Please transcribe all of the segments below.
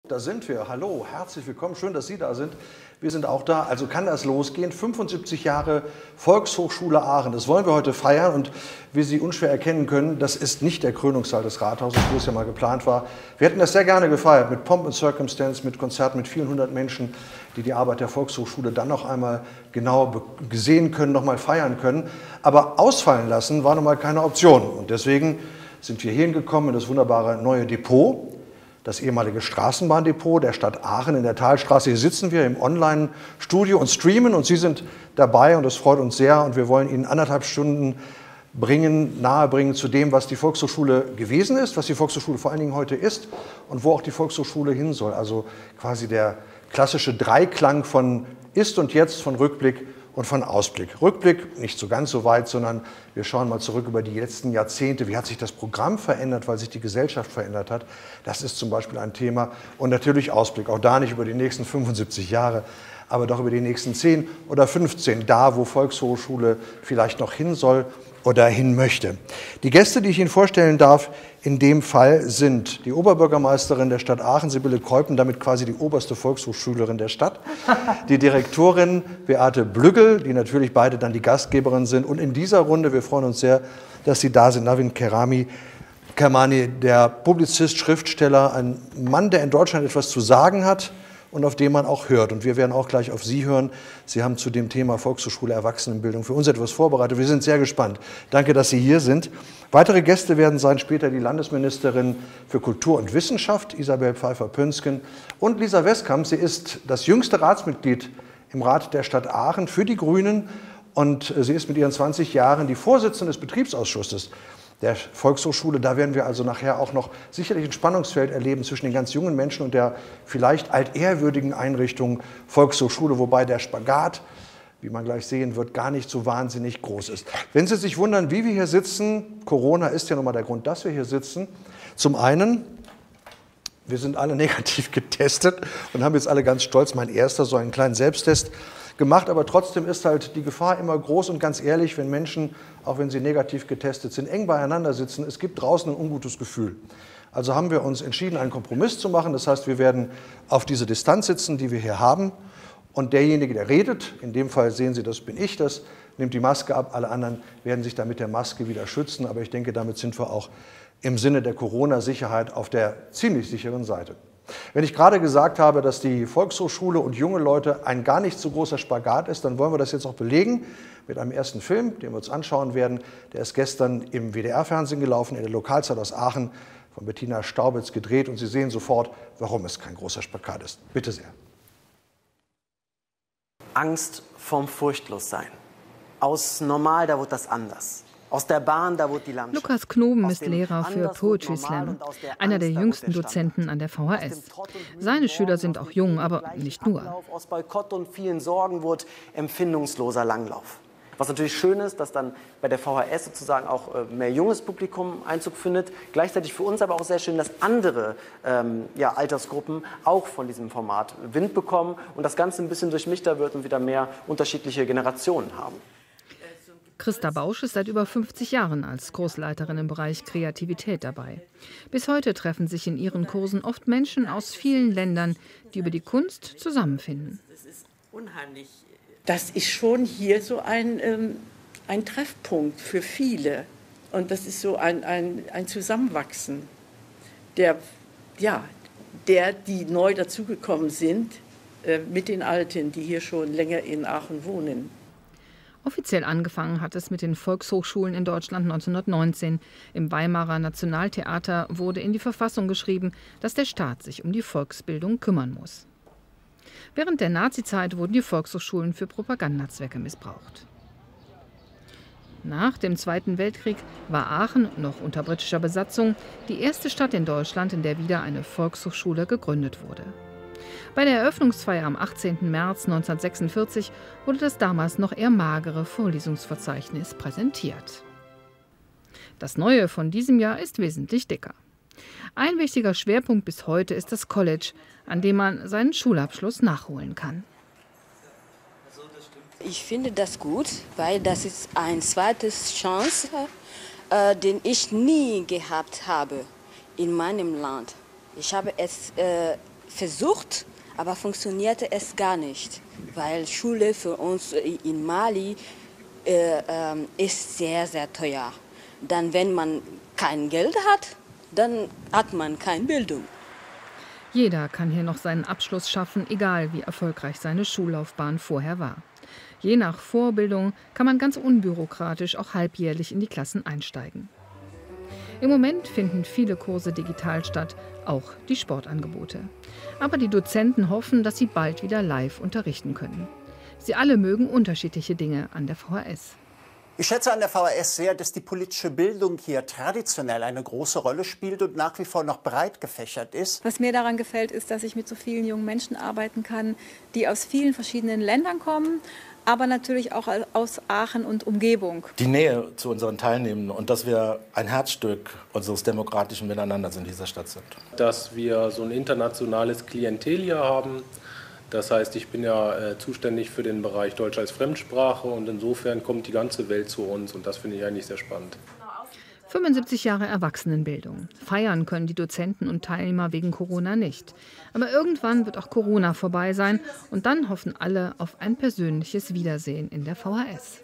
Da sind wir. Hallo, herzlich willkommen. Schön, dass Sie da sind. Wir sind auch da. Also kann das losgehen. 75 Jahre Volkshochschule Aachen. Das wollen wir heute feiern. Und wie Sie unschwer erkennen können, das ist nicht der Krönungssaal des Rathauses, wo es ja mal geplant war. Wir hätten das sehr gerne gefeiert mit Pomp and Circumstance, mit Konzerten mit vielen hundert Menschen, die die Arbeit der Volkshochschule dann noch einmal genau gesehen können, noch mal feiern können. Aber ausfallen lassen war noch mal keine Option. Und deswegen sind wir hierhin gekommen in das wunderbare neue Depot. Das ehemalige Straßenbahndepot der Stadt Aachen in der Talstraße. Hier sitzen wir im Online-Studio und streamen und Sie sind dabei und das freut uns sehr. Und wir wollen Ihnen 1,5 Stunden nahebringen zu dem, was die Volkshochschule gewesen ist, was die Volkshochschule vor allen Dingen heute ist und wo auch die Volkshochschule hin soll. Also quasi der klassische Dreiklang von Ist und Jetzt, von Rückblick und von Ausblick. Rückblick nicht so ganz so weit, sondern wir schauen mal zurück über die letzten Jahrzehnte. Wie hat sich das Programm verändert, weil sich die Gesellschaft verändert hat? Das ist zum Beispiel ein Thema. Und natürlich Ausblick, auch da nicht über die nächsten 75 Jahre, aber doch über die nächsten 10 oder 15, da wo Volkshochschule vielleicht noch hin soll oder hin möchte. Die Gäste, die ich Ihnen vorstellen darf, in dem Fall sind die Oberbürgermeisterin der Stadt Aachen, Sibylle Keupen, damit quasi die oberste Volkshochschülerin der Stadt, die Direktorin Beate Blüggel, die natürlich beide dann die Gastgeberin sind, und in dieser Runde, wir freuen uns sehr, dass Sie da sind, Navin Kermani, der Publizist, Schriftsteller, ein Mann, der in Deutschland etwas zu sagen hat und auf den man auch hört. Und wir werden auch gleich auf Sie hören. Sie haben zu dem Thema Volkshochschule, Erwachsenenbildung für uns etwas vorbereitet. Wir sind sehr gespannt. Danke, dass Sie hier sind. Weitere Gäste werden sein später die Landesministerin für Kultur und Wissenschaft, Isabel Pfeiffer-Pünsken, und Lisa Westkamp. Sie ist das jüngste Ratsmitglied im Rat der Stadt Aachen für die Grünen und sie ist mit ihren 20 Jahren die Vorsitzende des Betriebsausschusses der Volkshochschule. Da werden wir also nachher auch noch sicherlich ein Spannungsfeld erleben zwischen den ganz jungen Menschen und der vielleicht altehrwürdigen Einrichtung Volkshochschule, wobei der Spagat, wie man gleich sehen wird, gar nicht so wahnsinnig groß ist. Wenn Sie sich wundern, wie wir hier sitzen, Corona ist ja nun mal der Grund, dass wir hier sitzen. Zum einen, wir sind alle negativ getestet und haben jetzt alle ganz stolz, mein erster, so einen kleinen Selbsttest gemacht, aber trotzdem ist halt die Gefahr immer groß und ganz ehrlich, wenn Menschen, auch wenn sie negativ getestet sind, eng beieinander sitzen, es gibt draußen ein ungutes Gefühl. Also haben wir uns entschieden, einen Kompromiss zu machen. Das heißt, wir werden auf diese Distanz sitzen, die wir hier haben. Und derjenige, der redet, in dem Fall sehen Sie, das bin ich, das nimmt die Maske ab. Alle anderen werden sich dann mit der Maske wieder schützen. Aber ich denke, damit sind wir auch im Sinne der Corona-Sicherheit auf der ziemlich sicheren Seite. Wenn ich gerade gesagt habe, dass die Volkshochschule und junge Leute ein gar nicht so großer Spagat ist, dann wollen wir das jetzt auch belegen mit einem ersten Film, den wir uns anschauen werden. Der ist gestern im WDR-Fernsehen gelaufen, in der Lokalzeit aus Aachen, von Bettina Staubitz gedreht. Und Sie sehen sofort, warum es kein großer Spagat ist. Bitte sehr. Angst vorm Furchtlossein. Aus Normal, da wird das anders. Aus der Bahn, da wird die Landschaft. Lukas Knoben ist Lehrer für Poetry Slam, einer der jüngsten Dozenten an der VHS. Seine Schüler sind auch jung, aber nicht nur. Aus Boykott und vielen Sorgen wird empfindungsloser Langlauf. Was natürlich schön ist, dass dann bei der VHS sozusagen auch mehr junges Publikum Einzug findet. Gleichzeitig für uns aber auch sehr schön, dass andere Altersgruppen auch von diesem Format Wind bekommen und das Ganze ein bisschen durchmischter wird und wieder mehr unterschiedliche Generationen haben. Christa Bausch ist seit über 50 Jahren als Kursleiterin im Bereich Kreativität dabei. Bis heute treffen sich in ihren Kursen oft Menschen aus vielen Ländern, die über die Kunst zusammenfinden. Das ist schon hier so ein Treffpunkt für viele. Und das ist so ein Zusammenwachsen, die neu dazugekommen sind, mit den Alten, die hier schon länger in Aachen wohnen. Offiziell angefangen hat es mit den Volkshochschulen in Deutschland 1919. Im Weimarer Nationaltheater wurde in die Verfassung geschrieben, dass der Staat sich um die Volksbildung kümmern muss. Während der Nazizeit wurden die Volkshochschulen für Propagandazwecke missbraucht. Nach dem Zweiten Weltkrieg war Aachen, noch unter britischer Besatzung, die erste Stadt in Deutschland, in der wieder eine Volkshochschule gegründet wurde. Bei der Eröffnungsfeier am 18. März 1946 wurde das damals noch eher magere Vorlesungsverzeichnis präsentiert. Das Neue von diesem Jahr ist wesentlich dicker. Ein wichtiger Schwerpunkt bis heute ist das College, an dem man seinen Schulabschluss nachholen kann. Ich finde das gut, weil das ist eine zweite Chance, den ich nie gehabt habe in meinem Land. Ich habe es versucht, aber funktionierte es gar nicht, weil Schule für uns in Mali ist sehr, sehr teuer. Dann, wenn man kein Geld hat, dann hat man keine Bildung. Jeder kann hier noch seinen Abschluss schaffen, egal wie erfolgreich seine Schullaufbahn vorher war. Je nach Vorbildung kann man ganz unbürokratisch auch halbjährlich in die Klassen einsteigen. Im Moment finden viele Kurse digital statt, auch die Sportangebote. Aber die Dozenten hoffen, dass sie bald wieder live unterrichten können. Sie alle mögen unterschiedliche Dinge an der VHS. Ich schätze an der VHS sehr, dass die politische Bildung hier traditionell eine große Rolle spielt und nach wie vor noch breit gefächert ist. Was mir daran gefällt, ist, dass ich mit so vielen jungen Menschen arbeiten kann, die aus vielen verschiedenen Ländern kommen, aber natürlich auch aus Aachen und Umgebung. Die Nähe zu unseren Teilnehmenden und dass wir ein Herzstück unseres demokratischen Miteinanders in dieser Stadt sind. Dass wir so ein internationales Klientel hier haben. Das heißt, ich bin ja zuständig für den Bereich Deutsch als Fremdsprache und insofern kommt die ganze Welt zu uns und das finde ich eigentlich sehr spannend. 75 Jahre Erwachsenenbildung. Feiern können die Dozenten und Teilnehmer wegen Corona nicht. Aber irgendwann wird auch Corona vorbei sein und dann hoffen alle auf ein persönliches Wiedersehen in der VHS.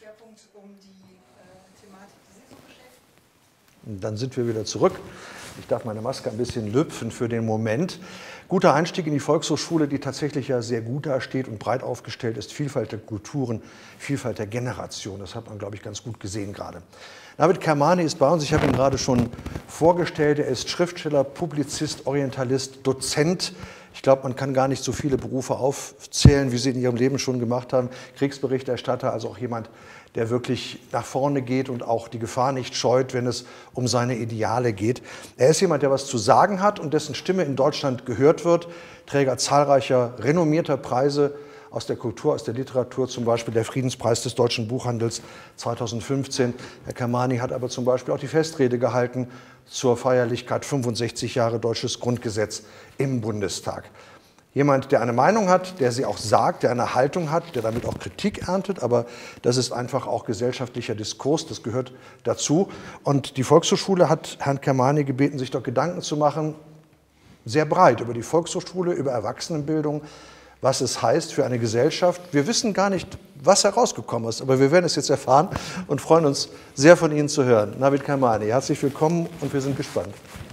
Dann sind wir wieder zurück. Ich darf meine Maske ein bisschen lüpfen für den Moment. Guter Einstieg in die Volkshochschule, die tatsächlich ja sehr gut dasteht und breit aufgestellt ist. Vielfalt der Kulturen, Vielfalt der Generation. Das hat man, glaube ich, ganz gut gesehen gerade. Navid Kermani ist bei uns. Ich habe ihn gerade schon vorgestellt. Er ist Schriftsteller, Publizist, Orientalist, Dozent. Ich glaube, man kann gar nicht so viele Berufe aufzählen, wie Sie in Ihrem Leben schon gemacht haben. Kriegsberichterstatter, also auch jemand, der wirklich nach vorne geht und auch die Gefahr nicht scheut, wenn es um seine Ideale geht. Er ist jemand, der was zu sagen hat und dessen Stimme in Deutschland gehört wird, Träger zahlreicher renommierter Preise aus der Kultur, aus der Literatur, zum Beispiel der Friedenspreis des deutschen Buchhandels 2015. Herr Kermani hat aber zum Beispiel auch die Festrede gehalten zur Feierlichkeit 65 Jahre deutsches Grundgesetz im Bundestag. Jemand, der eine Meinung hat, der sie auch sagt, der eine Haltung hat, der damit auch Kritik erntet, aber das ist einfach auch gesellschaftlicher Diskurs, das gehört dazu. Und die Volkshochschule hat Herrn Kermani gebeten, sich doch Gedanken zu machen, sehr breit über die Volkshochschule, über Erwachsenenbildung, was es heißt für eine Gesellschaft. Wir wissen gar nicht, was herausgekommen ist, aber wir werden es jetzt erfahren und freuen uns sehr, von Ihnen zu hören. Navid Kermani, herzlich willkommen und wir sind gespannt.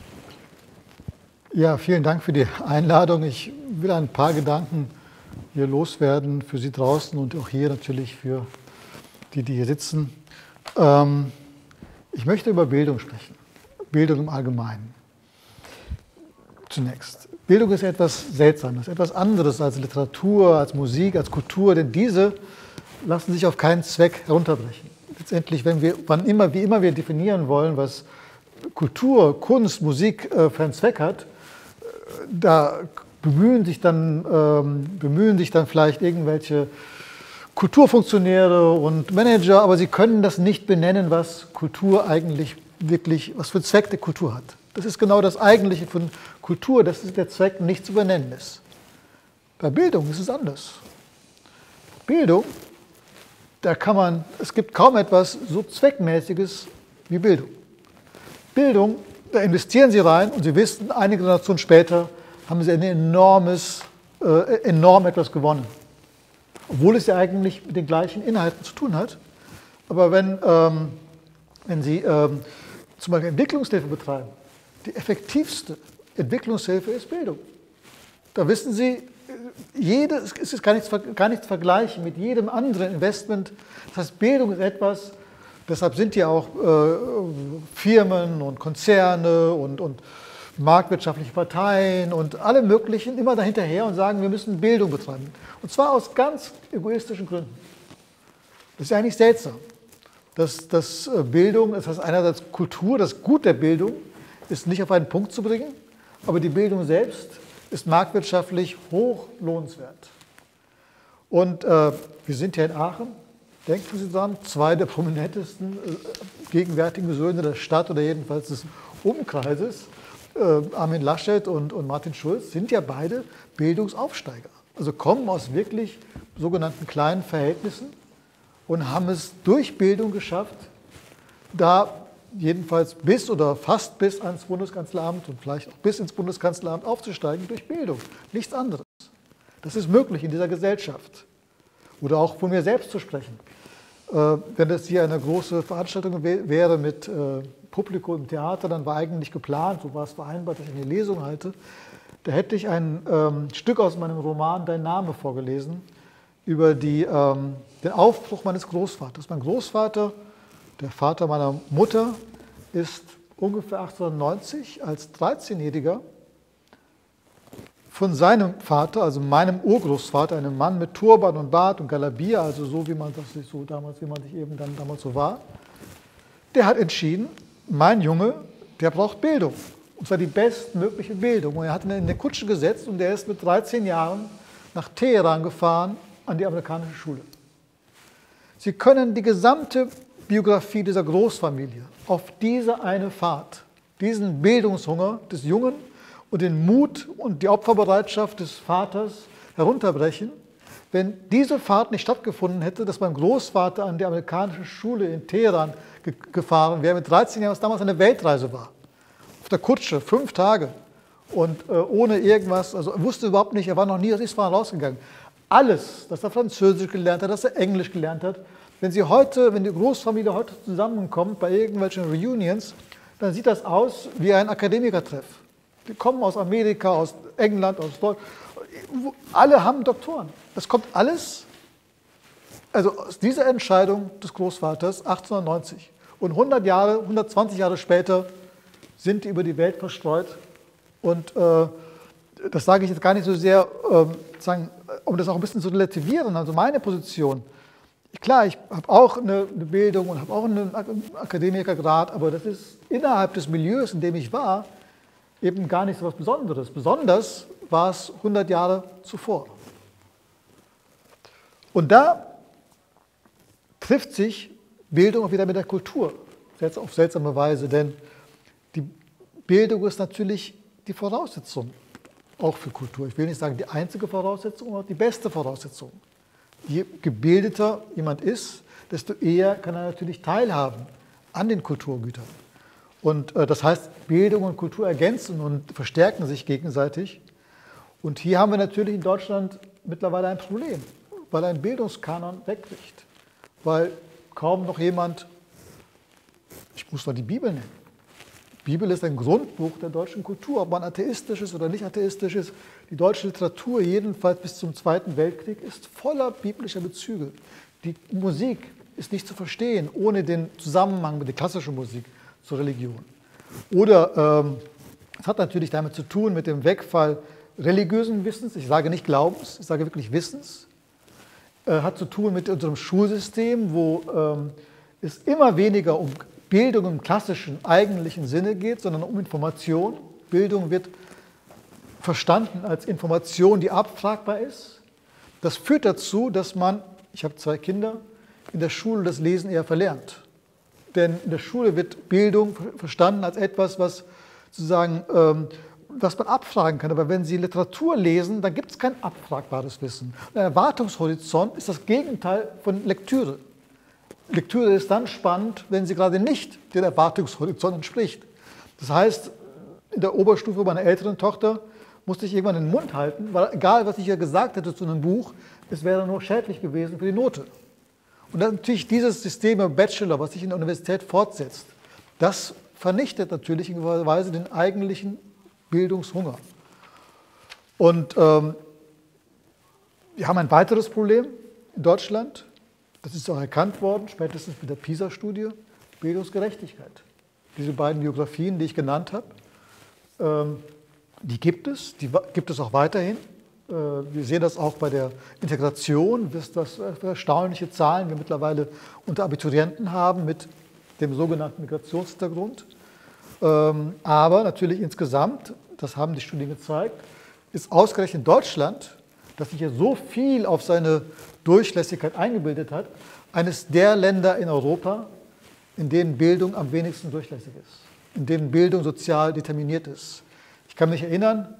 Ja, vielen Dank für die Einladung. Ich will ein paar Gedanken hier loswerden für Sie draußen und auch hier natürlich für die, die hier sitzen. Ich möchte über Bildung sprechen. Bildung im Allgemeinen. Zunächst. Bildung ist etwas Seltsames, etwas anderes als Literatur, als Musik, als Kultur, denn diese lassen sich auf keinen Zweck herunterbrechen. Letztendlich, wie immer wir definieren wollen, was Kultur, Kunst, Musik für einen Zweck hat, da bemühen sich dann vielleicht irgendwelche Kulturfunktionäre und Manager, aber sie können das nicht benennen, was Kultur eigentlich wirklich, was für einen Zweck die Kultur hat. Das ist genau das Eigentliche von Kultur, dass der Zweck nicht zu benennen ist. Bei Bildung ist es anders. Bildung, es gibt kaum etwas so Zweckmäßiges wie Bildung. Bildung, da investieren Sie rein und Sie wissen, einige Generationen später haben Sie enorm etwas gewonnen. Obwohl es ja eigentlich mit den gleichen Inhalten zu tun hat. Aber wenn Sie zum Beispiel Entwicklungshilfe betreiben, die effektivste Entwicklungshilfe ist Bildung. Da wissen Sie, es ist gar nichts zu vergleichen mit jedem anderen Investment. Das heißt, Bildung ist etwas, deshalb sind ja auch Firmen und Konzerne und marktwirtschaftliche Parteien und alle möglichen immer dahinterher und sagen, wir müssen Bildung betreiben. Und zwar aus ganz egoistischen Gründen. Das ist ja eigentlich seltsam, dass Bildung, das heißt einerseits Kultur, das Gut der Bildung, ist nicht auf einen Punkt zu bringen, aber die Bildung selbst ist marktwirtschaftlich hoch lohnenswert. Und wir sind hier in Aachen, denken Sie dran, zwei der prominentesten gegenwärtigen Söhne der Stadt oder jedenfalls des Umkreises, Armin Laschet und Martin Schulz, sind ja beide Bildungsaufsteiger. Also kommen aus wirklich sogenannten kleinen Verhältnissen und haben es durch Bildung geschafft, da jedenfalls bis oder fast bis ans Bundeskanzleramt und vielleicht auch bis ins Bundeskanzleramt aufzusteigen durch Bildung, nichts anderes. Das ist möglich in dieser Gesellschaft. Oder auch von mir selbst zu sprechen. Wenn das hier eine große Veranstaltung wäre mit Publikum im Theater, dann war eigentlich geplant, so war es vereinbart, dass ich eine Lesung halte. Da hätte ich ein Stück aus meinem Roman Dein Name vorgelesen über den Aufbruch meines Großvaters. Mein Großvater, der Vater meiner Mutter, ist ungefähr 1890 als 13-Jähriger von seinem Vater, also meinem Urgroßvater, einem Mann mit Turban und Bart und Galabier, also so wie man das sich so damals, wie man sich eben dann damals so war, der hat entschieden, mein Junge, der braucht Bildung. Und zwar die bestmögliche Bildung. Und er hat ihn in eine Kutsche gesetzt und er ist mit 13 Jahren nach Teheran gefahren an die amerikanische Schule. Sie können die gesamte Biografie dieser Großfamilie auf diese eine Fahrt, diesen Bildungshunger des Jungen und den Mut und die Opferbereitschaft des Vaters herunterbrechen. Wenn diese Fahrt nicht stattgefunden hätte, dass mein Großvater an die amerikanische Schule in Teheran gefahren wäre, mit 13 Jahren, was damals eine Weltreise war, auf der Kutsche, 5 Tage und ohne irgendwas, also er wusste überhaupt nicht, er war noch nie aus Isfahan rausgegangen. Alles, dass er Französisch gelernt hat, dass er Englisch gelernt hat, wenn die Großfamilie heute zusammenkommt bei irgendwelchen Reunions, dann sieht das aus wie ein Akademikertreff. Die kommen aus Amerika, aus England, aus Deutschland. Alle haben Doktoren. Das kommt alles aus dieser Entscheidung des Großvaters 1890. Und 120 Jahre später sind die über die Welt verstreut. Und das sage ich jetzt gar nicht so sehr, um das auch ein bisschen zu relativieren, also meine Position. Klar, ich habe auch eine Bildung und habe auch einen Akademikergrad, aber das ist innerhalb des Milieus, in dem ich war, eben gar nicht so etwas Besonderes. Besonders war es 100 Jahre zuvor. Und da trifft sich Bildung auch wieder mit der Kultur, auf seltsame Weise, denn die Bildung ist natürlich die Voraussetzung auch für Kultur. Ich will nicht sagen die einzige Voraussetzung, aber die beste Voraussetzung. Je gebildeter jemand ist, desto eher kann er natürlich teilhaben an den Kulturgütern. Und das heißt, Bildung und Kultur ergänzen und verstärken sich gegenseitig. Und hier haben wir natürlich in Deutschland mittlerweile ein Problem, weil ein Bildungskanon wegbricht. Weil kaum noch jemand, ich muss mal die Bibel nennen. Die Bibel ist ein Grundbuch der deutschen Kultur, ob man atheistisch ist oder nicht atheistisch ist. Die deutsche Literatur, jedenfalls bis zum Zweiten Weltkrieg, ist voller biblischer Bezüge. Die Musik ist nicht zu verstehen ohne den Zusammenhang mit der klassischen Musik zur Religion. Oder es hat natürlich damit zu tun mit dem Wegfall religiösen Wissens, ich sage nicht Glaubens, ich sage wirklich Wissens, hat zu tun mit unserem Schulsystem, wo es immer weniger um Bildung im klassischen, eigentlichen Sinne geht, sondern um Information. Bildung wird verstanden als Information, die abfragbar ist. Das führt dazu, dass man, ich habe 2 Kinder, in der Schule das Lesen eher verlernt. Denn in der Schule wird Bildung verstanden als etwas, was sozusagen, was man abfragen kann. Aber wenn Sie Literatur lesen, dann gibt es kein abfragbares Wissen. Ein Erwartungshorizont ist das Gegenteil von Lektüre. Lektüre ist dann spannend, wenn sie gerade nicht dem Erwartungshorizont entspricht. Das heißt, in der Oberstufe meiner älteren Tochter musste ich irgendwann den Mund halten, weil egal, was ich ihr gesagt hätte zu einem Buch, es wäre nur schädlich gewesen für die Note. Und dann natürlich dieses System im Bachelor, was sich in der Universität fortsetzt, das vernichtet natürlich in gewisser Weise den eigentlichen Bildungshunger. Und wir haben ein weiteres Problem in Deutschland. Das ist auch erkannt worden, spätestens mit der PISA-Studie, Bildungsgerechtigkeit. Diese beiden Biografien, die ich genannt habe, die gibt es auch weiterhin. Wir sehen das auch bei der Integration, was für erstaunliche Zahlen wir mittlerweile unter Abiturienten haben mit dem sogenannten Migrationshintergrund. Aber natürlich insgesamt, das haben die Studien gezeigt, ist ausgerechnet Deutschland, das sich ja so viel auf seine Durchlässigkeit eingebildet hat, eines der Länder in Europa, in denen Bildung am wenigsten durchlässig ist, in denen Bildung sozial determiniert ist. Ich kann mich erinnern,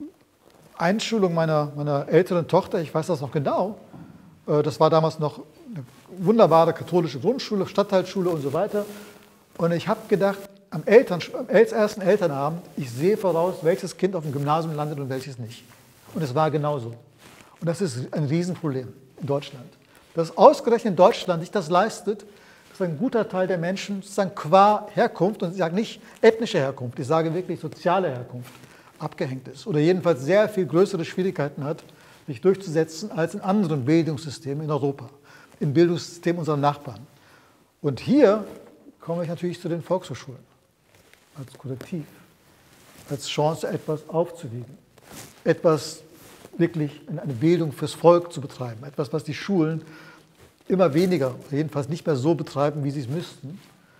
Einschulung meiner älteren Tochter, ich weiß das noch genau, das war damals noch eine wunderbare katholische Grundschule, Stadtteilschule und so weiter. Und ich habe gedacht, am ersten Elternabend, ich sehe voraus, welches Kind auf dem Gymnasium landet und welches nicht. Und es war genauso. Und das ist ein Riesenproblem in Deutschland. Dass ausgerechnet in Deutschland sich das leistet, dass ein guter Teil der Menschen sozusagen qua Herkunft, und ich sage nicht ethnische Herkunft, ich sage wirklich soziale Herkunft, abgehängt ist. Oder jedenfalls sehr viel größere Schwierigkeiten hat, sich durchzusetzen als in anderen Bildungssystemen in Europa, im Bildungssystem unserer Nachbarn. Und hier komme ich natürlich zu den Volkshochschulen als Korrektiv, als Chance, etwas aufzuwiegen, etwas wirklich eine Bildung fürs Volk zu betreiben, etwas, was die Schulen immer weniger, jedenfalls nicht mehr so betreiben, wie sie es müssten,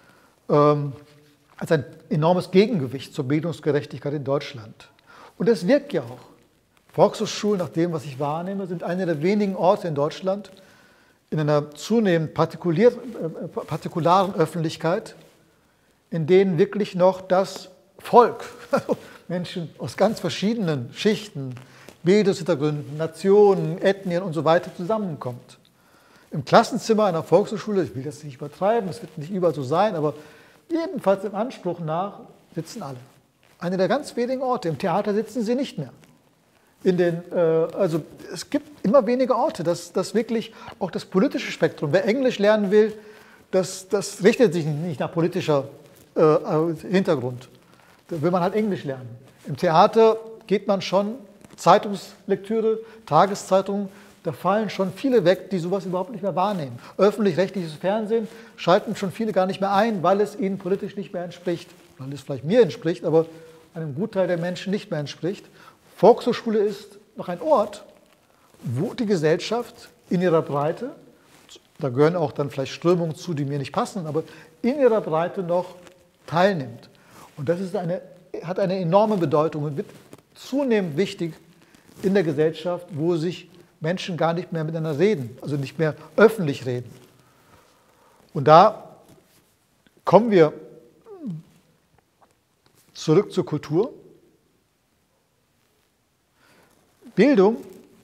als ein enormes Gegengewicht zur Bildungsgerechtigkeit in Deutschland. Und es wirkt ja auch. Volkshochschulen, nach dem, was ich wahrnehme, sind einer der wenigen Orte in Deutschland in einer zunehmend partikularen Öffentlichkeit, in denen wirklich noch das Volk, Menschen aus ganz verschiedenen Schichten, Bildungshintergründen, Nationen, Ethnien und so weiter zusammenkommt. Im Klassenzimmer einer Volkshochschule, ich will das nicht übertreiben, es wird nicht überall so sein, aber jedenfalls im Anspruch nach sitzen alle. Einer der ganz wenigen Orte. Im Theater sitzen sie nicht mehr. Also es gibt immer weniger Orte, dass wirklich auch das politische Spektrum, wer Englisch lernen will, das richtet sich nicht nach politischer Hintergrund. Da will man halt Englisch lernen. Im Theater geht man schon, Zeitungslektüre, Tageszeitungen, da fallen schon viele weg, die sowas überhaupt nicht mehr wahrnehmen. Öffentlich-rechtliches Fernsehen schalten schon viele gar nicht mehr ein, weil es ihnen politisch nicht mehr entspricht. Weil es vielleicht mir entspricht, aber einem Gutteil der Menschen nicht mehr entspricht. Volkshochschule ist noch ein Ort, wo die Gesellschaft in ihrer Breite, da gehören auch dann vielleicht Strömungen zu, die mir nicht passen, aber in ihrer Breite noch teilnimmt. Und das hat eine enorme Bedeutung und wird zunehmend wichtig in der Gesellschaft, wo sich Menschen gar nicht mehr miteinander reden, also nicht mehr öffentlich reden. Und da kommen wir zurück zur Kultur. Bildung,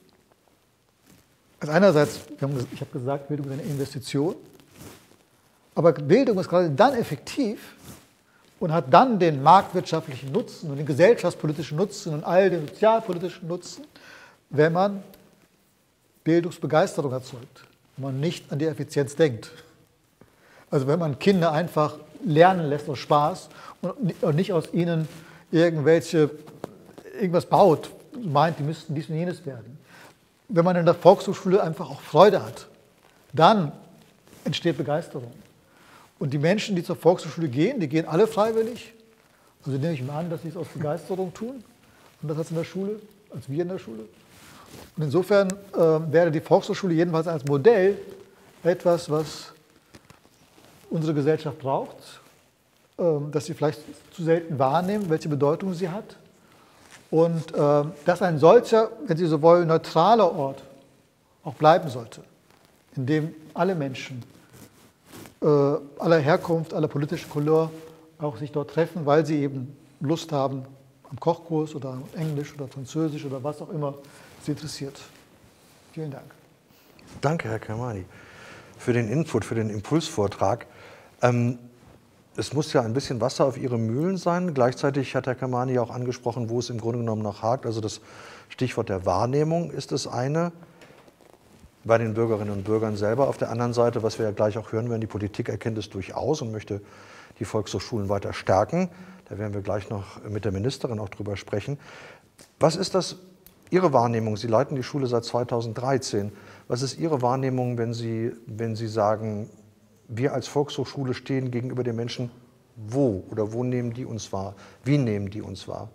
also einerseits, ich habe gesagt, Bildung ist eine Investition, aber Bildung ist gerade dann effektiv und hat dann den marktwirtschaftlichen Nutzen und den gesellschaftspolitischen Nutzen und all den sozialpolitischen Nutzen, wenn man Bildungsbegeisterung erzeugt, wenn man nicht an die Effizienz denkt. Also wenn man Kinder einfach lernen lässt aus Spaß und nicht aus ihnen irgendwas baut, meint, die müssten dies und jenes werden. Wenn man in der Volkshochschule einfach auch Freude hat, dann entsteht Begeisterung. Und die Menschen, die zur Volkshochschule gehen, die gehen alle freiwillig. Also nehme ich mal an, dass sie es aus Begeisterung tun. Anders als in der Schule, als wir in der Schule. Und insofern wäre die Volkshochschule jedenfalls als Modell etwas, was unsere Gesellschaft braucht, dass sie vielleicht zu selten wahrnehmen, welche Bedeutung sie hat. Und dass ein solcher, wenn Sie so wollen, neutraler Ort auch bleiben sollte, in dem alle Menschen aller Herkunft, aller politischen Couleur auch sich dort treffen, weil sie eben Lust haben am Kochkurs oder am Englisch oder Französisch oder was auch immer Sie interessiert. Vielen Dank. Danke, Herr Kermani, für den Input, für den Impulsvortrag. Es muss ja ein bisschen Wasser auf Ihre Mühlen sein. Gleichzeitig hat Herr Kermani ja auch angesprochen, wo es im Grunde genommen noch hakt. Also das Stichwort der Wahrnehmung ist das eine bei den Bürgerinnen und Bürgern selber. Auf der anderen Seite, was wir ja gleich auch hören werden, die Politik erkennt es durchaus und möchte die Volkshochschulen weiter stärken. Da werden wir gleich noch mit der Ministerin auch drüber sprechen. Was ist das, Ihre Wahrnehmung? Sie leiten die Schule seit 2013. Was ist Ihre Wahrnehmung, wenn Sie sagen, wir als Volkshochschule stehen gegenüber den Menschen wo? Oder wo nehmen die uns wahr? Wie nehmen die uns wahr?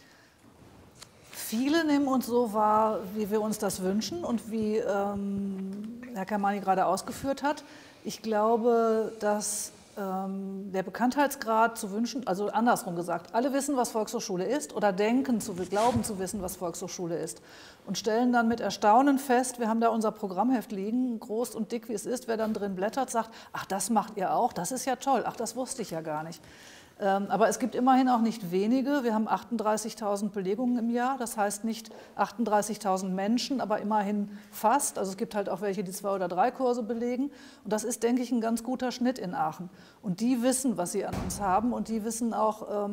Viele nehmen uns so wahr, wie wir uns das wünschen und wie Herr Kermani gerade ausgeführt hat. Ich glaube, dass der Bekanntheitsgrad zu wünschen, also andersrum gesagt, alle wissen, was Volkshochschule ist oder glauben zu wissen, was Volkshochschule ist und stellen dann mit Erstaunen fest, wir haben da unser Programmheft liegen, groß und dick wie es ist, wer dann drin blättert, sagt, ach, das macht ihr auch, das ist ja toll, ach, das wusste ich ja gar nicht. Aber es gibt immerhin auch nicht wenige. Wir haben 38.000 Belegungen im Jahr. Das heißt nicht 38.000 Menschen, aber immerhin fast. Also es gibt halt auch welche, die 2 oder 3 Kurse belegen. Und das ist, denke ich, ein ganz guter Schnitt in Aachen. Und die wissen, was sie an uns haben. Und die wissen auch,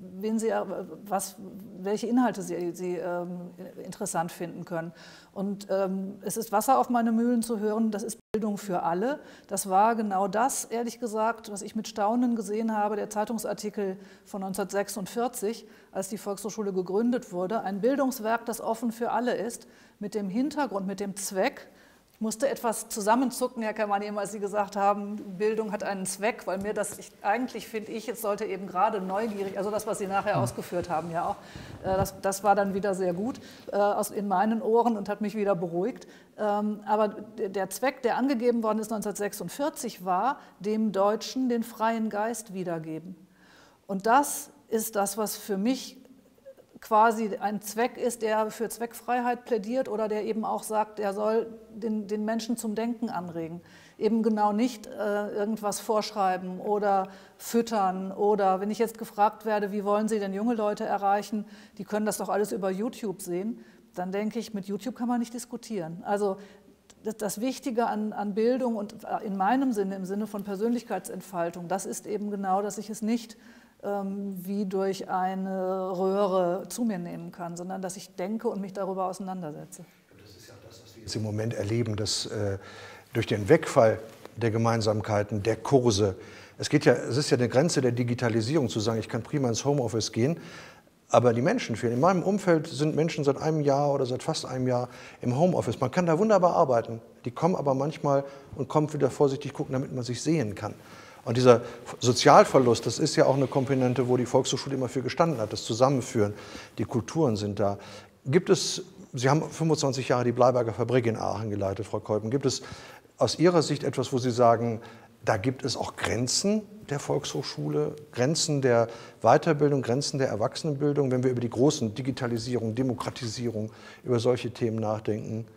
welche Inhalte sie interessant finden können. Und es ist Wasser auf meine Mühlen zu hören, das ist Bildung für alle. Das war genau das, ehrlich gesagt, was ich mit Staunen gesehen habe, der Zeitungsartikel von 1946, als die Volkshochschule gegründet wurde. Ein Bildungswerk, das offen für alle ist, mit dem Hintergrund, mit dem Zweck. Ich musste etwas zusammenzucken, Herr Kermani, als Sie gesagt haben, Bildung hat einen Zweck, weil mir eigentlich finde ich, es sollte eben gerade neugierig, also das, was Sie nachher ausgeführt haben, ja auch, das war dann wieder sehr gut in meinen Ohren und hat mich wieder beruhigt. Aber der Zweck, der angegeben worden ist 1946, war, dem Deutschen den freien Geist wiedergeben. Und das ist das, was für mich quasi ein Zweck ist, der für Zweckfreiheit plädiert oder der eben auch sagt, er soll den Menschen zum Denken anregen. Eben genau nicht irgendwas vorschreiben oder füttern oder wenn ich jetzt gefragt werde, wie wollen Sie denn junge Leute erreichen, die können das doch alles über YouTube sehen, dann denke ich, mit YouTube kann man nicht diskutieren. Also das Wichtige an Bildung und in meinem Sinne, im Sinne von Persönlichkeitsentfaltung, das ist eben genau, dass ich es nicht wie durch eine Röhre zu mir nehmen kann, sondern dass ich denke und mich darüber auseinandersetze. Das ist ja das, was wir jetzt im Moment erleben, dass durch den Wegfall der Gemeinsamkeiten, der Kurse, es ist ja eine Grenze der Digitalisierung zu sagen, ich kann prima ins Homeoffice gehen, aber die Menschen fehlen. In meinem Umfeld sind Menschen seit einem Jahr oder seit fast einem Jahr im Homeoffice. Man kann da wunderbar arbeiten. Die kommen aber manchmal und kommen wieder vorsichtig gucken, damit man sich sehen kann. Und dieser Sozialverlust, das ist ja auch eine Komponente, wo die Volkshochschule immer für gestanden hat, das Zusammenführen, die Kulturen sind da. Gibt es, Sie haben 25 Jahre die Bleiberger Fabrik in Aachen geleitet, Frau Kolpen, gibt es aus Ihrer Sicht etwas, wo Sie sagen, da gibt es auch Grenzen der Volkshochschule, Grenzen der Weiterbildung, Grenzen der Erwachsenenbildung, wenn wir über die großen Digitalisierung, Demokratisierung, über solche Themen nachdenken?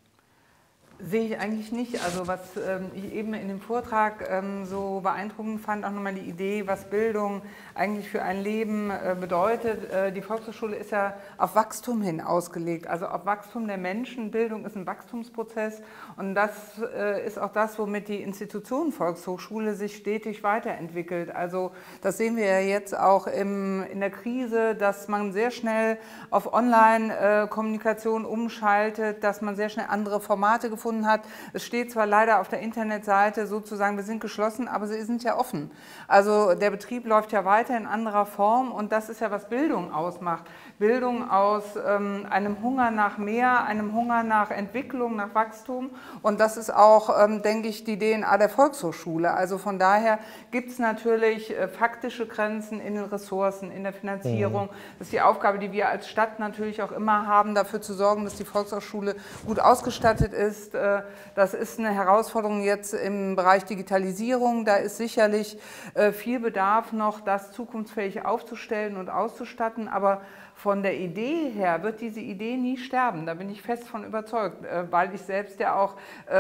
Sehe ich eigentlich nicht. Also was ich eben in dem Vortrag so beeindruckend fand, auch nochmal die Idee, was Bildung eigentlich für ein Leben bedeutet. Die Volkshochschule ist ja auf Wachstum hin ausgelegt, also auf Wachstum der Menschen. Bildung ist ein Wachstumsprozess und das ist auch das, womit die Institution Volkshochschule sich stetig weiterentwickelt. Also das sehen wir ja jetzt auch in der Krise, dass man sehr schnell auf Online-Kommunikation umschaltet, dass man sehr schnell andere Formate gefunden hat. Es steht zwar leider auf der Internetseite sozusagen, wir sind geschlossen, aber sie sind ja offen. Also der Betrieb läuft ja weiter in anderer Form und das ist ja, was Bildung ausmacht. Bildung aus einem Hunger nach mehr, einem Hunger nach Entwicklung, nach Wachstum und das ist auch, denke ich, die DNA der Volkshochschule. Also von daher gibt es natürlich faktische Grenzen in den Ressourcen, in der Finanzierung. Das ist die Aufgabe, die wir als Stadt natürlich auch immer haben, dafür zu sorgen, dass die Volkshochschule gut ausgestattet ist. Das ist eine Herausforderung jetzt im Bereich Digitalisierung. Da ist sicherlich viel Bedarf noch, das zukunftsfähig aufzustellen und auszustatten. Aber von der Idee her wird diese Idee nie sterben. Da bin ich fest von überzeugt, weil ich selbst ja auch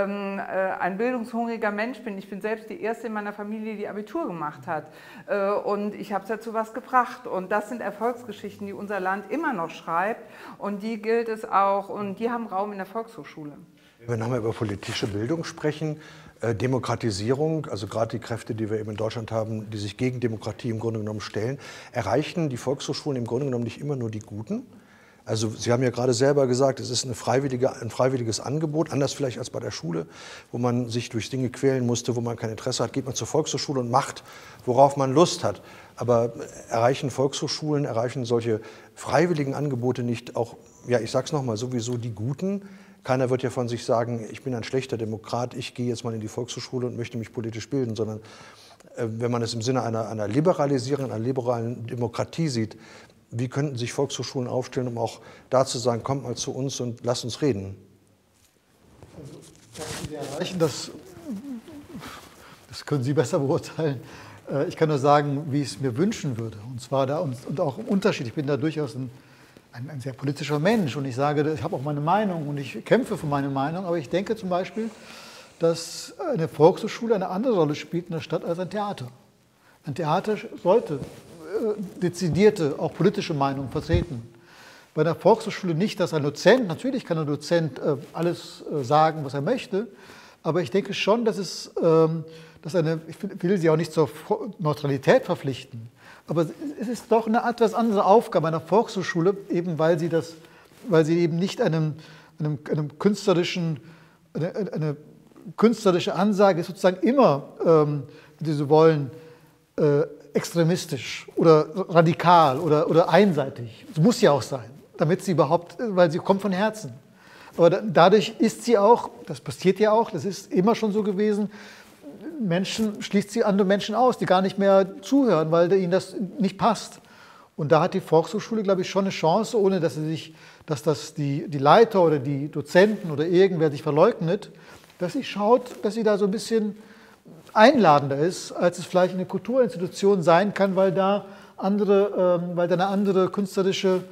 ein bildungshungriger Mensch bin. Ich bin selbst die Erste in meiner Familie, die Abitur gemacht hat. Und ich habe dazu was gebracht. Und das sind Erfolgsgeschichten, die unser Land immer noch schreibt. Und die gilt es auch, und die haben Raum in der Volkshochschule. Wenn wir nochmal über politische Bildung sprechen, Demokratisierung, also gerade die Kräfte, die wir eben in Deutschland haben, die sich gegen Demokratie im Grunde genommen stellen, erreichen die Volkshochschulen im Grunde genommen nicht immer nur die Guten? Also Sie haben ja gerade selber gesagt, es ist ein freiwilliges Angebot, anders vielleicht als bei der Schule, wo man sich durch Dinge quälen musste, wo man kein Interesse hat, geht man zur Volkshochschule und macht, worauf man Lust hat. Aber erreichen Volkshochschulen, erreichen solche freiwilligen Angebote nicht auch, ja ich sag's nochmal, sowieso die Guten? Keiner wird ja von sich sagen, ich bin ein schlechter Demokrat, ich gehe jetzt mal in die Volkshochschule und möchte mich politisch bilden, sondern wenn man es im Sinne einer Liberalisierung, einer liberalen Demokratie sieht, wie könnten sich Volkshochschulen aufstellen, um auch da zu sagen, kommt mal zu uns und lasst uns reden? Das können Sie besser beurteilen. Ich kann nur sagen, wie ich es mir wünschen würde. Und zwar da und auch im Unterschied. Ich bin da durchaus ein sehr politischer Mensch und ich sage, ich habe auch meine Meinung und ich kämpfe für meine Meinung, aber ich denke zum Beispiel, dass eine Volkshochschule eine andere Rolle spielt in der Stadt als ein Theater. Ein Theater sollte dezidierte, auch politische Meinungen vertreten. Bei einer Volkshochschule nicht, dass ein Dozent, natürlich kann ein Dozent alles sagen, was er möchte, aber ich denke schon, dass ich will Sie auch nicht zur Neutralität verpflichten, aber es ist doch eine etwas andere Aufgabe einer Volkshochschule, eben weil sie eben nicht eine künstlerische Ansage ist sozusagen immer, wie Sie wollen, extremistisch oder radikal oder einseitig. Das muss ja auch sein, damit sie überhaupt, weil sie kommt von Herzen. Aber dadurch ist sie auch, das passiert ja auch, das ist immer schon so gewesen, schließt sie andere Menschen aus, die gar nicht mehr zuhören, weil ihnen das nicht passt. Und da hat die Volkshochschule, glaube ich, schon eine Chance, ohne dass die Leiter oder die Dozenten oder irgendwer sich verleugnet, dass sie schaut, dass sie da so ein bisschen einladender ist, als es vielleicht eine Kulturinstitution sein kann, weil da eine andere künstlerische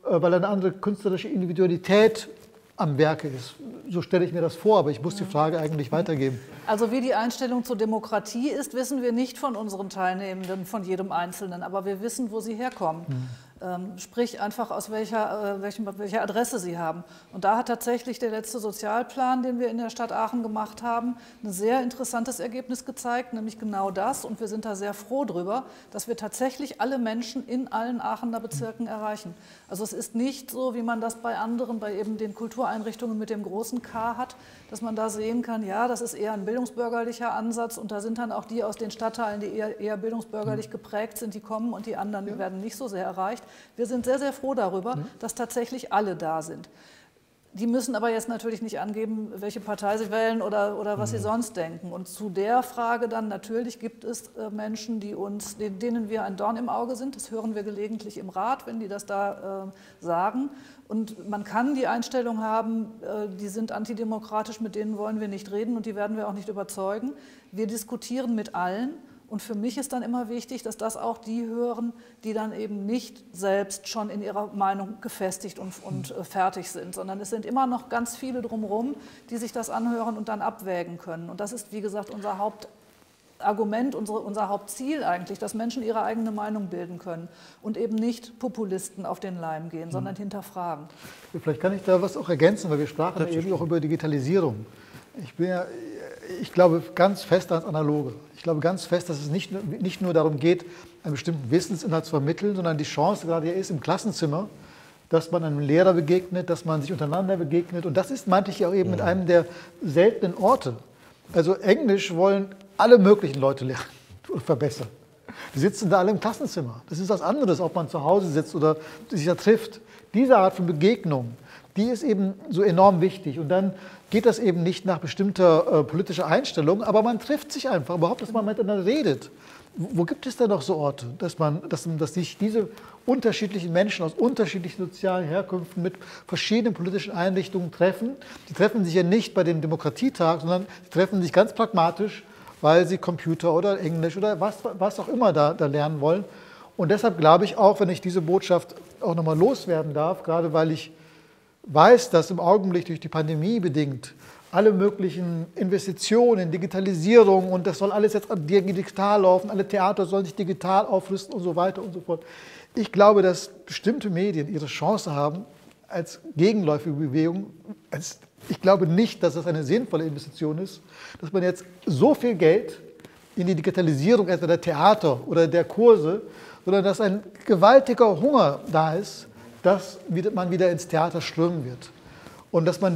Individualität am Werke ist. So stelle ich mir das vor, aber ich muss die Frage eigentlich weitergeben. Also wie die Einstellung zur Demokratie ist, wissen wir nicht von unseren Teilnehmenden, von jedem Einzelnen, aber wir wissen, wo sie herkommen. Sprich einfach aus welcher Adresse sie haben. Und da hat tatsächlich der letzte Sozialplan, den wir in der Stadt Aachen gemacht haben, ein sehr interessantes Ergebnis gezeigt, nämlich genau das. Und wir sind da sehr froh drüber, dass wir tatsächlich alle Menschen in allen Aachener Bezirken erreichen. Also es ist nicht so, wie man das bei anderen, bei eben den Kultureinrichtungen mit dem großen K hat, dass man da sehen kann, ja, das ist eher ein bildungsbürgerlicher Ansatz und da sind dann auch die aus den Stadtteilen, die eher bildungsbürgerlich geprägt sind, die kommen und die anderen werden nicht so sehr erreicht. Wir sind sehr, sehr froh darüber, dass tatsächlich alle da sind. Die müssen aber jetzt natürlich nicht angeben, welche Partei sie wählen oder was sie sonst denken. Und zu der Frage dann, natürlich gibt es Menschen, denen wir ein Dorn im Auge sind. Das hören wir gelegentlich im Rat, wenn die das da sagen. Und man kann die Einstellung haben, die sind antidemokratisch, mit denen wollen wir nicht reden und die werden wir auch nicht überzeugen. Wir diskutieren mit allen. Und für mich ist dann immer wichtig, dass das auch die hören, die dann eben nicht selbst schon in ihrer Meinung gefestigt und fertig sind, sondern es sind immer noch ganz viele drumherum, die sich das anhören und dann abwägen können. Und das ist, wie gesagt, unser Hauptargument, unser Hauptziel eigentlich, dass Menschen ihre eigene Meinung bilden können und eben nicht Populisten auf den Leim gehen, sondern hinterfragen. Vielleicht kann ich da was auch ergänzen, weil wir sprachen eben auch über Digitalisierung. Ich glaube ganz fest ans Analoge. Ich glaube ganz fest, dass es nicht nur darum geht, einen bestimmten Wissensinhalt zu vermitteln, sondern die Chance gerade ist im Klassenzimmer, dass man einem Lehrer begegnet, dass man sich untereinander begegnet. Und das ist, meinte ich ja auch eben, mit einem der seltenen Orte. Also Englisch wollen alle möglichen Leute lernen und verbessern. Die sitzen da alle im Klassenzimmer. Das ist was anderes, ob man zu Hause sitzt oder sich da trifft. Diese Art von Begegnung, die ist eben so enorm wichtig. Und dann geht das eben nicht nach bestimmter politischer Einstellung, aber man trifft sich einfach, überhaupt, dass man miteinander redet. Wo gibt es denn noch so Orte, dass sich diese unterschiedlichen Menschen aus unterschiedlichen sozialen Herkünften mit verschiedenen politischen Einrichtungen treffen? Die treffen sich ja nicht bei dem Demokratietag, sondern die treffen sich ganz pragmatisch, weil sie Computer oder Englisch oder was auch immer da lernen wollen. Und deshalb glaube ich auch, wenn ich diese Botschaft auch nochmal loswerden darf, gerade weil ich weiß, dass im Augenblick durch die Pandemie bedingt alle möglichen Investitionen in Digitalisierung und das soll alles jetzt digital laufen, alle Theater sollen sich digital aufrüsten und so weiter und so fort. Ich glaube, dass bestimmte Medien ihre Chance haben als gegenläufige Bewegung. Ich glaube nicht, dass das eine sinnvolle Investition ist, dass man jetzt so viel Geld in die Digitalisierung etwa der Theater oder der Kurse, sondern dass ein gewaltiger Hunger da ist, dass man wieder ins Theater strömen wird. Und ich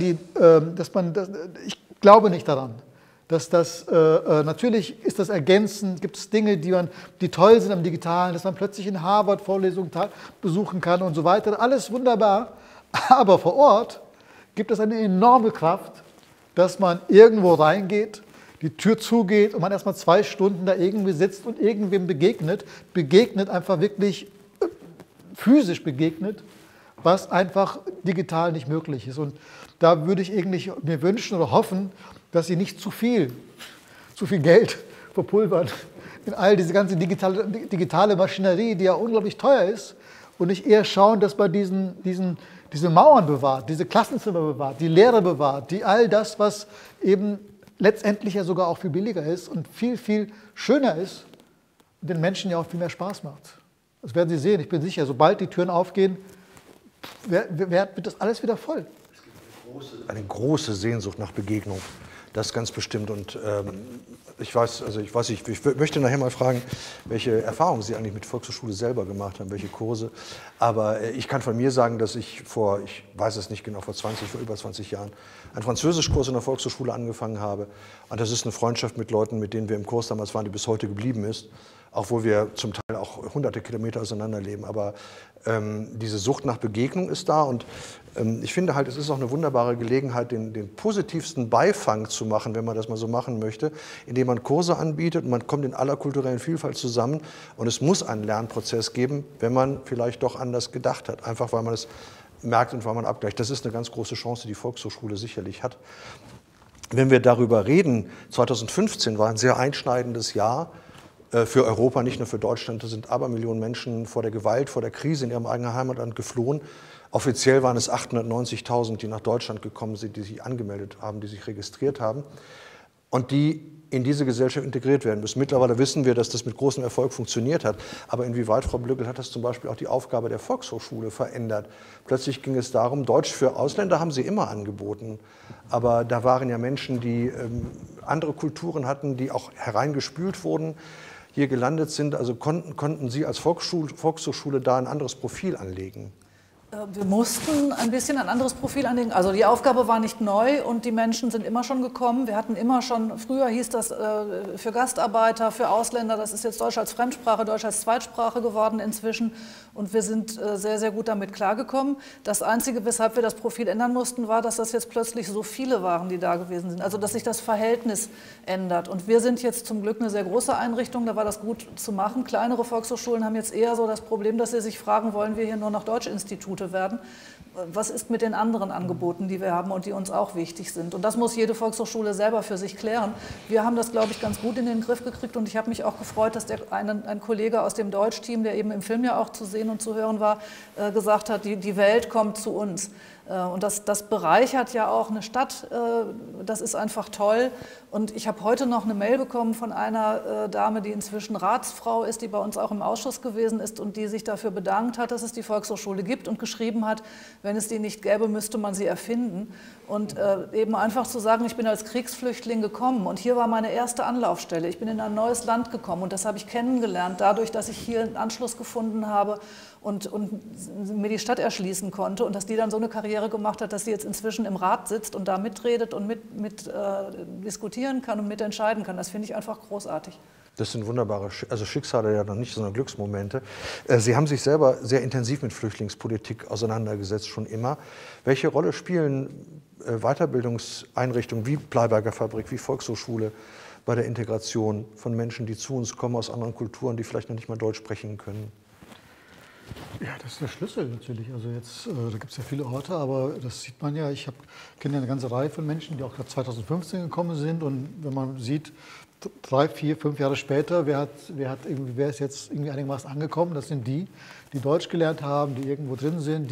glaube nicht daran, dass natürlich ist das ergänzend, gibt es Dinge, die toll sind am Digitalen, dass man plötzlich in Harvard Vorlesungen besuchen kann und so weiter, alles wunderbar, aber vor Ort gibt es eine enorme Kraft, dass man irgendwo reingeht, die Tür zugeht und man erstmal 2 Stunden da irgendwie sitzt und irgendwem begegnet, einfach wirklich physisch begegnet, was einfach digital nicht möglich ist. Und da würde ich eigentlich mir wünschen oder hoffen, dass sie nicht zu viel Geld verpulvern in all diese ganze digitale Maschinerie, die ja unglaublich teuer ist, und nicht eher schauen, dass man diese Mauern bewahrt, diese Klassenzimmer bewahrt, die Lehrer bewahrt, all das, was eben letztendlich ja sogar auch viel billiger ist und viel, viel schöner ist, den Menschen ja auch viel mehr Spaß macht. Das werden Sie sehen, ich bin sicher, sobald die Türen aufgehen, wird das alles wieder voll. Eine große Sehnsucht nach Begegnung, das ganz bestimmt. Und ich möchte nachher mal fragen, welche Erfahrungen Sie eigentlich mit Volkshochschule selber gemacht haben, welche Kurse. Aber ich kann von mir sagen, dass ich vor über 20 Jahren einen Französischkurs in der Volkshochschule angefangen habe. Und das ist eine Freundschaft mit Leuten, mit denen wir im Kurs damals waren, die bis heute geblieben ist. Obwohl wir zum Teil auch hunderte Kilometer auseinander leben. Aber diese Sucht nach Begegnung ist da und ich finde halt, es ist auch eine wunderbare Gelegenheit, den positivsten Beifang zu machen, wenn man das mal so machen möchte, indem man Kurse anbietet und man kommt in aller kulturellen Vielfalt zusammen und es muss einen Lernprozess geben, wenn man vielleicht doch anders gedacht hat, einfach weil man es merkt und weil man abgleicht. Das ist eine ganz große Chance, die Volkshochschule sicherlich hat. Wenn wir darüber reden, 2015 war ein sehr einschneidendes Jahr für Europa, nicht nur für Deutschland. Da sind Abermillionen Menschen vor der Gewalt, vor der Krise in ihrem eigenen Heimatland geflohen. Offiziell waren es 890.000, die nach Deutschland gekommen sind, die sich angemeldet haben, die sich registriert haben und die in diese Gesellschaft integriert werden müssen. Mittlerweile wissen wir, dass das mit großem Erfolg funktioniert hat. Aber inwieweit, Frau Blöckel, hat das zum Beispiel auch die Aufgabe der Volkshochschule verändert? Plötzlich ging es darum, Deutsch für Ausländer haben sie immer angeboten. Aber da waren ja Menschen, die andere Kulturen hatten, die auch hereingespült wurden, hier gelandet sind. Also konnten Sie als Volkshochschule da ein anderes Profil anlegen? Wir mussten ein bisschen ein anderes Profil anlegen. Also die Aufgabe war nicht neu und die Menschen sind immer schon gekommen. Wir hatten immer schon, früher hieß das für Gastarbeiter, für Ausländer, das ist jetzt Deutsch als Fremdsprache, Deutsch als Zweitsprache geworden inzwischen. Und wir sind sehr, sehr gut damit klargekommen. Das Einzige, weshalb wir das Profil ändern mussten, war, dass das jetzt plötzlich so viele waren, die da gewesen sind. Also dass sich das Verhältnis ändert. Und wir sind jetzt zum Glück eine sehr große Einrichtung, da war das gut zu machen. Kleinere Volkshochschulen haben jetzt eher so das Problem, dass sie sich fragen, wollen wir hier nur noch Deutschinstitute werden. Was ist mit den anderen Angeboten, die wir haben und die uns auch wichtig sind? Und das muss jede Volkshochschule selber für sich klären. Wir haben das, glaube ich, ganz gut in den Griff gekriegt und ich habe mich auch gefreut, dass ein Kollege aus dem Deutschteam, der eben im Film ja auch zu sehen und zu hören war, gesagt hat, die Welt kommt zu uns. Und das bereichert ja auch eine Stadt, das ist einfach toll. Und ich habe heute noch eine Mail bekommen von einer Dame, die inzwischen Ratsfrau ist, die bei uns auch im Ausschuss gewesen ist und die sich dafür bedankt hat, dass es die Volkshochschule gibt und geschrieben hat, wenn es die nicht gäbe, müsste man sie erfinden. Und eben einfach zu sagen, ich bin als Kriegsflüchtling gekommen und hier war meine erste Anlaufstelle. Ich bin in ein neues Land gekommen und das habe ich kennengelernt, dadurch, dass ich hier einen Anschluss gefunden habe und mir die Stadt erschließen konnte und dass die dann so eine Karriere gemacht hat, dass sie jetzt inzwischen im Rat sitzt und da mitredet und mit diskutieren kann und mitentscheiden kann. Das finde ich einfach großartig. Das sind wunderbare Schicksale, ja noch nicht, sondern Glücksmomente. Sie haben sich selber sehr intensiv mit Flüchtlingspolitik auseinandergesetzt, schon immer. Welche Rolle spielen Weiterbildungseinrichtungen wie Bleiberger Fabrik, wie Volkshochschule bei der Integration von Menschen, die zu uns kommen aus anderen Kulturen, die vielleicht noch nicht mal Deutsch sprechen können? Ja, das ist der Schlüssel natürlich. Also jetzt, da gibt es ja viele Orte, aber das sieht man ja. Ich kenne ja eine ganze Reihe von Menschen, die auch 2015 gekommen sind. Und wenn man sieht, 3, 4, 5 Jahre später, wer ist jetzt irgendwie einigermaßen angekommen? Das sind die Deutsch gelernt haben, die irgendwo drin sind,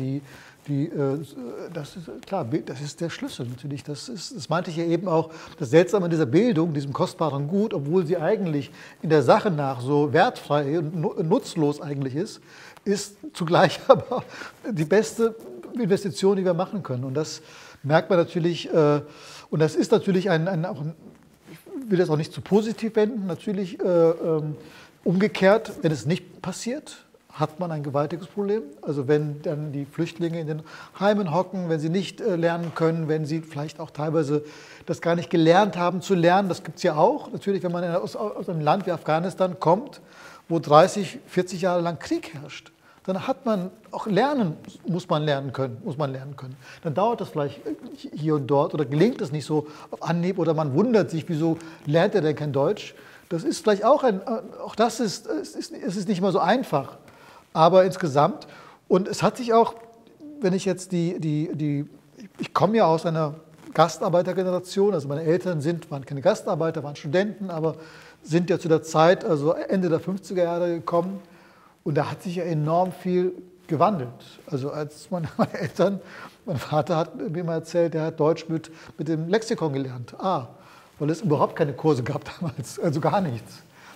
das ist klar, das ist der Schlüssel natürlich. Das meinte ich ja eben auch, das Seltsame an dieser Bildung, diesem kostbaren Gut, obwohl sie eigentlich in der Sache nach so wertfrei und nutzlos eigentlich ist zugleich aber die beste Investition, die wir machen können. Und das merkt man natürlich, und das ist natürlich ich will das auch nicht zu positiv wenden, natürlich umgekehrt, wenn es nicht passiert, hat man ein gewaltiges Problem. Also wenn dann die Flüchtlinge in den Heimen hocken, wenn sie nicht lernen können, wenn sie vielleicht auch teilweise das gar nicht gelernt haben zu lernen, das gibt es ja auch. Natürlich, wenn man aus einem Land wie Afghanistan kommt, wo 30, 40 Jahre lang Krieg herrscht, dann hat man auch muss man lernen können. Dann dauert das vielleicht hier und dort oder gelingt es nicht so auf Anhieb oder man wundert sich, wieso lernt er denn kein Deutsch? Das ist vielleicht auch es ist nicht immer so einfach. Aber insgesamt, und es hat sich auch, wenn ich jetzt ich komme ja aus einer Gastarbeitergeneration, also meine Eltern waren keine Gastarbeiter, waren Studenten, aber sind ja zu der Zeit, also Ende der 50er Jahre gekommen. Und da hat sich ja enorm viel gewandelt. Also als mein Vater hat mir mal erzählt, der hat Deutsch mit dem Lexikon gelernt. Weil es überhaupt keine Kurse gab damals, also gar nichts.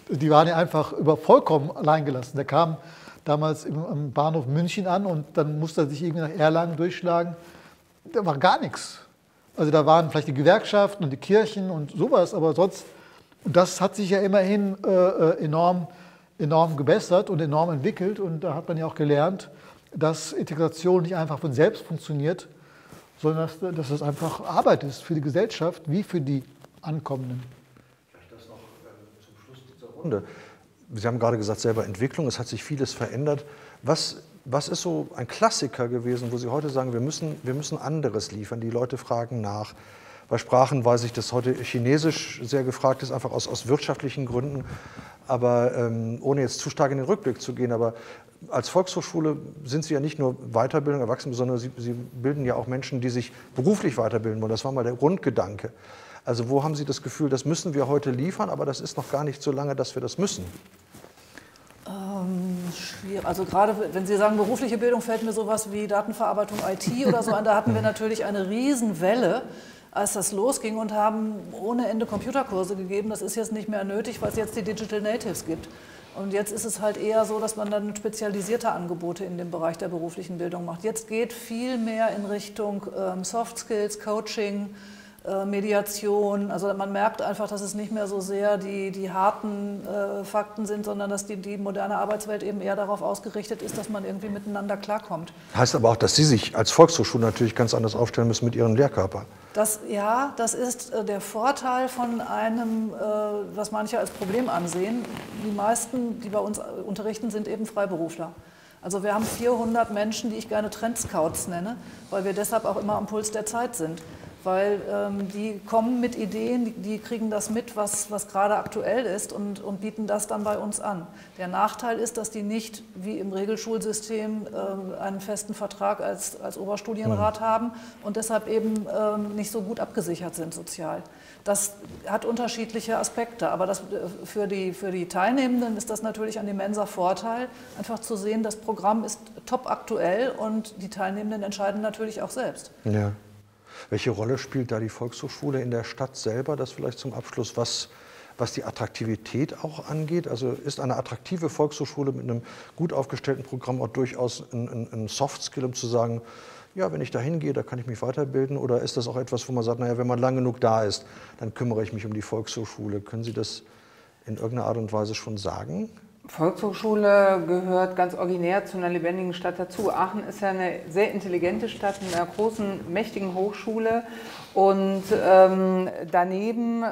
die waren ja einfach vollkommen alleingelassen. Der kam damals am Bahnhof München an und dann musste er sich irgendwie nach Erlangen durchschlagen. Da war gar nichts. Also da waren vielleicht die Gewerkschaften und die Kirchen und sowas, aber sonst, und das hat sich ja immerhin enorm gebessert und enorm entwickelt. Und da hat man ja auch gelernt, dass Integration nicht einfach von selbst funktioniert, sondern dass es einfach Arbeit ist für die Gesellschaft wie für die Ankommenden. Vielleicht das noch zum Schluss dieser Runde. Sie haben gerade gesagt, selber Entwicklung, es hat sich vieles verändert. Was ist so ein Klassiker gewesen, wo Sie heute sagen, wir müssen anderes liefern? Die Leute fragen nach. Bei Sprachen weiß ich, dass heute Chinesisch sehr gefragt ist, einfach aus wirtschaftlichen Gründen. Aber ohne jetzt zu stark in den Rückblick zu gehen, aber als Volkshochschule sind Sie ja nicht nur Weiterbildung, Erwachsene, sondern Sie bilden ja auch Menschen, die sich beruflich weiterbilden wollen. Das war mal der Grundgedanke. Also wo haben Sie das Gefühl, das müssen wir heute liefern, aber das ist noch gar nicht so lange, dass wir das müssen? Schwierig. Also gerade wenn Sie sagen berufliche Bildung, fällt mir sowas wie Datenverarbeitung IT oder so an. Da hatten wir natürlich eine Riesenwelle, als das losging und haben ohne Ende Computerkurse gegeben. Das ist jetzt nicht mehr nötig, weil es jetzt die Digital Natives gibt. Und jetzt ist es halt eher so, dass man dann spezialisierte Angebote in dem Bereich der beruflichen Bildung macht. Jetzt geht viel mehr in Richtung Soft Skills, Coaching, Mediation. Also man merkt einfach, dass es nicht mehr so sehr die harten Fakten sind, sondern dass die moderne Arbeitswelt eben eher darauf ausgerichtet ist, dass man irgendwie miteinander klarkommt. Heißt aber auch, dass Sie sich als Volkshochschule natürlich ganz anders aufstellen müssen mit Ihrem Lehrkörper. Das ist der Vorteil von einem, was manche als Problem ansehen. Die meisten, die bei uns unterrichten, sind eben Freiberufler. Also wir haben 400 Menschen, die ich gerne Trendscouts nenne, weil wir deshalb auch immer am Puls der Zeit sind. Weil die kommen mit Ideen, die kriegen das mit, was gerade aktuell ist und bieten das dann bei uns an. Der Nachteil ist, dass die nicht wie im Regelschulsystem einen festen Vertrag als Oberstudienrat haben und deshalb eben nicht so gut abgesichert sind sozial. Das hat unterschiedliche Aspekte, aber für die Teilnehmenden ist das natürlich ein immenser Vorteil, einfach zu sehen, das Programm ist top aktuell und die Teilnehmenden entscheiden natürlich auch selbst. Ja. Welche Rolle spielt da die Volkshochschule in der Stadt selber? Das vielleicht zum Abschluss, was die Attraktivität auch angeht. Also ist eine attraktive Volkshochschule mit einem gut aufgestellten Programm auch durchaus ein Soft-Skill, um zu sagen, ja, wenn ich da hingehe, da kann ich mich weiterbilden? Oder ist das auch etwas, wo man sagt, naja, wenn man lang genug da ist, dann kümmere ich mich um die Volkshochschule? Können Sie das in irgendeiner Art und Weise schon sagen? Volkshochschule gehört ganz originär zu einer lebendigen Stadt dazu. Aachen ist ja eine sehr intelligente Stadt mit einer großen, mächtigen Hochschule. Und daneben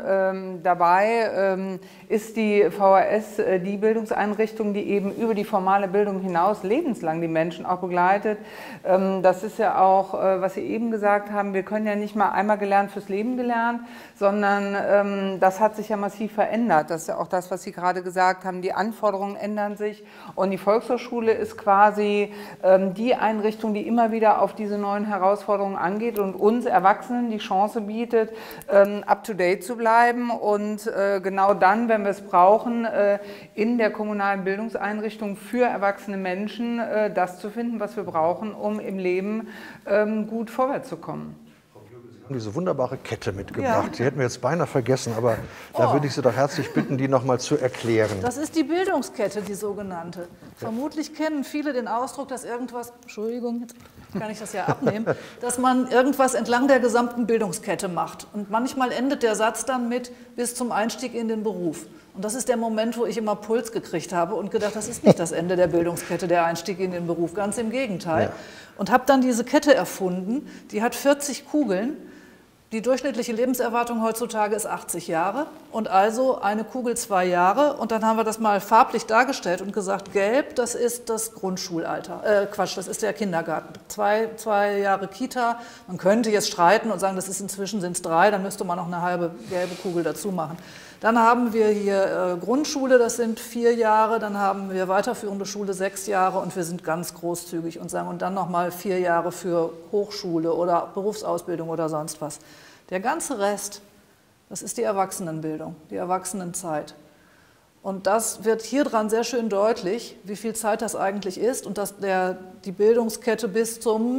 dabei ist die VHS die Bildungseinrichtung, die eben über die formale Bildung hinaus lebenslang die Menschen auch begleitet. Das ist ja auch, was Sie eben gesagt haben, wir können ja nicht mal einmal gelernt fürs Leben gelernt, sondern das hat sich ja massiv verändert. Das ist ja auch das, was Sie gerade gesagt haben, die Anforderungen ändern sich und die Volkshochschule ist quasi die Einrichtung, die immer wieder auf diese neuen Herausforderungen angeht und uns Erwachsenen die Chance bietet, up-to-date zu bleiben und genau dann, wenn wir es brauchen, in der kommunalen Bildungseinrichtung für erwachsene Menschen das zu finden, was wir brauchen, um im Leben gut vorwärts zu kommen. Sie haben diese wunderbare Kette mitgebracht. Ja. Die hätten wir jetzt beinahe vergessen, aber da würde ich Sie doch herzlich bitten, die noch mal zu erklären. Das ist die Bildungskette, die sogenannte. Ja. Vermutlich kennen viele den Ausdruck, dass irgendwas, Entschuldigung, jetzt kann ich das ja abnehmen, dass man irgendwas entlang der gesamten Bildungskette macht. Und manchmal endet der Satz dann mit bis zum Einstieg in den Beruf. Und das ist der Moment, wo ich immer Puls gekriegt habe und gedacht, das ist nicht das Ende der Bildungskette, der Einstieg in den Beruf, ganz im Gegenteil. Ja. Und habe dann diese Kette erfunden, die hat 40 Kugeln. Die durchschnittliche Lebenserwartung heutzutage ist 80 Jahre und also eine Kugel 2 Jahre. Und dann haben wir das mal farblich dargestellt und gesagt, gelb, das ist das Grundschulalter. Das ist der Kindergarten. 2 Jahre Kita. Man könnte jetzt streiten und sagen, inzwischen sind es 3, dann müsste man noch eine halbe gelbe Kugel dazu machen. Dann haben wir hier Grundschule, das sind 4 Jahre, dann haben wir weiterführende Schule 6 Jahre und wir sind ganz großzügig und sagen, und dann nochmal 4 Jahre für Hochschule oder Berufsausbildung oder sonst was. Der ganze Rest, das ist die Erwachsenenbildung, die Erwachsenenzeit. Und das wird hier dran sehr schön deutlich, wie viel Zeit das eigentlich ist und dass die Bildungskette bis zum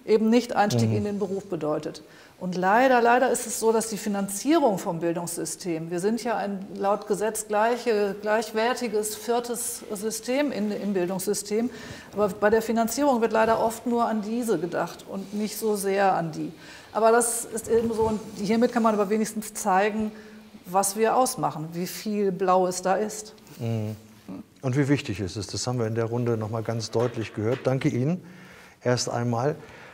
eben nicht Einstieg in den Beruf bedeutet. Und leider ist es so, dass die Finanzierung vom Bildungssystem, wir sind ja ein laut Gesetz gleichwertiges viertes System im Bildungssystem, aber bei der Finanzierung wird leider oft nur an diese gedacht und nicht so sehr an die. Aber das ist eben so, und hiermit kann man aber wenigstens zeigen, was wir ausmachen, wie viel Blau es da ist. Und wie wichtig es ist, das haben wir in der Runde noch mal ganz deutlich gehört. Danke Ihnen erst einmal.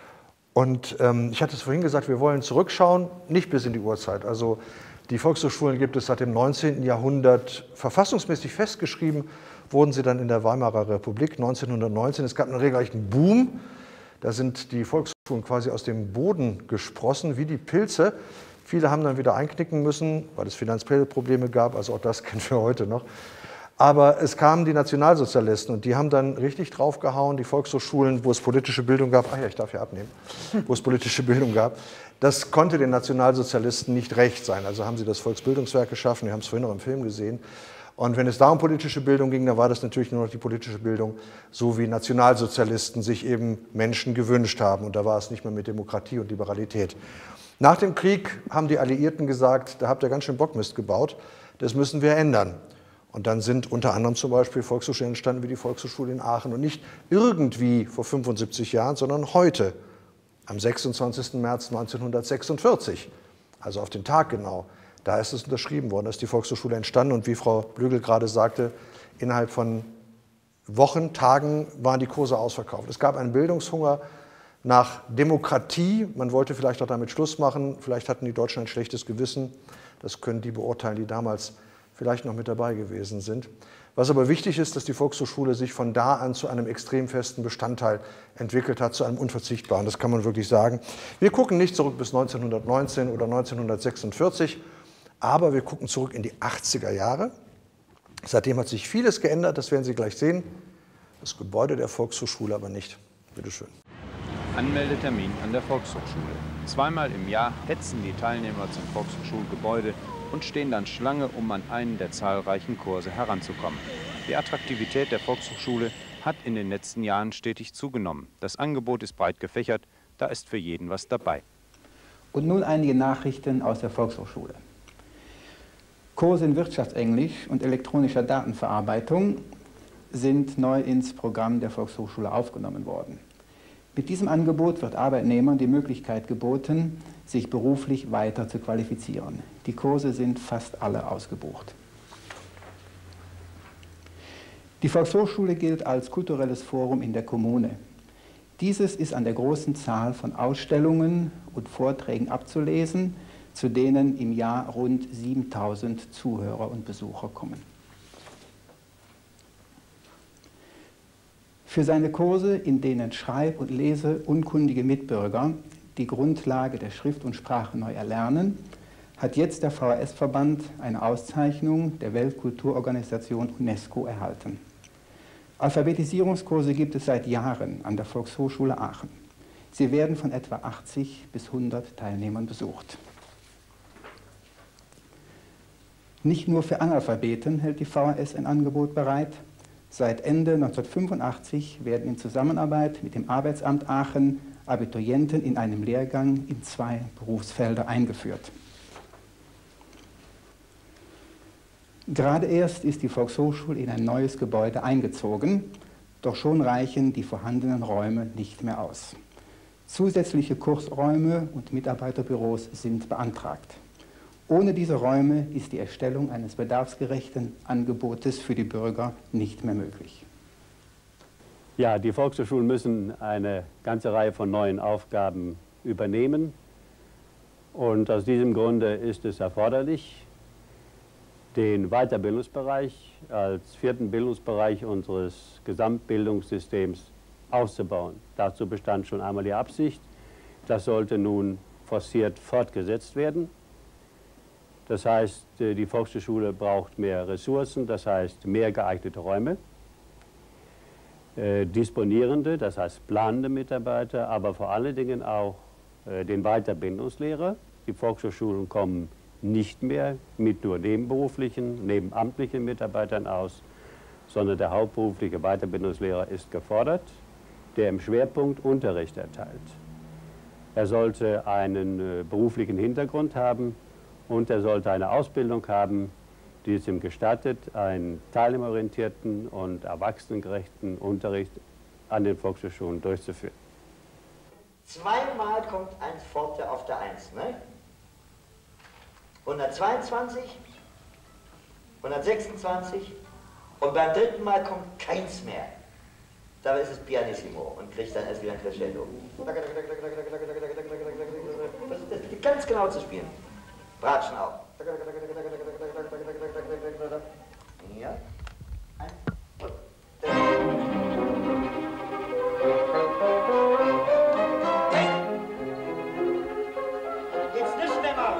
Und ich hatte es vorhin gesagt, wir wollen zurückschauen, nicht bis in die Urzeit. Also die Volkshochschulen gibt es seit dem 19. Jahrhundert verfassungsmäßig festgeschrieben, wurden sie dann in der Weimarer Republik 1919. Es gab einen regelrechten Boom. Da sind die Volkshochschulen quasi aus dem Boden gesprossen, wie die Pilze. Viele haben dann wieder einknicken müssen, weil es finanzielle Probleme gab. Also auch das kennen wir heute noch. Aber es kamen die Nationalsozialisten und die haben dann richtig draufgehauen, die Volkshochschulen, wo es politische Bildung gab, ach ja, ich darf hier abnehmen, wo es politische Bildung gab, das konnte den Nationalsozialisten nicht recht sein. Also haben sie das Volksbildungswerk geschaffen, wir haben es vorhin noch im Film gesehen. Und wenn es da um politische Bildung ging, dann war das natürlich nur noch die politische Bildung, so wie Nationalsozialisten sich eben Menschen gewünscht haben. Und da war es nicht mehr mit Demokratie und Liberalität. Nach dem Krieg haben die Alliierten gesagt, da habt ihr ganz schön Bockmist gebaut, das müssen wir ändern. Und dann sind unter anderem zum Beispiel Volkshochschulen entstanden wie die Volkshochschule in Aachen. Und nicht irgendwie vor 75 Jahren, sondern heute, am 26. März 1946, also auf den Tag genau. Da ist es unterschrieben worden, da ist die Volkshochschule entstanden. Und wie Frau Blögel gerade sagte, innerhalb von Wochen, Tagen waren die Kurse ausverkauft. Es gab einen Bildungshunger nach Demokratie. Man wollte vielleicht auch damit Schluss machen. Vielleicht hatten die Deutschen ein schlechtes Gewissen. Das können die beurteilen, die damals vielleicht noch mit dabei gewesen sind. Was aber wichtig ist, dass die Volkshochschule sich von da an zu einem extrem festen Bestandteil entwickelt hat, zu einem unverzichtbaren. Das kann man wirklich sagen. Wir gucken nicht zurück bis 1919 oder 1946, aber wir gucken zurück in die 80er Jahre. Seitdem hat sich vieles geändert, das werden Sie gleich sehen. Das Gebäude der Volkshochschule aber nicht. Bitte schön. Anmeldetermin an der Volkshochschule. Zweimal im Jahr hetzen die Teilnehmer zum Volkshochschulgebäude und stehen dann Schlange, um an einen der zahlreichen Kurse heranzukommen. Die Attraktivität der Volkshochschule hat in den letzten Jahren stetig zugenommen. Das Angebot ist breit gefächert, da ist für jeden was dabei. Und nun einige Nachrichten aus der Volkshochschule. Kurse in Wirtschaftsenglisch und elektronischer Datenverarbeitung sind neu ins Programm der Volkshochschule aufgenommen worden. Mit diesem Angebot wird Arbeitnehmern die Möglichkeit geboten, sich beruflich weiter zu qualifizieren. Die Kurse sind fast alle ausgebucht. Die Volkshochschule gilt als kulturelles Forum in der Kommune. Dieses ist an der großen Zahl von Ausstellungen und Vorträgen abzulesen, zu denen im Jahr rund 7000 Zuhörer und Besucher kommen. Für seine Kurse, in denen Schreib- und Leseunkundige Mitbürger die Grundlage der Schrift und Sprache neu erlernen, hat jetzt der VHS-Verband eine Auszeichnung der Weltkulturorganisation UNESCO erhalten. Alphabetisierungskurse gibt es seit Jahren an der Volkshochschule Aachen. Sie werden von etwa 80 bis 100 Teilnehmern besucht. Nicht nur für Analphabeten hält die VHS ein Angebot bereit. Seit Ende 1985 werden in Zusammenarbeit mit dem Arbeitsamt Aachen Abiturienten in einem Lehrgang in 2 Berufsfelder eingeführt. Gerade erst ist die Volkshochschule in ein neues Gebäude eingezogen, doch schon reichen die vorhandenen Räume nicht mehr aus. Zusätzliche Kursräume und Mitarbeiterbüros sind beantragt. Ohne diese Räume ist die Erstellung eines bedarfsgerechten Angebotes für die Bürger nicht mehr möglich. Ja, die Volkshochschulen müssen eine ganze Reihe von neuen Aufgaben übernehmen. Und aus diesem Grunde ist es erforderlich, den Weiterbildungsbereich als 4. Bildungsbereich unseres Gesamtbildungssystems auszubauen. Dazu bestand schon einmal die Absicht, das sollte nun forciert fortgesetzt werden. Das heißt, die Volkshochschule braucht mehr Ressourcen, das heißt mehr geeignete Räume, disponierende, das heißt planende Mitarbeiter, aber vor allen Dingen auch den Weiterbildungslehrer. Die Volkshochschulen kommen nicht mehr mit nur nebenberuflichen, nebenamtlichen Mitarbeitern aus, sondern der hauptberufliche Weiterbildungslehrer ist gefordert, der im Schwerpunkt Unterricht erteilt. Er sollte einen beruflichen Hintergrund haben und er sollte eine Ausbildung haben, die es ihm gestattet, einen teilnehmerorientierten und erwachsenengerechten Unterricht an den Volkshochschulen durchzuführen. Zweimal kommt ein Forte auf der 1, ne? 122, 126 und beim dritten Mal kommt keins mehr. Da ist es Pianissimo und kriegt dann erst wieder ein Crescendo. Das ist ganz genau zu spielen. Bratschen auch. Ja. Jetzt nicht mehr mal.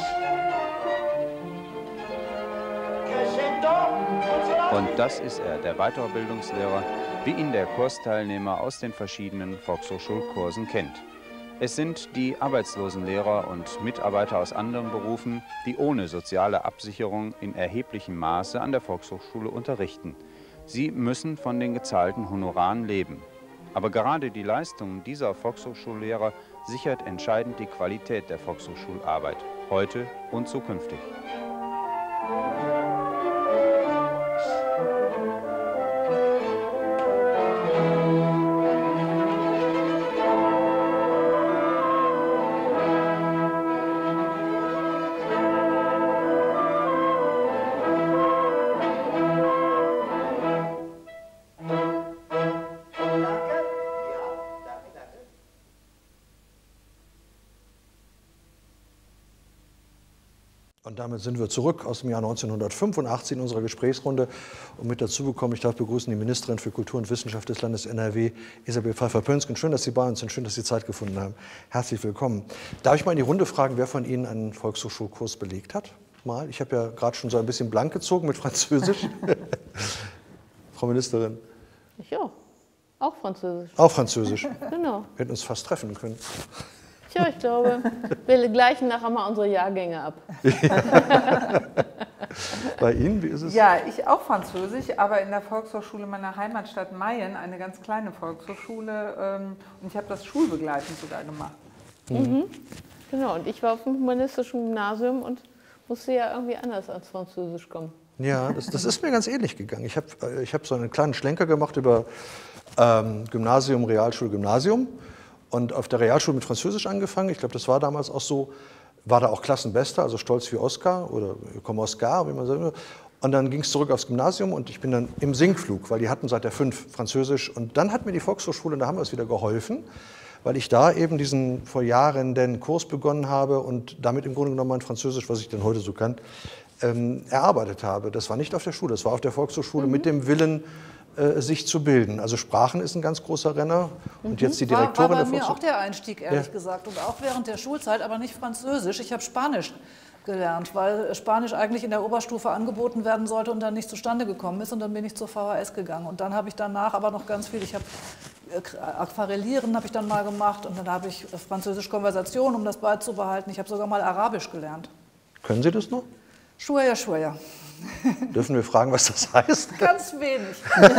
Und das ist er, der Weiterbildungslehrer, wie ihn der Kursteilnehmer aus den verschiedenen Volkshochschulkursen kennt. Es sind die Arbeitslosenlehrer und Mitarbeiter aus anderen Berufen, die ohne soziale Absicherung in erheblichem Maße an der Volkshochschule unterrichten. Sie müssen von den gezahlten Honoraren leben. Aber gerade die Leistungen dieser Volkshochschullehrer sichert entscheidend die Qualität der Volkshochschularbeit, heute und zukünftig. Und damit sind wir zurück aus dem Jahr 1985 in unserer Gesprächsrunde. Und mit dazu gekommen, ich darf begrüßen die Ministerin für Kultur und Wissenschaft des Landes NRW, Isabel Pfeiffer-Pönsken. Schön, dass Sie bei uns sind, schön, dass Sie Zeit gefunden haben. Herzlich willkommen. Darf ich mal in die Runde fragen, wer von Ihnen einen Volkshochschulkurs belegt hat? Mal. Ich habe ja gerade schon so ein bisschen blank gezogen mit Französisch. Frau Ministerin. Ich auch Französisch. Auch Französisch? Genau. Wir hätten uns fast treffen können. Tja, ich glaube, wir gleichen nachher mal unsere Jahrgänge ab. Bei Ihnen, wie ist es? Ja, ich auch Französisch, aber in der Volkshochschule meiner Heimatstadt Mayen, eine ganz kleine Volkshochschule, und ich habe das schulbegleitend sogar gemacht. Mhm. Genau, und ich war auf dem humanistischen Gymnasium und musste ja irgendwie anders als Französisch kommen. Ja, das ist mir ganz ähnlich gegangen. Ich hab so einen kleinen Schlenker gemacht über Gymnasium, Realschule, Gymnasium. Und auf der Realschule mit Französisch angefangen. Ich glaube, das war damals auch so, war da auch Klassenbester, also stolz wie Oscar oder comme Oscar, wie man sagt. Und dann ging es zurück aufs Gymnasium und ich bin dann im Sinkflug, weil die hatten seit der 5 Französisch. Und dann hat mir die Volkshochschule, da haben wir es wieder geholfen, weil ich da eben diesen vor Jahren den Kurs begonnen habe und damit im Grunde genommen mein Französisch, was ich dann heute so kann, erarbeitet habe. Das war nicht auf der Schule, das war auf der Volkshochschule mit dem Willen, sich zu bilden. Also Sprachen ist ein ganz großer Renner. Und jetzt die Direktorin war der bei mir Volkshochschule. auch der Einstieg, ehrlich gesagt. Und auch während der Schulzeit, aber nicht Französisch. Ich habe Spanisch gelernt, weil Spanisch eigentlich in der Oberstufe angeboten werden sollte und dann nicht zustande gekommen ist. Und dann bin ich zur VHS gegangen. Und dann habe ich danach aber noch ganz viel, ich habe Aquarellieren habe ich dann mal gemacht und dann habe ich Französisch Konversation, um das beizubehalten. Ich habe sogar mal Arabisch gelernt. Können Sie das noch? Schwer, schwer. Dürfen wir fragen, was das heißt? Ganz wenig.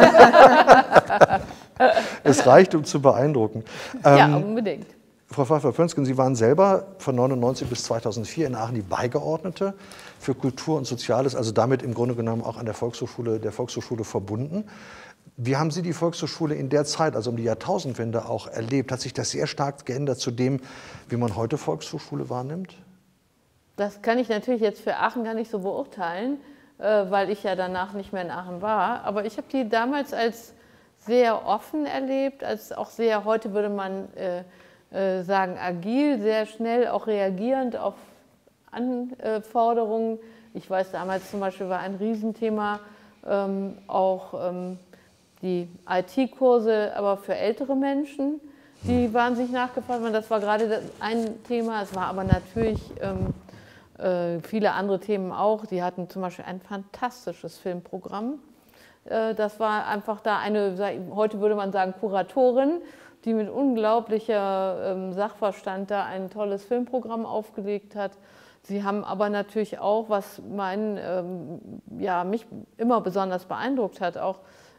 Es reicht, um zu beeindrucken. Ja, unbedingt. Frau Pfeiffer-Pönsken, Sie waren selber von 1999 bis 2004 in Aachen die Beigeordnete für Kultur und Soziales, also damit im Grunde genommen auch an der Volkshochschule verbunden. Wie haben Sie die Volkshochschule in der Zeit, also um die Jahrtausendwende auch erlebt? Hat sich das sehr stark geändert zu dem, wie man heute Volkshochschule wahrnimmt? Das kann ich natürlich jetzt für Aachen gar nicht so beurteilen, weil ich ja danach nicht mehr in Aachen war. Aber ich habe die damals als sehr offen erlebt, als auch sehr, heute würde man sagen, agil, sehr schnell auch reagierend auf Anforderungen. Ich weiß, damals zum Beispiel war ein Riesenthema auch die IT-Kurse, aber für ältere Menschen, die waren sich nachgefragt. Das war gerade ein Thema, es war aber natürlich viele andere Themen auch. Die hatten zum Beispiel ein fantastisches Filmprogramm. Das war einfach da eine, heute würde man sagen, Kuratorin, die mit unglaublicher Sachverstand da ein tolles Filmprogramm aufgelegt hat. Sie haben aber natürlich auch, was mich immer besonders beeindruckt hat, auch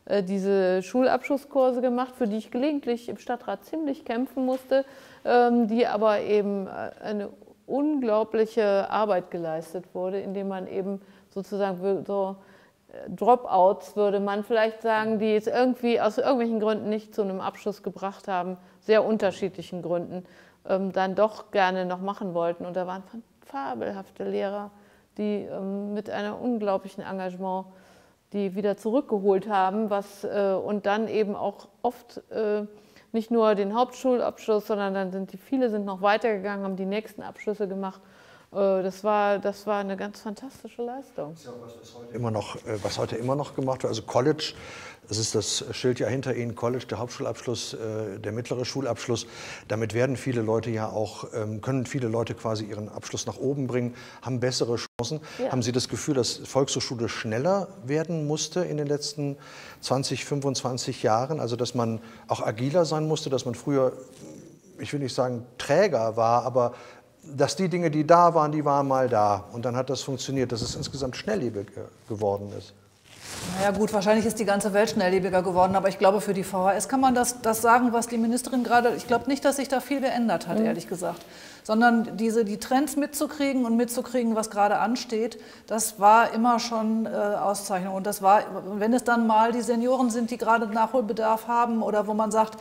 diese Schulabschlusskurse gemacht, für die ich gelegentlich im Stadtrat ziemlich kämpfen musste, die aber eben eine unglaubliche Arbeit geleistet wurde, indem man eben sozusagen so Dropouts, würde man vielleicht sagen, die es irgendwie aus irgendwelchen Gründen nicht zu einem Abschluss gebracht haben, sehr unterschiedlichen Gründen, dann doch gerne noch machen wollten. Und da waren fabelhafte Lehrer, die mit einem unglaublichen Engagement die wieder zurückgeholt haben, und dann eben auch oft nicht nur den Hauptschulabschluss, sondern viele sind noch weitergegangen, haben die nächsten Abschlüsse gemacht. Das war eine ganz fantastische Leistung. Das ist ja was heute immer noch gemacht wird. Also College, das ist das Schild ja hinter Ihnen, College, der Hauptschulabschluss, der mittlere Schulabschluss. Damit werden viele Leute ja auch, können viele Leute quasi ihren Abschluss nach oben bringen, haben bessere Chancen. Ja. Haben Sie das Gefühl, dass Volkshochschule schneller werden musste in den letzten 20, 25 Jahren? Also dass man auch agiler sein musste, dass man früher, ich will nicht sagen träger war, aber dass die Dinge, die da waren, die waren mal da. Und dann hat das funktioniert, dass es insgesamt schnelllebiger geworden ist. Naja gut, wahrscheinlich ist die ganze Welt schnelllebiger geworden, aber ich glaube, für die VHS kann man das sagen, was die Ministerin gerade, ich glaube nicht, dass sich da viel geändert hat, ehrlich gesagt. Sondern die Trends mitzukriegen und mitzukriegen, was gerade ansteht, das war immer schon Auszeichnung. Und das war, wenn es dann mal die Senioren sind, die gerade Nachholbedarf haben oder wo man sagt,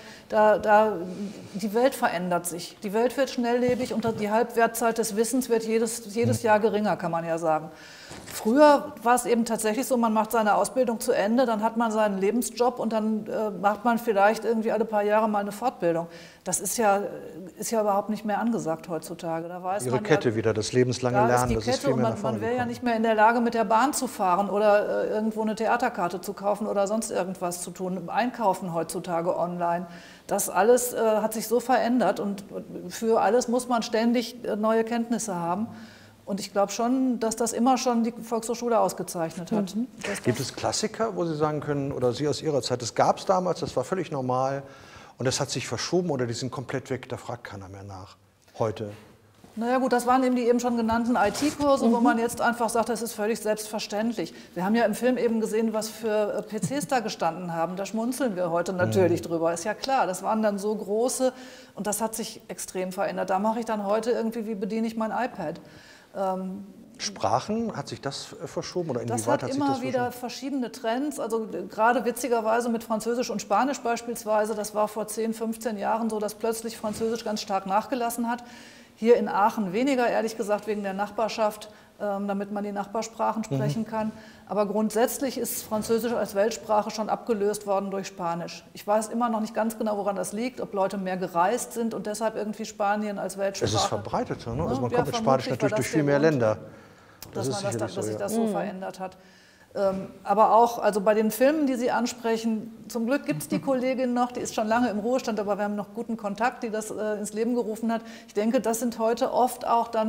die Welt verändert sich. Die Welt wird schnelllebig und die Halbwertzeit des Wissens wird jedes Jahr geringer, kann man ja sagen. Früher war es eben tatsächlich so, man macht seine Ausbildung zu Ende, dann hat man seinen Lebensjob und dann macht man vielleicht irgendwie alle paar Jahre mal eine Fortbildung. Das ist ja überhaupt nicht mehr angesagt heutzutage. Da weiß Ihre man Kette ja, wieder, das lebenslange Lernen, das ist viel mehr nach vorne. Man wäre ja nicht mehr in der Lage, mit der Bahn zu fahren oder irgendwo eine Theaterkarte zu kaufen oder sonst irgendwas zu tun. Einkaufen heutzutage online. Das alles hat sich so verändert und für alles muss man ständig neue Kenntnisse haben. Und ich glaube schon, dass das immer schon die Volkshochschule ausgezeichnet hat. Mhm. Gibt es Klassiker, wo Sie sagen können, oder Sie aus Ihrer Zeit, das gab es damals, das war völlig normal und das hat sich verschoben oder die sind komplett weg, da fragt keiner mehr nach, heute? Naja gut, das waren eben die eben schon genannten IT-Kurse, wo man jetzt einfach sagt, das ist völlig selbstverständlich. Wir haben ja im Film eben gesehen, was für PCs da gestanden haben. Da schmunzeln wir heute natürlich drüber. Ist ja klar, das waren dann so große und das hat sich extrem verändert. Da mache ich dann heute irgendwie, wie bediene ich mein iPad? Sprachen, hat sich das verschoben oder inwieweit hat sich das verschoben? Das hat immer wieder verschiedene Trends, also gerade witzigerweise mit Französisch und Spanisch beispielsweise, das war vor 10, 15 Jahren so, dass plötzlich Französisch ganz stark nachgelassen hat. Hier in Aachen weniger, ehrlich gesagt, wegen der Nachbarschaft, damit man die Nachbarsprachen sprechen kann. Aber grundsätzlich ist Französisch als Weltsprache schon abgelöst worden durch Spanisch. Ich weiß immer noch nicht ganz genau, woran das liegt, ob Leute mehr gereist sind und deshalb irgendwie Spanien als Weltsprache. Es ist verbreiteter, ne? Also man kommt mit Spanisch natürlich durch viel mehr Länder. Dass sich das so verändert hat. Aber auch also bei den Filmen, die Sie ansprechen, zum Glück gibt es die Kollegin noch, die ist schon lange im Ruhestand, aber wir haben noch guten Kontakt, die das ins Leben gerufen hat. Ich denke, das sind heute oft auch dann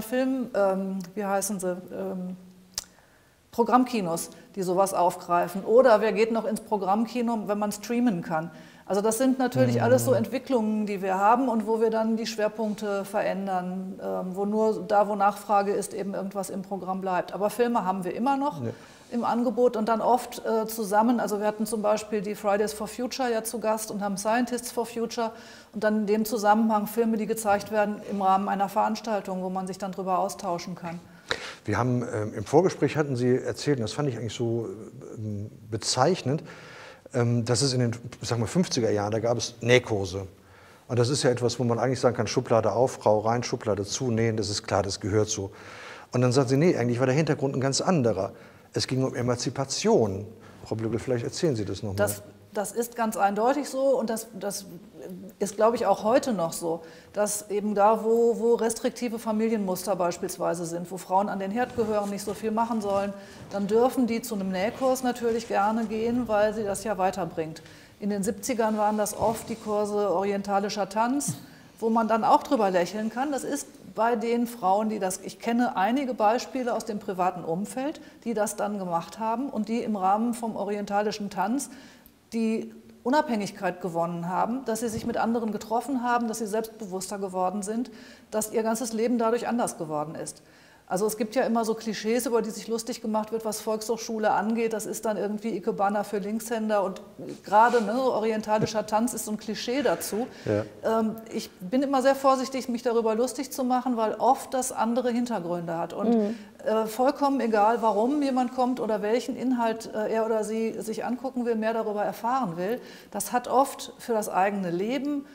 Programmkinos, die sowas aufgreifen. Oder wer geht noch ins Programmkino, wenn man streamen kann. Also das sind natürlich alles so Entwicklungen, die wir haben und wo wir dann die Schwerpunkte verändern, wo nur da, wo Nachfrage ist, eben irgendwas im Programm bleibt. Aber Filme haben wir immer noch im Angebot und dann oft zusammen. Also wir hatten zum Beispiel die Fridays for Future ja zu Gast und haben Scientists for Future und dann in dem Zusammenhang Filme, die gezeigt werden im Rahmen einer Veranstaltung, wo man sich dann drüber austauschen kann. Wir haben im Vorgespräch hatten Sie erzählt, und das fand ich eigentlich so bezeichnend, dass es in den 50er Jahren, da gab es Nähkurse. Und das ist ja etwas, wo man eigentlich sagen kann, Schublade auf, Frau rein, Schublade zu, nähen, das ist klar, das gehört so. Und dann sagt sie, nee, eigentlich war der Hintergrund ein ganz anderer. Es ging um Emanzipation. Frau Blögel, vielleicht erzählen Sie das nochmal. Das ist ganz eindeutig so und das ist, glaube ich, auch heute noch so, dass eben da, wo restriktive Familienmuster beispielsweise sind, wo Frauen an den Herd gehören, nicht so viel machen sollen, dann dürfen die zu einem Nähkurs natürlich gerne gehen, weil sie das ja weiterbringt. In den 70ern waren das oft die Kurse orientalischer Tanz, wo man dann auch drüber lächeln kann. Das ist bei den Frauen, ich kenne einige Beispiele aus dem privaten Umfeld, die das dann gemacht haben und die im Rahmen vom orientalischen Tanz die Unabhängigkeit gewonnen haben, dass sie sich mit anderen getroffen haben, dass sie selbstbewusster geworden sind, dass ihr ganzes Leben dadurch anders geworden ist. Also es gibt ja immer so Klischees, über die sich lustig gemacht wird, was Volkshochschule angeht. Das ist dann irgendwie Ikebana für Linkshänder und gerade orientalischer Tanz ist so ein Klischee dazu. Ja. Ich bin immer sehr vorsichtig, mich darüber lustig zu machen, weil oft das andere Hintergründe hat. Und vollkommen egal, warum jemand kommt oder welchen Inhalt er oder sie sich angucken will, mehr darüber erfahren will, das hat oft für das eigene Leben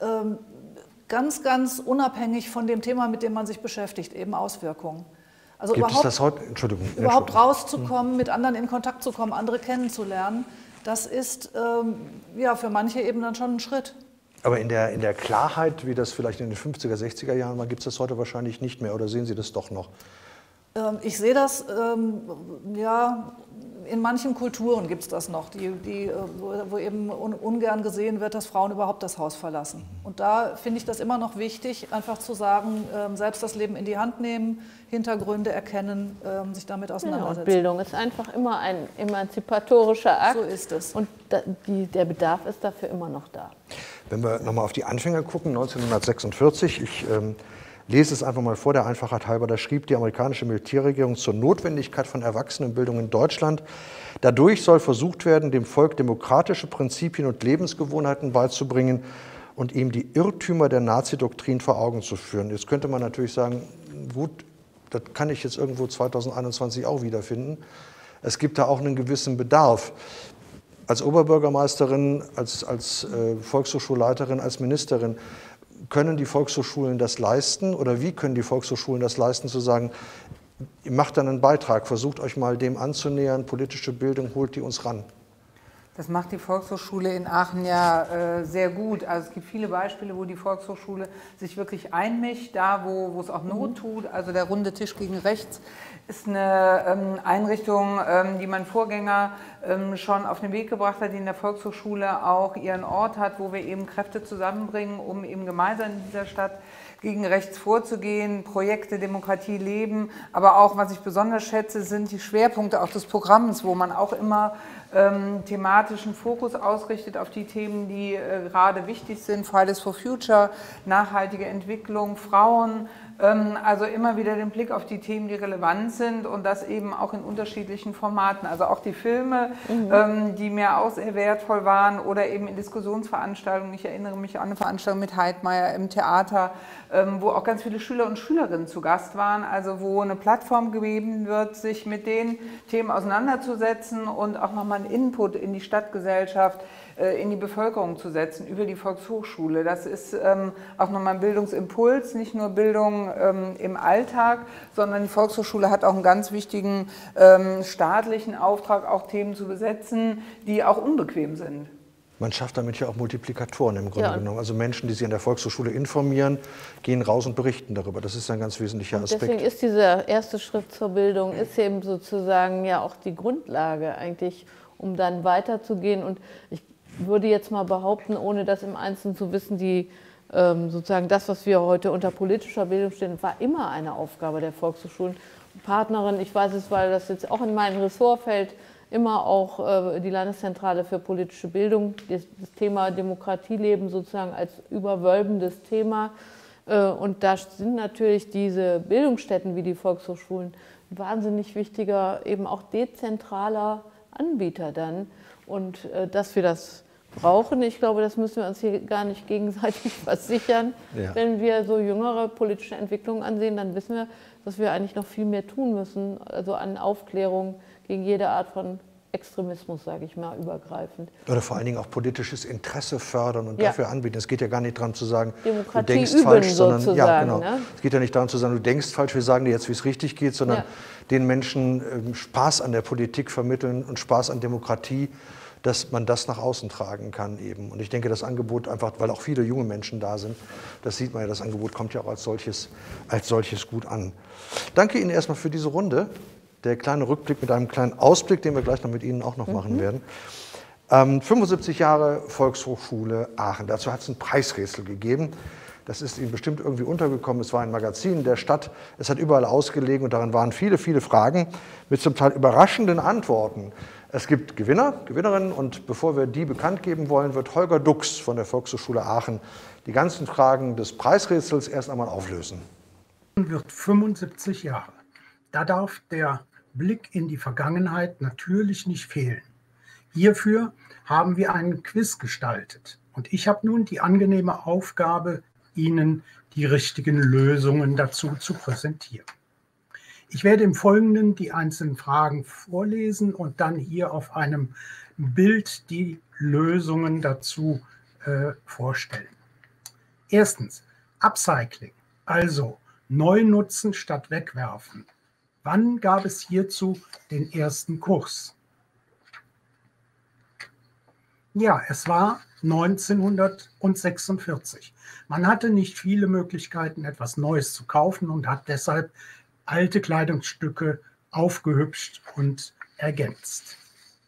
ganz, ganz unabhängig von dem Thema, mit dem man sich beschäftigt, eben Auswirkungen. Also Gibt es das heute? Entschuldigung. Überhaupt rauszukommen, mit anderen in Kontakt zu kommen, andere kennenzulernen, das ist ja, für manche eben dann schon ein Schritt. Aber in der Klarheit, wie das vielleicht in den 50er, 60er Jahren war, gibt es das heute wahrscheinlich nicht mehr, oder sehen Sie das doch noch? Ich sehe das, ja, in manchen Kulturen gibt es das noch, wo eben ungern gesehen wird, dass Frauen überhaupt das Haus verlassen. Und da finde ich das immer noch wichtig, einfach zu sagen, selbst das Leben in die Hand nehmen, Hintergründe erkennen, sich damit auseinandersetzen. Ja, Bildung ist einfach immer ein emanzipatorischer Akt. So ist es. Und der Bedarf ist dafür immer noch da. Wenn wir nochmal auf die Anfänger gucken, 1946, ich lese es einfach mal vor, der Einfachheit halber, da schrieb die amerikanische Militärregierung zur Notwendigkeit von Erwachsenenbildung in Deutschland. Dadurch soll versucht werden, dem Volk demokratische Prinzipien und Lebensgewohnheiten beizubringen und ihm die Irrtümer der Nazi-Doktrin vor Augen zu führen. Jetzt könnte man natürlich sagen, gut, das kann ich jetzt irgendwo 2021 auch wiederfinden. Es gibt da auch einen gewissen Bedarf. Als Oberbürgermeisterin, als Volkshochschulleiterin, als Ministerin, können die Volkshochschulen das leisten oder wie können die Volkshochschulen das leisten, zu sagen, ihr macht dann einen Beitrag, versucht euch mal dem anzunähern, politische Bildung, holt die uns ran? Das macht die Volkshochschule in Aachen ja sehr gut. Also es gibt viele Beispiele, wo die Volkshochschule sich wirklich einmischt, da wo es auch Not tut. Also der runde Tisch gegen rechts ist eine Einrichtung, die mein Vorgänger schon auf den Weg gebracht hat, die in der Volkshochschule auch ihren Ort hat, wo wir eben Kräfte zusammenbringen, um eben gemeinsam in dieser Stadt gegen rechts vorzugehen, Projekte Demokratie leben. Aber auch, was ich besonders schätze, sind die Schwerpunkte auch des Programms, wo man auch immer thematischen Fokus ausrichtet auf die Themen, die gerade wichtig sind. Fridays for Future, nachhaltige Entwicklung, Frauen, also immer wieder den Blick auf die Themen, die relevant sind und das eben auch in unterschiedlichen Formaten. Also auch die Filme, die mir auch sehr wertvoll waren oder eben in Diskussionsveranstaltungen. Ich erinnere mich an eine Veranstaltung mit Heidmeier im Theater, wo auch ganz viele Schüler und Schülerinnen zu Gast waren, also wo eine Plattform gegeben wird, sich mit den Themen auseinanderzusetzen und auch nochmal einen Input in die Stadtgesellschaft, in die Bevölkerung zu setzen über die Volkshochschule. Das ist auch nochmal ein Bildungsimpuls, nicht nur Bildung im Alltag, sondern die Volkshochschule hat auch einen ganz wichtigen staatlichen Auftrag, auch Themen zu besetzen, die auch unbequem sind. Man schafft damit ja auch Multiplikatoren im Grunde genommen. Also Menschen, die sich an der Volkshochschule informieren, gehen raus und berichten darüber. Das ist ein ganz wesentlicher Aspekt. Deswegen ist dieser erste Schritt zur Bildung ist eben sozusagen ja auch die Grundlage eigentlich, um dann weiterzugehen. Und ich würde jetzt mal behaupten, ohne das im Einzelnen zu wissen, sozusagen das, was wir heute unter politischer Bildung stellen, war immer eine Aufgabe der Volkshochschulen. Partnerin, ich weiß es, weil das jetzt auch in mein Ressort fällt, immer auch die Landeszentrale für politische Bildung, das Thema Demokratieleben sozusagen als überwölbendes Thema. Und da sind natürlich diese Bildungsstätten wie die Volkshochschulen ein wahnsinnig wichtiger, eben auch dezentraler Anbieter dann. Und dass wir das brauchen, ich glaube, das müssen wir uns hier gar nicht gegenseitig versichern. Ja. Wenn wir so jüngere politische Entwicklungen ansehen, dann wissen wir, dass wir eigentlich noch viel mehr tun müssen, also an Aufklärung gegen jede Art von Extremismus, sage ich mal, übergreifend. Oder vor allen Dingen auch politisches Interesse fördern und dafür anbieten. Es geht ja gar nicht darum zu sagen, Demokratie du denkst falsch, sondern ja, genau. Ne? Es geht ja nicht darum zu sagen, du denkst falsch, wir sagen dir jetzt, wie es richtig geht, sondern den Menschen Spaß an der Politik vermitteln und Spaß an Demokratie, dass man das nach außen tragen kann eben. Und ich denke, das Angebot einfach, weil auch viele junge Menschen da sind, das sieht man ja, das Angebot kommt ja auch als solches gut an. Danke Ihnen erstmal für diese Runde. Der kleine Rückblick mit einem kleinen Ausblick, den wir gleich noch mit Ihnen auch noch machen werden. 75 Jahre Volkshochschule Aachen. Dazu hat es ein Preisrätsel gegeben. Das ist Ihnen bestimmt irgendwie untergekommen. Es war ein Magazin der Stadt. Es hat überall ausgelegen und darin waren viele, viele Fragen mit zum Teil überraschenden Antworten. Es gibt Gewinner, Gewinnerinnen und bevor wir die bekannt geben wollen, wird Holger Dux von der Volkshochschule Aachen die ganzen Fragen des Preisrätsels erst einmal auflösen. Wird 75 Jahre. Da darf der Blick in die Vergangenheit natürlich nicht fehlen. Hierfür haben wir einen Quiz gestaltet und ich habe nun die angenehme Aufgabe, Ihnen die richtigen Lösungen dazu zu präsentieren. Ich werde im Folgenden die einzelnen Fragen vorlesen und dann hier auf einem Bild die Lösungen dazu vorstellen. Erstens, Upcycling, also neu nutzen statt wegwerfen. Wann gab es hierzu den ersten Kurs? Ja, es war 1946. Man hatte nicht viele Möglichkeiten, etwas Neues zu kaufen und hat deshalb alte Kleidungsstücke aufgehübscht und ergänzt.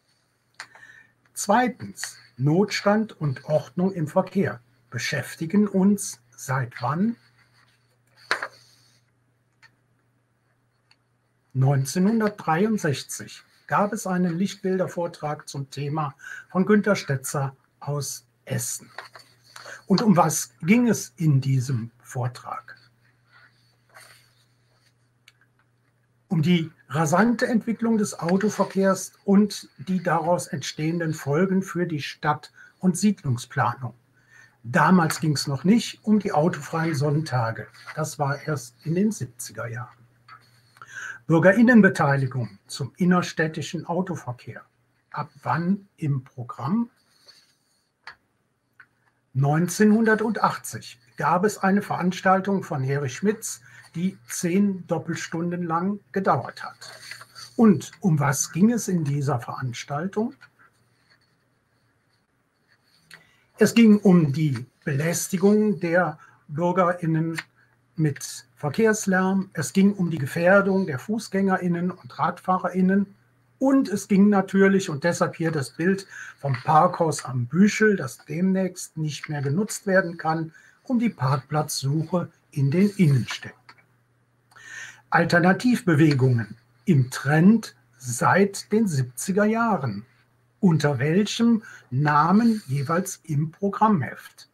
Zweitens, Notstand und Ordnung im Verkehr beschäftigen uns seit wann? 1963 gab es einen Lichtbildervortrag zum Thema von Günter Stetzer aus Essen. Und um was ging es in diesem Vortrag? Um die rasante Entwicklung des Autoverkehrs und die daraus entstehenden Folgen für die Stadt- und Siedlungsplanung. Damals ging es noch nicht um die autofreien Sonntage. Das war erst in den 70er Jahren. Bürgerinnenbeteiligung zum innerstädtischen Autoverkehr. Ab wann im Programm? 1980 gab es eine Veranstaltung von Erich Schmitz, die 10 Doppelstunden lang gedauert hat. Und um was ging es in dieser Veranstaltung? Es ging um die Belästigung der BürgerInnen mit Verkehrslärm, es ging um die Gefährdung der FußgängerInnen und RadfahrerInnen und es ging natürlich, und deshalb hier das Bild vom Parkhaus am Büchel, das demnächst nicht mehr genutzt werden kann, um die Parkplatzsuche in den Innenstädten. Alternativbewegungen im Trend seit den 70er Jahren. Unter welchem Namen jeweils im Programmheft?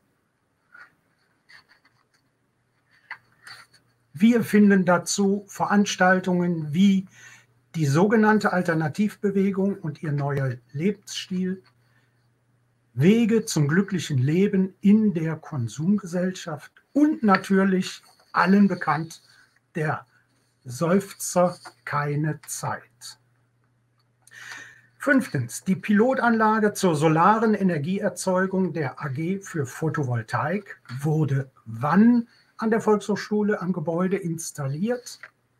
Wir finden dazu Veranstaltungen wie die sogenannte Alternativbewegung und ihr neuer Lebensstil, Wege zum glücklichen Leben in der Konsumgesellschaft und natürlich allen bekannt der Seufzer keine Zeit. Fünftens, die Pilotanlage zur solaren Energieerzeugung der AG für Photovoltaik wurde wann an der Volkshochschule am Gebäude installiert?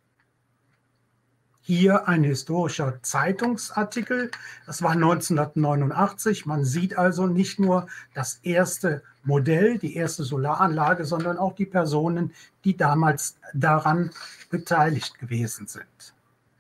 Hier ein historischer Zeitungsartikel, das war 1989. Man sieht also nicht nur das erste Modell, die erste Solaranlage, sondern auch die Personen, die damals daran beteiligt gewesen sind.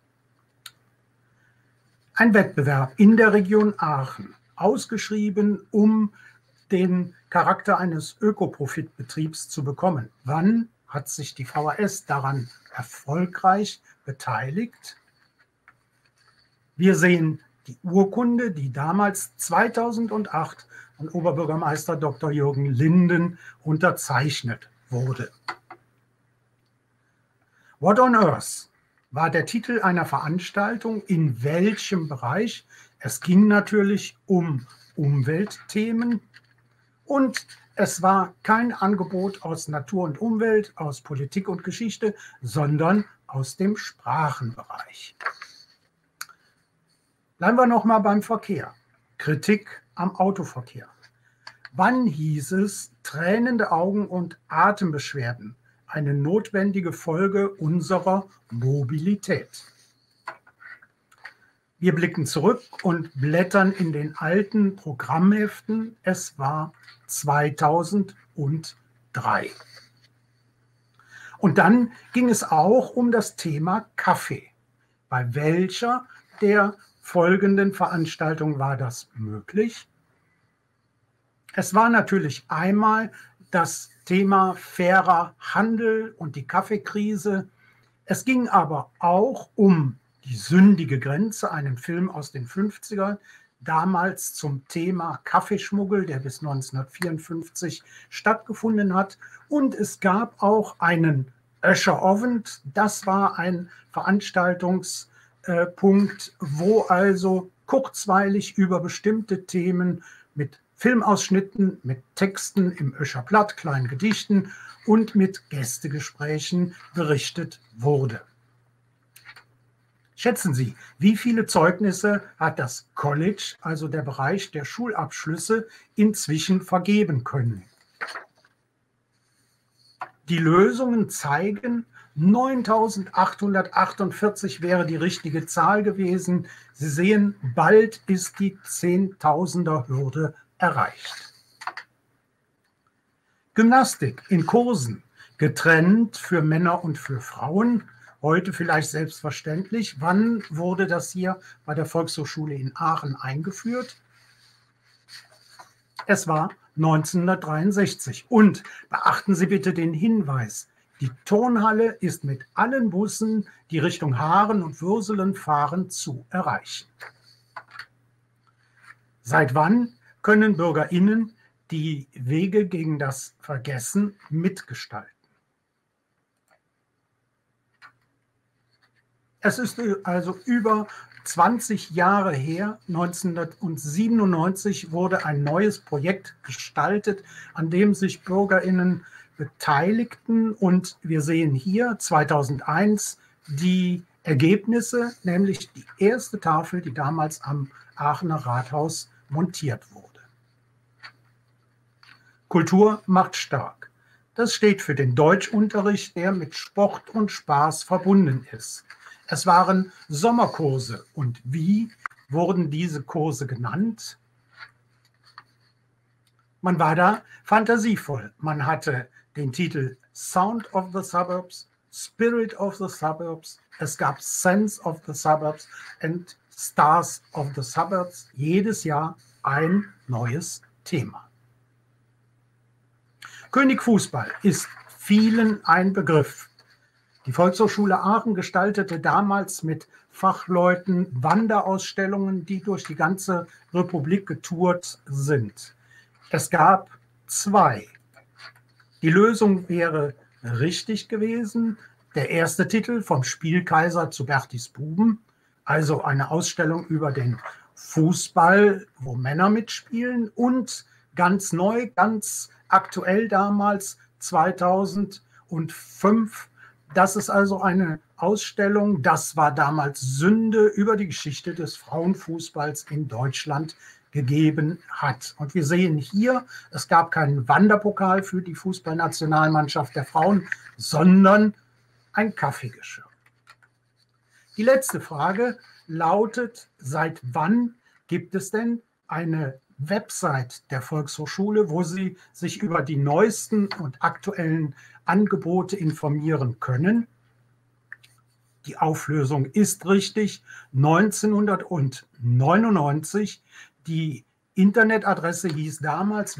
Ein Wettbewerb in der Region Aachen, ausgeschrieben, um den Charakter eines Ökoprofitbetriebs zu bekommen. Wann hat sich die VHS daran erfolgreich beteiligt? Wir sehen die Urkunde, die damals 2008 von Oberbürgermeister Dr. Jürgen Linden unterzeichnet wurde. What on Earth war der Titel einer Veranstaltung, in welchem Bereich? Es ging natürlich um Umweltthemen und es war kein Angebot aus Natur und Umwelt, aus Politik und Geschichte, sondern aus dem Sprachenbereich. Bleiben wir noch mal beim Verkehr. Kritik am Autoverkehr. Wann hieß es, tränende Augen und Atembeschwerden, eine notwendige Folge unserer Mobilität? Wir blicken zurück und blättern in den alten Programmheften. Es war 2003. Und dann ging es auch um das Thema Kaffee. Bei welcher der folgenden Veranstaltungen war das möglich? Es war natürlich einmal das Thema fairer Handel und die Kaffeekrise. Es ging aber auch um die sündige Grenze, einen Film aus den 50ern, damals zum Thema Kaffeeschmuggel, der bis 1954 stattgefunden hat. Und es gab auch einen Öscher-Ovent, das war ein Veranstaltungspunkt, wo also kurzweilig über bestimmte Themen mit Filmausschnitten, mit Texten im Öscherblatt, kleinen Gedichten und mit Gästegesprächen berichtet wurde. Schätzen Sie, wie viele Zeugnisse hat das College, also der Bereich der Schulabschlüsse, inzwischen vergeben können? Die Lösungen zeigen, 9.848 wäre die richtige Zahl gewesen. Sie sehen, bald ist die 10.000er-Hürde erreicht. Gymnastik in Kursen, getrennt für Männer und für Frauen, heute vielleicht selbstverständlich. Wann wurde das hier bei der Volkshochschule in Aachen eingeführt? Es war 1963. Und beachten Sie bitte den Hinweis, die Turnhalle ist mit allen Bussen, die Richtung Haaren und Würselen fahren, zu erreichen. Seit wann können BürgerInnen die Wege gegen das Vergessen mitgestalten? Es ist also über 20 Jahre her, 1997 wurde ein neues Projekt gestaltet, an dem sich BürgerInnen beteiligten. Und wir sehen hier 2001 die Ergebnisse, nämlich die erste Tafel, die damals am Aachener Rathaus montiert wurde. Kultur macht stark. Das steht für den Deutschunterricht, der mit Sport und Spaß verbunden ist. Es waren Sommerkurse. Und wie wurden diese Kurse genannt? Man war da fantasievoll. Man hatte den Titel Sound of the Suburbs, Spirit of the Suburbs, es gab Sense of the Suburbs und Stars of the Suburbs. Jedes Jahr ein neues Thema. König Fußball ist vielen ein Begriff. Die Volkshochschule Aachen gestaltete damals mit Fachleuten Wanderausstellungen, die durch die ganze Republik getourt sind. Es gab 2. Die Lösung wäre richtig gewesen. Der erste Titel, vom Spielkaiser zu Bertis Buben, also eine Ausstellung über den Fußball, wo Männer mitspielen, und ganz neu, ganz aktuell damals, 2005, das ist also eine Ausstellung, das war damals Sünde, über die Geschichte des Frauenfußballs in Deutschland gegeben hat. Und wir sehen hier, es gab keinen Wanderpokal für die Fußballnationalmannschaft der Frauen, sondern ein Kaffeegeschirr. Die letzte Frage lautet, seit wann gibt es denn eine Website der Volkshochschule, wo Sie sich über die neuesten und aktuellen Angebote informieren können? Die Auflösung ist richtig. 1999. Die Internetadresse hieß damals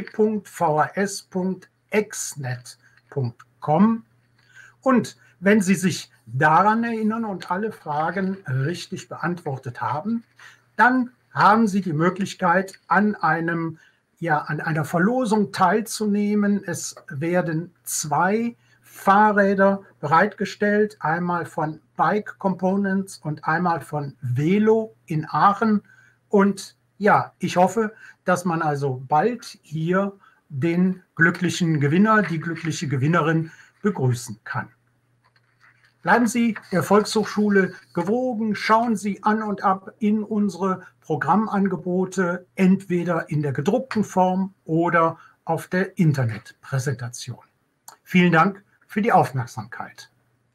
www.vhs.exnet.com. Und wenn Sie sich daran erinnern und alle Fragen richtig beantwortet haben, dann haben Sie die Möglichkeit, an einer Verlosung teilzunehmen. Es werden 2 Fahrräder bereitgestellt, einmal von Bike Components und einmal von Velo in Aachen. Und ja, ich hoffe, dass man also bald hier den glücklichen Gewinner, die glückliche Gewinnerin begrüßen kann. Bleiben Sie der Volkshochschule gewogen, schauen Sie an und ab in unsere Programmangebote, entweder in der gedruckten Form oder auf der Internetpräsentation. Vielen Dank für die Aufmerksamkeit.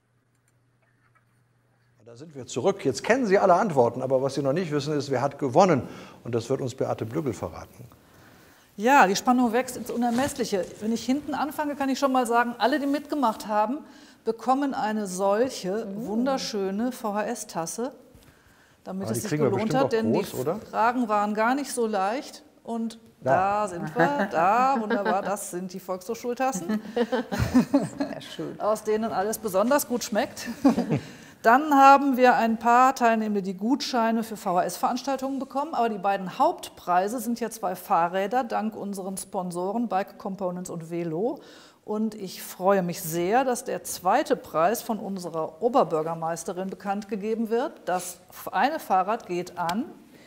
Da sind wir zurück. Jetzt kennen Sie alle Antworten, aber was Sie noch nicht wissen, ist, wer hat gewonnen. Und das wird uns Beate Blügel verraten. Ja, die Spannung wächst ins Unermessliche. Wenn ich hinten anfange, kann ich schon mal sagen, alle, die mitgemacht haben, bekommen eine solche wunderschöne VHS-Tasse, damit es sich gelohnt hat, denn die Fragen waren gar nicht so leicht. Und da sind wir, da, wunderbar, das sind die Volkshochschultassen, aus denen alles besonders gut schmeckt. Dann haben wir ein paar Teilnehmende, die Gutscheine für VHS-Veranstaltungen bekommen, aber die beiden Hauptpreise sind ja 2 Fahrräder, dank unseren Sponsoren Bike Components und Velo. Und ich freue mich sehr, dass der zweite Preis von unserer Oberbürgermeisterin bekannt gegeben wird. Das eine Fahrrad geht an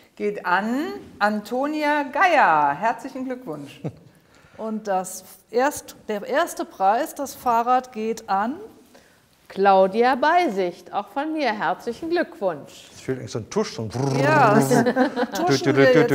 Antonia Geier. Herzlichen Glückwunsch. Und der erste Preis, das Fahrrad, geht an Claudia Beisicht. Auch von mir herzlichen Glückwunsch. Es fehlt eigentlich so ein Tusch. So ein ja, tuschen wir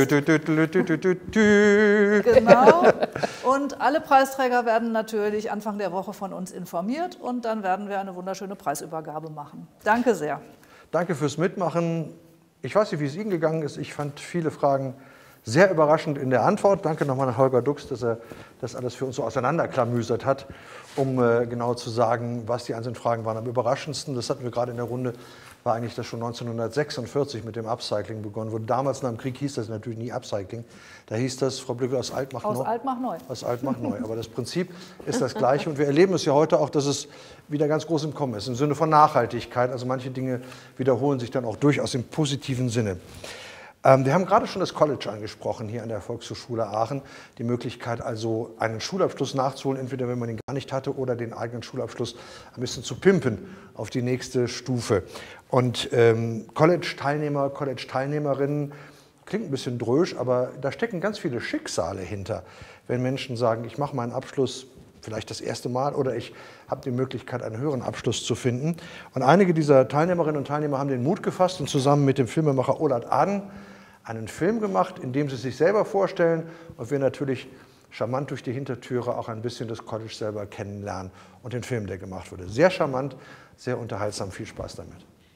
jetzt. Genau. Und alle Preisträger werden natürlich Anfang der Woche von uns informiert und dann werden wir eine wunderschöne Preisübergabe machen. Danke sehr. Danke fürs Mitmachen. Ich weiß nicht, wie es Ihnen gegangen ist. Ich fand viele Fragen sehr überraschend in der Antwort. Danke nochmal an Holger Dux, dass er das alles für uns so auseinanderklamüsert hat, um genau zu sagen, was die einzelnen Fragen waren. Am überraschendsten, das hatten wir gerade in der Runde, war eigentlich, dass schon 1946 mit dem Upcycling begonnen wurde. Damals nach dem Krieg hieß das natürlich nie Upcycling. Da hieß das, Frau Blöcke, aus Alt macht neu. Aus Alt macht neu. Aus Alt macht neu. Aber das Prinzip ist das Gleiche. Und wir erleben es ja heute auch, dass es wieder ganz groß im Kommen ist, im Sinne von Nachhaltigkeit. Also manche Dinge wiederholen sich dann auch durchaus im positiven Sinne. Wir haben gerade schon das College angesprochen, hier an der Volkshochschule Aachen. Die Möglichkeit also, einen Schulabschluss nachzuholen, entweder wenn man ihn gar nicht hatte oder den eigenen Schulabschluss ein bisschen zu pimpen auf die nächste Stufe. Und College-Teilnehmer, College-Teilnehmerinnen, klingt ein bisschen drösch, aber da stecken ganz viele Schicksale hinter. Wenn Menschen sagen, ich mache meinen Abschluss vielleicht das erste Mal oder ich habe die Möglichkeit, einen höheren Abschluss zu finden. Und einige dieser Teilnehmerinnen und Teilnehmer haben den Mut gefasst und zusammen mit dem Filmemacher Olad Aden einen Film gemacht, in dem sie sich selber vorstellen und wir natürlich charmant durch die Hintertüre auch ein bisschen das College selber kennenlernen und den Film, der gemacht wurde. Sehr charmant, sehr unterhaltsam, viel Spaß damit.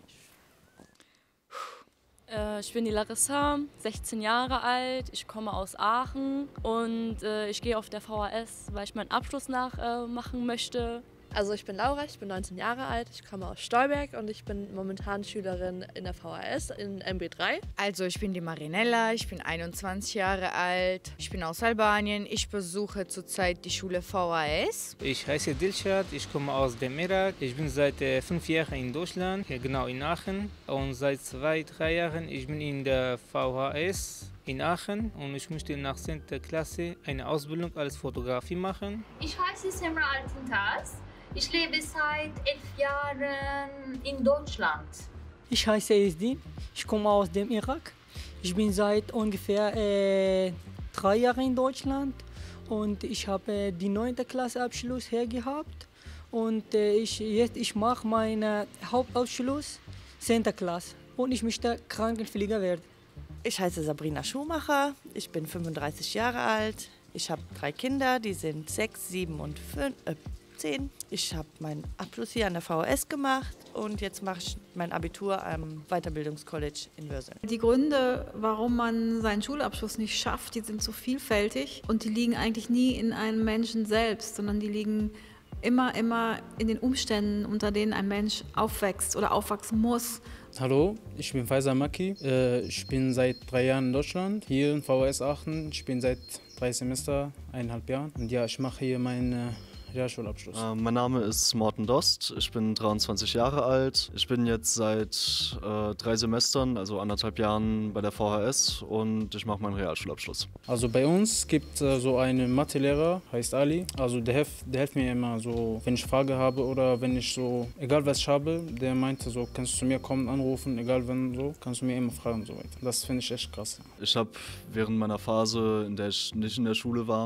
Ich bin die Larissa, 16 Jahre alt, ich komme aus Aachen und ich gehe auf der VHS, weil ich meinen Abschluss nachmachen möchte. Also ich bin Laura, ich bin 19 Jahre alt, ich komme aus Stolberg und ich bin momentan Schülerin in der VHS in MB3. Also ich bin die Marinella, ich bin 21 Jahre alt, ich bin aus Albanien, ich besuche zurzeit die Schule VHS. Ich heiße Dilshad, ich komme aus dem Irak, ich bin seit 5 Jahren in Deutschland, hier genau in Aachen und seit 2-3 Jahren ich bin in der VHS in Aachen und ich möchte nach 10. Klasse eine Ausbildung als Fotografie machen. Ich heiße Semra Altintas. Ich lebe seit 11 Jahren in Deutschland. Ich heiße Esdin, ich komme aus dem Irak. Ich bin seit ungefähr 3 Jahren in Deutschland und ich habe die 9. Klasse Abschluss hier gehabt. Und ich mache meinen Hauptabschluss 10. Klasse und ich möchte Krankenpfleger werden. Ich heiße Sabrina Schumacher, ich bin 35 Jahre alt. Ich habe 3 Kinder, die sind 6, 7 und 10. Ich habe meinen Abschluss hier an der VHS gemacht und jetzt mache ich mein Abitur am Weiterbildungscollege in Würsel. Die Gründe, warum man seinen Schulabschluss nicht schafft, die sind so vielfältig und die liegen eigentlich nie in einem Menschen selbst, sondern die liegen immer in den Umständen, unter denen ein Mensch aufwächst oder aufwachsen muss. Hallo, ich bin Faisal Maki. Ich bin seit 3 Jahren in Deutschland, hier in VHS Aachen. Ich bin seit 3 Semester, 1,5 Jahren. Und ja, ich mache hier meinen Realschulabschluss. Mein Name ist Morten Dost, ich bin 23 Jahre alt. Ich bin jetzt seit 3 Semestern, also 1,5 Jahren bei der VHS und ich mache meinen Realschulabschluss. Also bei uns gibt es so einen Mathelehrer, heißt Ali. Also der hilft mir immer so, wenn ich Frage habe oder wenn ich so, egal was ich habe, der meinte so, kannst du zu mir kommen, anrufen, egal wenn so, kannst du mir immer fragen und so weiter. Das finde ich echt krass. Ich habe während meiner Phase, in der ich nicht in der Schule war,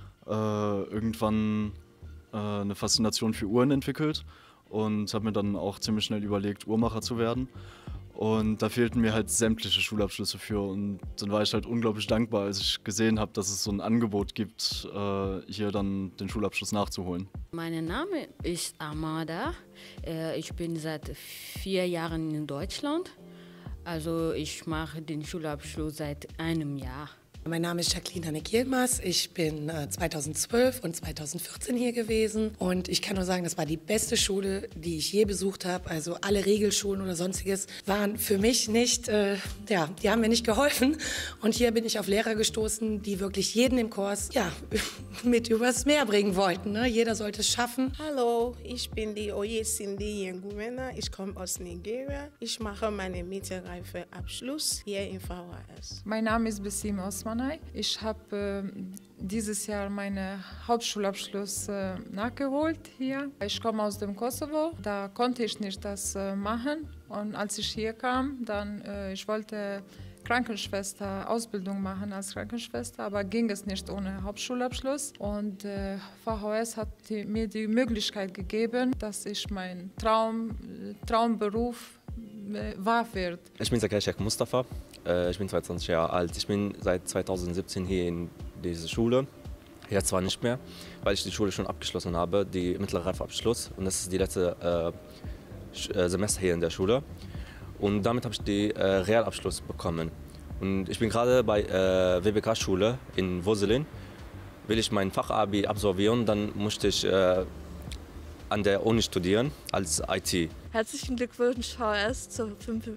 irgendwann eine Faszination für Uhren entwickelt und habe mir dann auch ziemlich schnell überlegt, Uhrmacher zu werden. Und da fehlten mir halt sämtliche Schulabschlüsse für und dann war ich halt unglaublich dankbar, als ich gesehen habe, dass es so ein Angebot gibt, hier dann den Schulabschluss nachzuholen. Mein Name ist Amada. Ich bin seit 4 Jahren in Deutschland. Also ich mache den Schulabschluss seit einem Jahr. Mein Name ist Jacqueline Hanne-Kielmas. Ich bin 2012 und 2014 hier gewesen und ich kann nur sagen, das war die beste Schule, die ich je besucht habe. Also alle Regelschulen oder sonstiges waren für mich nicht, die haben mir nicht geholfen. Und hier bin ich auf Lehrer gestoßen, die wirklich jeden im Kurs mit übers Meer bringen wollten. Ne? Jeder sollte es schaffen. Hallo, ich bin die Oyesindi Yengumena. Ich komme aus Nigeria. Ich mache meinen Mittelreife Abschluss hier in VHS. Mein Name ist Bessim Osman. Osmanay. Ich habe dieses Jahr meinen Hauptschulabschluss nachgeholt hier. Ich komme aus dem Kosovo, da konnte ich nicht das machen. Und als ich hier kam, dann ich wollte Krankenschwester Ausbildung machen als Krankenschwester, aber ging es nicht ohne Hauptschulabschluss. Und VHS hat mir die Möglichkeit gegeben, dass ich meinen Traumberuf wahr wird. Ich bin Zakariak Mustafa, ich bin 22 Jahre alt. Ich bin seit 2017 hier in dieser Schule. Jetzt zwar nicht mehr, weil ich die Schule schon abgeschlossen habe, die mittlere Reifabschluss. Und das ist die letzte Semester hier in der Schule. Und damit habe ich den Realabschluss bekommen. Und ich bin gerade bei WBK-Schule in Worselin. Will ich mein Fachabi absolvieren, dann musste ich an der Uni studieren als IT. Herzlichen Glückwunsch VHS zum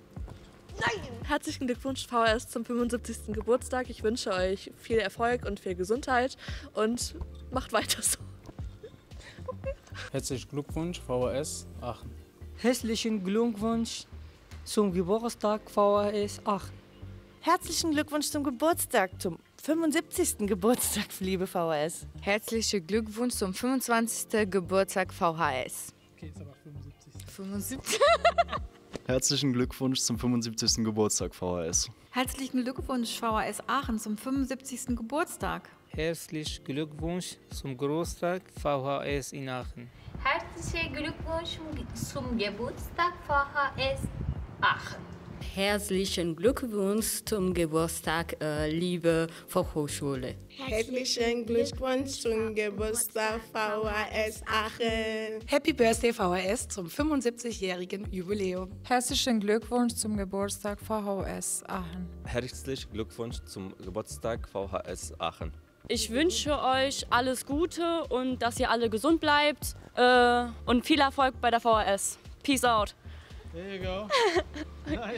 75. Geburtstag. Ich wünsche euch viel Erfolg und viel Gesundheit und macht weiter so. Herzlichen Glückwunsch VHS Aachen. Herzlichen Glückwunsch zum Geburtstag VHS Aachen. Herzlichen Glückwunsch zum Geburtstag, zum 75. Geburtstag, liebe VHS. Herzlichen Glückwunsch zum 25. Geburtstag VHS. Okay, jetzt aber 75. 75. Herzlichen Glückwunsch zum 75. Geburtstag VHS. Herzlichen Glückwunsch VHS Aachen zum 75. Geburtstag. Herzlichen Glückwunsch zum Geburtstag VHS in Aachen. Herzlichen Glückwunsch zum Geburtstag VHS Aachen. Herzlichen Glückwunsch zum Geburtstag, liebe Fachhochschule. Herzlichen Glückwunsch zum Geburtstag VHS Aachen. Happy Birthday VHS zum 75-jährigen Jubiläum. Herzlichen Glückwunsch zum Geburtstag VHS Aachen. Herzlichen Glückwunsch zum Geburtstag VHS Aachen. Ich wünsche euch alles Gute und dass ihr alle gesund bleibt und viel Erfolg bei der VHS. Peace out. There you go. Nice.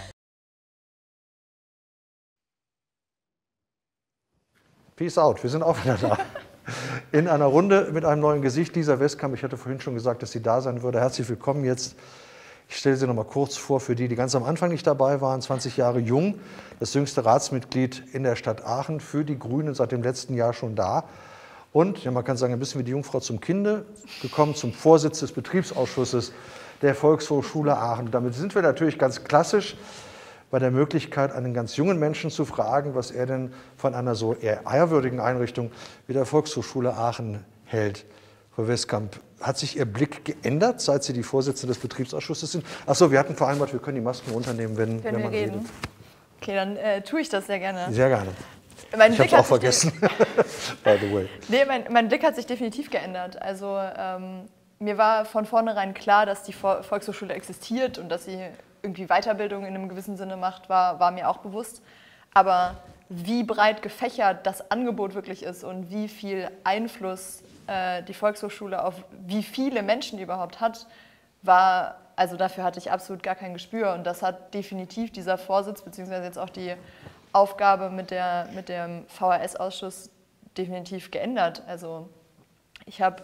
Peace out, wir sind auch wieder da. In einer Runde mit einem neuen Gesicht. Lisa Westkamp, ich hatte vorhin schon gesagt, dass sie da sein würde. Herzlich willkommen jetzt. Ich stelle sie noch mal kurz vor für die, die ganz am Anfang nicht dabei waren. 20 Jahre jung, das jüngste Ratsmitglied in der Stadt Aachen, für die Grünen seit dem letzten Jahr schon da. Und, ja, man kann sagen, ein bisschen wie die Jungfrau zum Kinde, gekommen zum Vorsitz des Betriebsausschusses der Volkshochschule Aachen. Damit sind wir natürlich ganz klassisch bei der Möglichkeit, einen ganz jungen Menschen zu fragen, was er denn von einer so eher ehrwürdigen Einrichtung wie der Volkshochschule Aachen hält. Frau Westkamp, hat sich Ihr Blick geändert, seit Sie die Vorsitzende des Betriebsausschusses sind? Achso, wir hatten vereinbart, wir können die Masken runternehmen, wenn man redet. Okay, dann tue ich das sehr gerne. Sehr gerne. Ich habe es auch vergessen, by the way. Nee, mein Blick hat sich definitiv geändert. Also mir war von vornherein klar, dass die Volkshochschule existiert und dass sie irgendwie Weiterbildung in einem gewissen Sinne macht, war mir auch bewusst. Aber wie breit gefächert das Angebot wirklich ist und wie viel Einfluss die Volkshochschule auf wie viele Menschen überhaupt hat, also dafür hatte ich absolut gar kein Gespür. Und das hat definitiv dieser Vorsitz, beziehungsweise jetzt auch die Aufgabe mit dem VHS-Ausschuss definitiv geändert. Also ich habe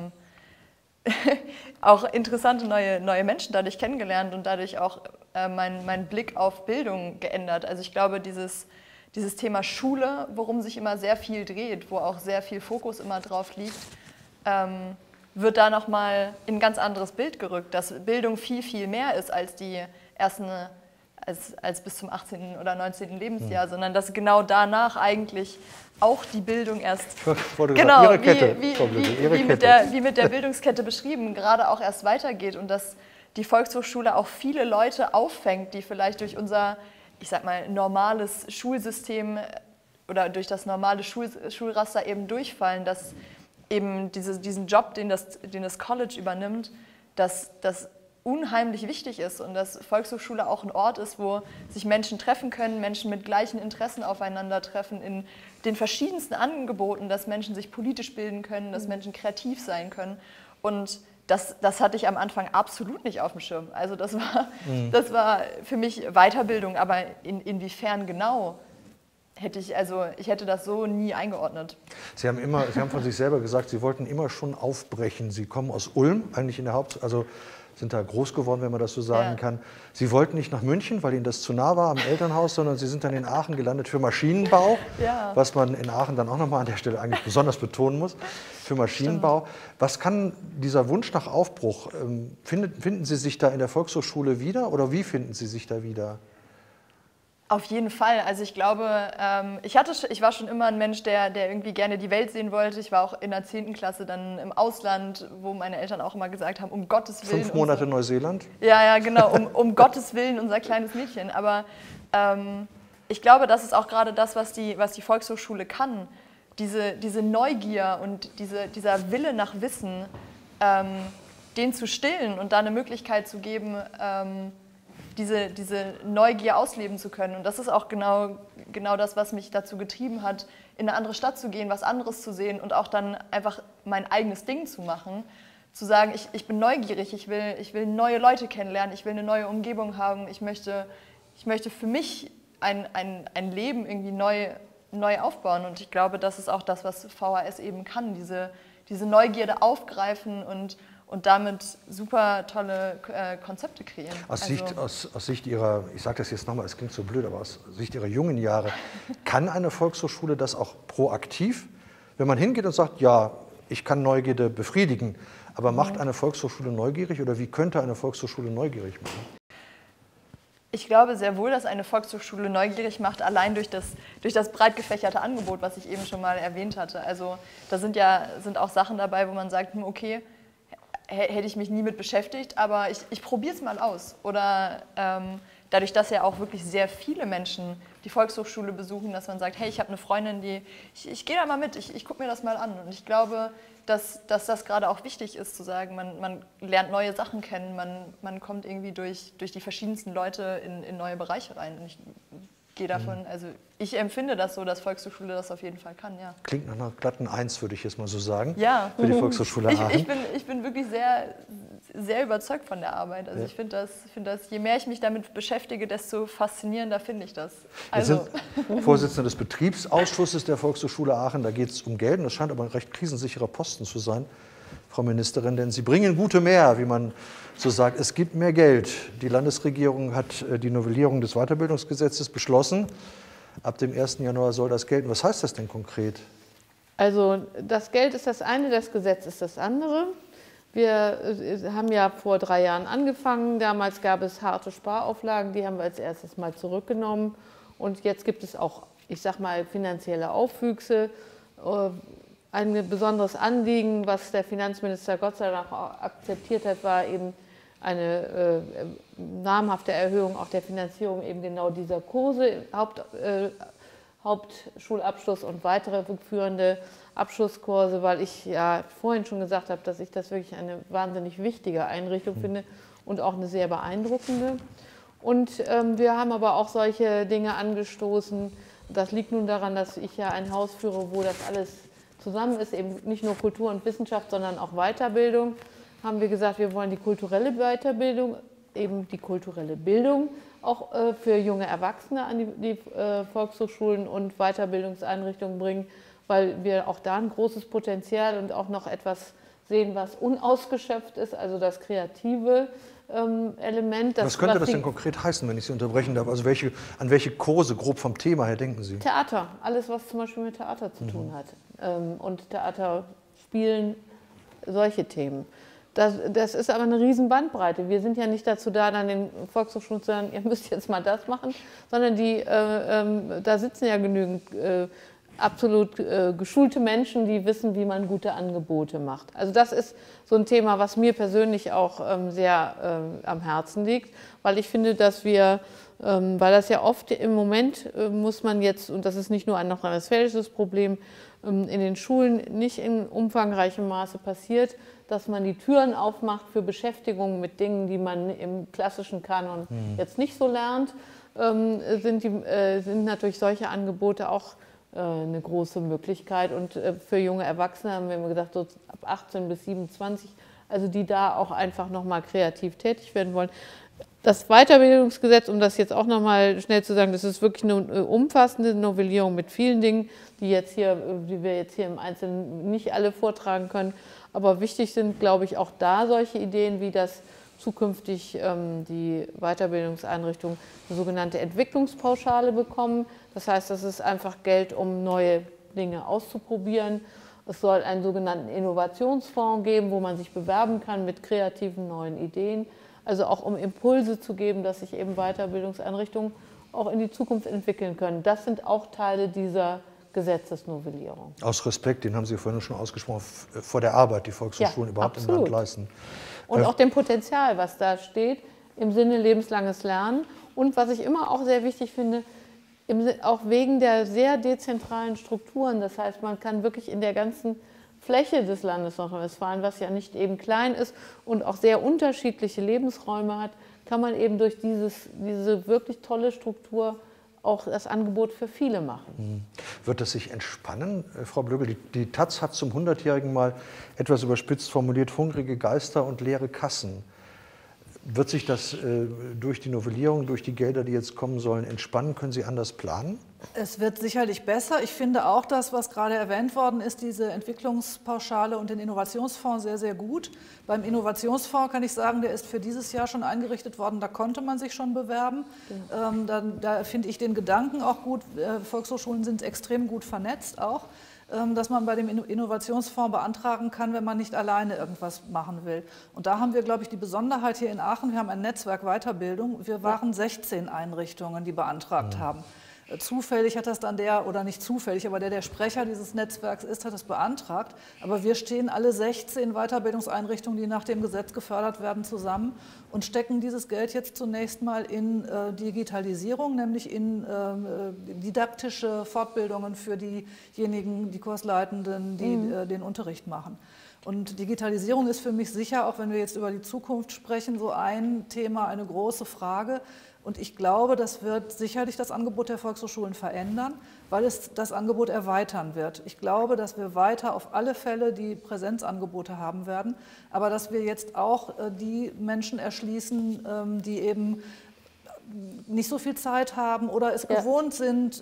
auch interessante neue Menschen dadurch kennengelernt und dadurch auch meinen Blick auf Bildung geändert. Also ich glaube, dieses Thema Schule, worum sich immer sehr viel dreht, wo auch sehr viel Fokus immer drauf liegt, wird da nochmal in ein ganz anderes Bild gerückt, dass Bildung viel, viel mehr ist als die ersten, als bis zum 18. oder 19. Lebensjahr, sondern dass genau danach eigentlich auch die Bildung erst, genau, Ihre Kette, wie mit der Bildungskette beschrieben, gerade auch erst weitergeht und dass die Volkshochschule auch viele Leute auffängt, die vielleicht durch unser, ich sag mal, normales Schulsystem oder durch das normale Schulraster eben durchfallen, dass eben diesen Job, den das College übernimmt, dass das unheimlich wichtig ist und dass Volkshochschule auch ein Ort ist, wo sich Menschen treffen können, Menschen mit gleichen Interessen aufeinandertreffen, in den verschiedensten Angeboten, dass Menschen sich politisch bilden können, dass Menschen kreativ sein können. Und das hatte ich am Anfang absolut nicht auf dem Schirm. Also das war für mich Weiterbildung, aber inwiefern genau ich hätte das so nie eingeordnet. Sie haben von sich selber gesagt, Sie wollten immer schon aufbrechen. Sie kommen aus Ulm, eigentlich in der sind da groß geworden, wenn man das so sagen kann. Sie wollten nicht nach München, weil Ihnen das zu nah war am Elternhaus, sondern Sie sind dann in Aachen gelandet für Maschinenbau, was man in Aachen dann auch nochmal an der Stelle eigentlich besonders betonen muss, für Maschinenbau. Was kann dieser Wunsch nach Aufbruch, finden Sie sich da in der Volkshochschule wieder oder wie finden Sie sich da wieder? Auf jeden Fall. Also ich glaube, ich war schon immer ein Mensch, der irgendwie gerne die Welt sehen wollte. Ich war auch in der 10. Klasse dann im Ausland, wo meine Eltern auch immer gesagt haben, um Gottes Willen. 5 Monate Neuseeland? Ja, genau, um Gottes Willen, unser kleines Mädchen. Aber ich glaube, das ist auch gerade das, was die Volkshochschule kann. Diese Neugier und dieser Wille nach Wissen, den zu stillen und da eine Möglichkeit zu geben, diese Neugier ausleben zu können. Und das ist auch genau das, was mich dazu getrieben hat, in eine andere Stadt zu gehen, was anderes zu sehen und auch dann einfach mein eigenes Ding zu machen. Zu sagen, ich bin neugierig, ich will neue Leute kennenlernen, ich will eine neue Umgebung haben, ich möchte für mich ein Leben irgendwie neu aufbauen. Und ich glaube, das ist auch das, was VHS eben kann, diese Neugierde aufgreifen und damit super tolle Konzepte kreieren. Aus Sicht Ihrer, ich sage das jetzt nochmal, es klingt so blöd, aber aus Sicht Ihrer jungen Jahre, kann eine Volkshochschule das auch proaktiv? Wenn man hingeht und sagt, ja, ich kann Neugierde befriedigen, aber macht eine Volkshochschule neugierig oder wie könnte eine Volkshochschule neugierig machen? Ich glaube sehr wohl, dass eine Volkshochschule neugierig macht, allein durch das breit gefächerte Angebot, was ich eben schon mal erwähnt hatte. Also da sind auch Sachen dabei, wo man sagt, okay, hätte ich mich nie mit beschäftigt, aber ich probiere es mal aus. Oder dadurch, dass ja auch wirklich sehr viele Menschen die Volkshochschule besuchen, dass man sagt, hey, ich habe eine Freundin, ich gehe da mal mit, ich gucke mir das mal an. Und ich glaube, dass das gerade auch wichtig ist, zu sagen, man lernt neue Sachen kennen, man kommt irgendwie durch die verschiedensten Leute in neue Bereiche rein. Und ich gehe davon, also ich empfinde das so, dass Volkshochschule das auf jeden Fall kann, ja. Klingt nach einer glatten 1, würde ich jetzt mal so sagen, für die Volkshochschule Aachen. Ich bin wirklich sehr, sehr überzeugt von der Arbeit. Also ich finde das, je mehr ich mich damit beschäftige, desto faszinierender finde ich das. Also. Sie sind Vorsitzende des Betriebsausschusses der Volkshochschule Aachen, da geht es um Geld und das scheint aber ein recht krisensicherer Posten zu sein, Frau Ministerin, denn Sie bringen gute mehr, wie man so sagt. Es gibt mehr Geld. Die Landesregierung hat die Novellierung des Weiterbildungsgesetzes beschlossen. Ab dem 1. Januar soll das gelten. Was heißt das denn konkret? Also das Geld ist das eine, das Gesetz ist das andere. Wir haben ja vor 3 Jahren angefangen. Damals gab es harte Sparauflagen, die haben wir als erstes mal zurückgenommen. Und jetzt gibt es auch, ich sag mal, finanzielle Aufwüchse. Ein besonderes Anliegen, was der Finanzminister Gott sei Dank auch akzeptiert hat, war eben eine namhafte Erhöhung auch der Finanzierung eben genau dieser Kurse, Hauptschulabschluss und weitere führende Abschlusskurse, weil ich ja vorhin schon gesagt habe, dass ich das wirklich eine wahnsinnig wichtige Einrichtung finde und auch eine sehr beeindruckende. Und wir haben aber auch solche Dinge angestoßen. Das liegt nun daran, dass ich ja ein Haus führe, wo das alles zusammen ist, eben nicht nur Kultur und Wissenschaft, sondern auch Weiterbildung. Haben wir gesagt, wir wollen die kulturelle Weiterbildung, eben die kulturelle Bildung auch für junge Erwachsene an die Volkshochschulen und Weiterbildungseinrichtungen bringen, weil wir auch da ein großes Potenzial und auch noch etwas sehen, was unausgeschöpft ist, also das kreative Element. Was könnte das denn konkret heißen, wenn ich Sie unterbrechen darf? Also an welche Kurse, grob vom Thema her, denken Sie? Theater, alles, was zum Beispiel mit Theater zu tun hat. Und Theater spielen, solche Themen. Das ist aber eine riesen Bandbreite. Wir sind ja nicht dazu da, dann den Volkshochschulen zu sagen, ihr müsst jetzt mal das machen, sondern da sitzen ja genügend absolut geschulte Menschen, die wissen, wie man gute Angebote macht. Also das ist so ein Thema, was mir persönlich auch sehr am Herzen liegt, weil ich finde, dass wir, weil das ja oft im Moment muss man jetzt, und das ist nicht nur ein nordrhein-westfälisches Problem, in den Schulen nicht in umfangreichem Maße passiert, dass man die Türen aufmacht für Beschäftigung mit Dingen, die man im klassischen Kanon jetzt nicht so lernt, sind natürlich solche Angebote auch eine große Möglichkeit. Und für junge Erwachsene haben wir immer gedacht, so ab 18 bis 27, also die da auch einfach nochmal kreativ tätig werden wollen. Das Weiterbildungsgesetz, um das jetzt auch nochmal schnell zu sagen, das ist wirklich eine umfassende Novellierung mit vielen Dingen, die wir jetzt hier im Einzelnen nicht alle vortragen können. Aber wichtig sind, glaube ich, auch da solche Ideen wie das zukünftig die Weiterbildungseinrichtungen eine sogenannte Entwicklungspauschale bekommen. Das heißt, das ist einfach Geld, um neue Dinge auszuprobieren. Es soll einen sogenannten Innovationsfonds geben, wo man sich bewerben kann mit kreativen neuen Ideen. Also auch um Impulse zu geben, dass sich eben Weiterbildungseinrichtungen auch in die Zukunft entwickeln können. Das sind auch Teile dieser Gesetzesnovellierung. Aus Respekt, den haben Sie vorhin schon ausgesprochen, vor der Arbeit, die Volkshochschulen überhaupt im Land leisten. Und auch dem Potenzial, was da steht, im Sinne lebenslanges Lernen. Und was ich immer auch sehr wichtig finde, auch wegen der sehr dezentralen Strukturen. Das heißt, man kann wirklich in der ganzen Fläche des Landes Nordrhein-Westfalen, was ja nicht eben klein ist und auch sehr unterschiedliche Lebensräume hat, kann man eben durch diese wirklich tolle Struktur auch das Angebot für viele machen. Wird das sich entspannen, Frau Blögel? Die Taz hat zum 100-Jährigen mal etwas überspitzt formuliert, hungrige Geister und leere Kassen. Wird sich das durch die Novellierung, durch die Gelder, die jetzt kommen sollen, entspannen? Können Sie anders planen? Es wird sicherlich besser. Ich finde auch das, was gerade erwähnt worden ist, diese Entwicklungspauschale und den Innovationsfonds sehr, sehr gut. Beim Innovationsfonds kann ich sagen, der ist für dieses Jahr schon eingerichtet worden. Da konnte man sich schon bewerben. Da finde ich den Gedanken auch gut. Volkshochschulen sind extrem gut vernetzt auch, dass man bei dem Innovationsfonds beantragen kann, wenn man nicht alleine irgendwas machen will. Und da haben wir, glaube ich, die Besonderheit hier in Aachen. Wir haben ein Netzwerk Weiterbildung. Wir waren 16 Einrichtungen, die beantragt haben. Zufällig hat das dann oder nicht zufällig, aber der Sprecher dieses Netzwerks ist, hat das beantragt. Aber wir stehen alle 16 Weiterbildungseinrichtungen, die nach dem Gesetz gefördert werden, zusammen und stecken dieses Geld jetzt zunächst mal in Digitalisierung, nämlich in didaktische Fortbildungen für diejenigen, die Kursleitenden, die den Unterricht machen. Und Digitalisierung ist für mich sicher, auch wenn wir jetzt über die Zukunft sprechen, so ein Thema, eine große Frage. Und ich glaube, das wird sicherlich das Angebot der Volkshochschulen verändern, weil es das Angebot erweitern wird. Ich glaube, dass wir weiter auf alle Fälle die Präsenzangebote haben werden, aber dass wir jetzt auch die Menschen erschließen, die eben nicht so viel Zeit haben oder es gewohnt sind,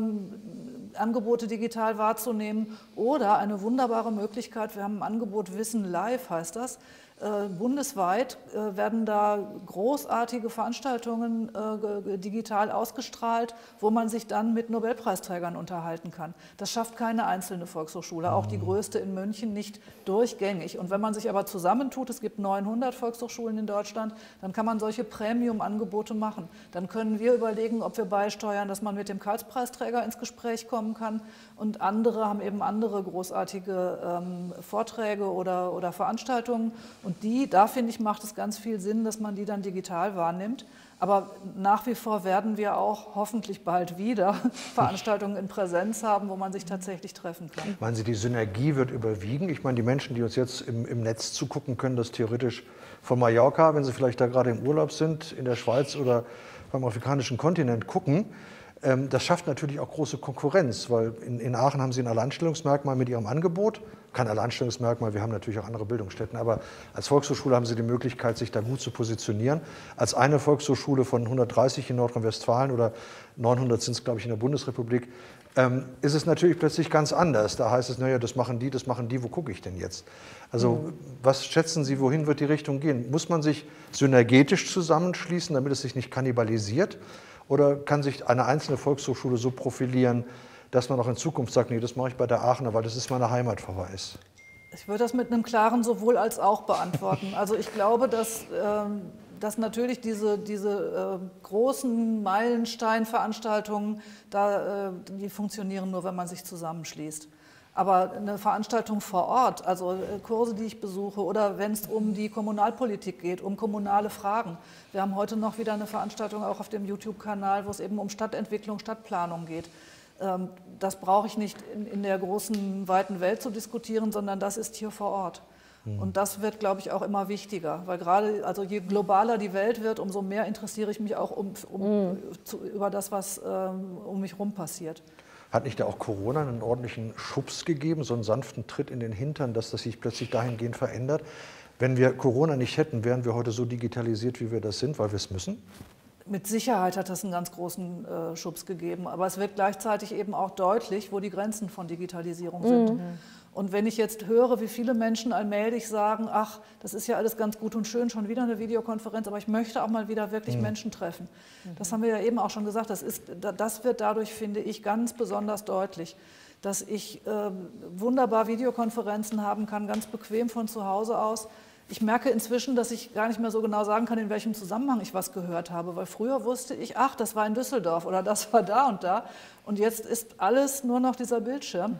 Angebote digital wahrzunehmen, oder eine wunderbare Möglichkeit, wir haben ein Angebot Wissen Live, heißt das. Bundesweit werden da großartige Veranstaltungen digital ausgestrahlt, wo man sich dann mit Nobelpreisträgern unterhalten kann. Das schafft keine einzelne Volkshochschule, auch die größte in München nicht durchgängig. Und wenn man sich aber zusammentut, es gibt 900 Volkshochschulen in Deutschland, dann kann man solche Premium-Angebote machen. Dann können wir überlegen, ob wir beisteuern, dass man mit dem Karlspreisträger ins Gespräch kommen kann. Und andere haben eben andere großartige Vorträge oder Veranstaltungen. Und da finde ich, macht es ganz viel Sinn, dass man die dann digital wahrnimmt. Aber nach wie vor werden wir auch hoffentlich bald wieder Veranstaltungen in Präsenz haben, wo man sich tatsächlich treffen kann. Meinen Sie, die Synergie wird überwiegen? Ich meine, die Menschen, die uns jetzt im Netz zugucken, können das theoretisch von Mallorca, wenn sie vielleicht da gerade im Urlaub sind, in der Schweiz oder beim afrikanischen Kontinent gucken. Das schafft natürlich auch große Konkurrenz, weil in Aachen haben Sie ein Alleinstellungsmerkmal mit Ihrem Angebot. Kein Alleinstellungsmerkmal, wir haben natürlich auch andere Bildungsstätten, aber als Volkshochschule haben Sie die Möglichkeit, sich da gut zu positionieren. Als eine Volkshochschule von 130 in Nordrhein-Westfalen oder 900 sind es, glaube ich, in der Bundesrepublik, ist es natürlich plötzlich ganz anders. Da heißt es, naja, das machen die, wo gucke ich denn jetzt? Also was schätzen Sie, wohin wird die Richtung gehen? Muss man sich synergetisch zusammenschließen, damit es sich nicht kannibalisiert? Oder kann sich eine einzelne Volkshochschule so profilieren, dass man auch in Zukunft sagt, nee, das mache ich bei der Aachener, weil das ist meine Heimat, VHS? Ich würde das mit einem klaren sowohl als auch beantworten. Also ich glaube, dass natürlich diese großen Meilensteinveranstaltungen, die funktionieren nur, wenn man sich zusammenschließt. Aber eine Veranstaltung vor Ort, also Kurse, die ich besuche, oder wenn es um die Kommunalpolitik geht, um kommunale Fragen. Wir haben heute noch wieder eine Veranstaltung auch auf dem YouTube-Kanal, wo es eben um Stadtentwicklung, Stadtplanung geht. Das brauche ich nicht in der großen, weiten Welt zu diskutieren, sondern das ist hier vor Ort. Und das wird, glaube ich, auch immer wichtiger, weil gerade, also je globaler die Welt wird, umso mehr interessiere ich mich auch über das, was um mich herum passiert. Hat nicht da auch Corona einen ordentlichen Schubs gegeben, so einen sanften Tritt in den Hintern, dass das sich plötzlich dahingehend verändert? Wenn wir Corona nicht hätten, wären wir heute so digitalisiert, wie wir das sind, weil wir es müssen? Mit Sicherheit hat das einen ganz großen Schubs gegeben, aber es wird gleichzeitig eben auch deutlich, wo die Grenzen von Digitalisierung sind. Und wenn ich jetzt höre, wie viele Menschen allmählich sagen, ach, das ist ja alles ganz gut und schön, schon wieder eine Videokonferenz, aber ich möchte auch mal wieder wirklich Menschen treffen. Das haben wir ja eben auch schon gesagt, das wird dadurch, finde ich, ganz besonders deutlich, dass ich wunderbar Videokonferenzen haben kann, ganz bequem von zu Hause aus. Ich merke inzwischen, dass ich gar nicht mehr so genau sagen kann, in welchem Zusammenhang ich was gehört habe, weil früher wusste ich, ach, das war in Düsseldorf oder das war da und da. Und jetzt ist alles nur noch dieser Bildschirm.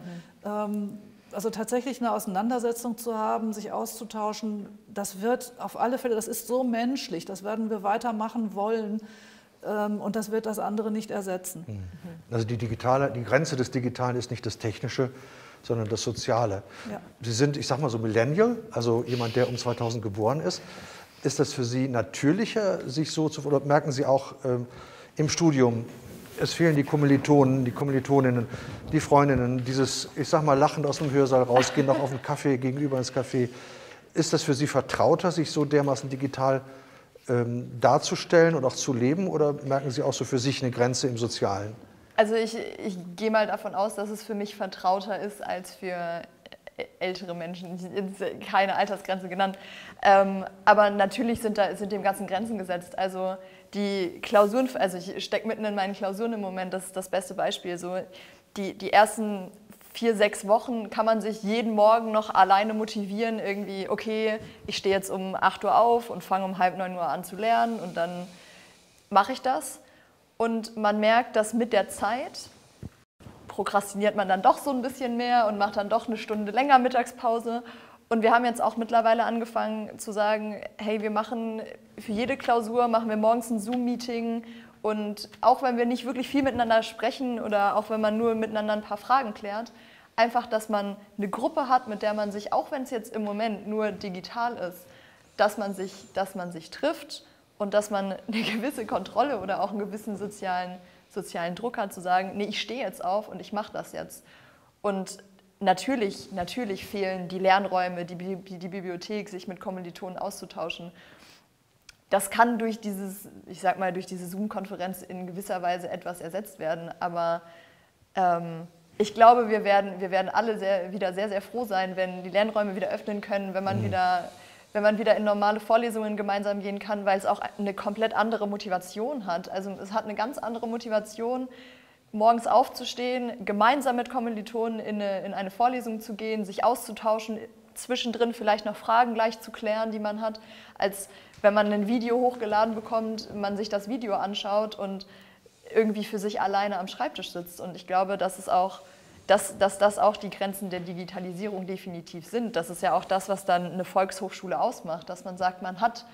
Also tatsächlich eine Auseinandersetzung zu haben, sich auszutauschen, das wird auf alle Fälle, das ist so menschlich, das werden wir weitermachen wollen und das wird das andere nicht ersetzen. Also die Grenze des Digitalen ist nicht das Technische, sondern das Soziale. Ja. Sie sind, ich sag mal so Millennial, also jemand, der um 2000 geboren ist. Ist das für Sie natürlicher, sich so zu, oder merken Sie auch im Studium, es fehlen die Kommilitonen, die Kommilitoninnen, die Freundinnen, dieses, ich sag mal, lachend aus dem Hörsaal rausgehen, noch auf einen Kaffee, gegenüber ins Café. Ist das für Sie vertrauter, sich so dermaßen digital darzustellen und auch zu leben, oder merken Sie auch so für sich eine Grenze im Sozialen? Also ich gehe mal davon aus, dass es für mich vertrauter ist als für ältere Menschen. Keine Altersgrenze genannt. Aber natürlich sind dem Ganzen Grenzen gesetzt. Also die Klausuren, also ich stecke mitten in meinen Klausuren im Moment, das ist das beste Beispiel. So die ersten 4, 6 Wochen kann man sich jeden Morgen noch alleine motivieren, irgendwie, okay, ich stehe jetzt um 8 Uhr auf und fange um 8:30, 9 Uhr an zu lernen und dann mache ich das. Und man merkt, dass mit der Zeit prokrastiniert man dann doch so ein bisschen mehr und macht dann doch eine Stunde länger Mittagspause. Und wir haben jetzt auch mittlerweile angefangen zu sagen, hey, wir machen für jede Klausur, machen wir morgens ein Zoom-Meeting. Und auch wenn wir nicht wirklich viel miteinander sprechen oder auch wenn man nur miteinander ein paar Fragen klärt, einfach, dass man eine Gruppe hat, mit der man sich, auch wenn es jetzt im Moment nur digital ist, dass man sich trifft und dass man eine gewisse Kontrolle oder auch einen gewissen sozialen Druck hat, zu sagen, nee, ich stehe jetzt auf und ich mache das jetzt. Und natürlich fehlen die Lernräume, die Bibliothek, sich mit Kommilitonen auszutauschen. Das kann durch durch diese Zoom-Konferenz in gewisser Weise etwas ersetzt werden, aber ich glaube, wir werden alle wieder sehr, sehr froh sein, wenn die Lernräume wieder öffnen können, wenn man wieder in normale Vorlesungen gemeinsam gehen kann, weil es auch eine komplett andere Motivation hat. Also es hat eine ganz andere Motivation, morgens aufzustehen, gemeinsam mit Kommilitonen in eine Vorlesung zu gehen, sich auszutauschen, zwischendrin vielleicht noch Fragen gleich zu klären, die man hat, als wenn man ein Video hochgeladen bekommt, man sich das Video anschaut und irgendwie für sich alleine am Schreibtisch sitzt. Und ich glaube, dass das auch die Grenzen der Digitalisierung definitiv sind. Das ist ja auch das, was dann eine Volkshochschule ausmacht, dass man sagt, man hat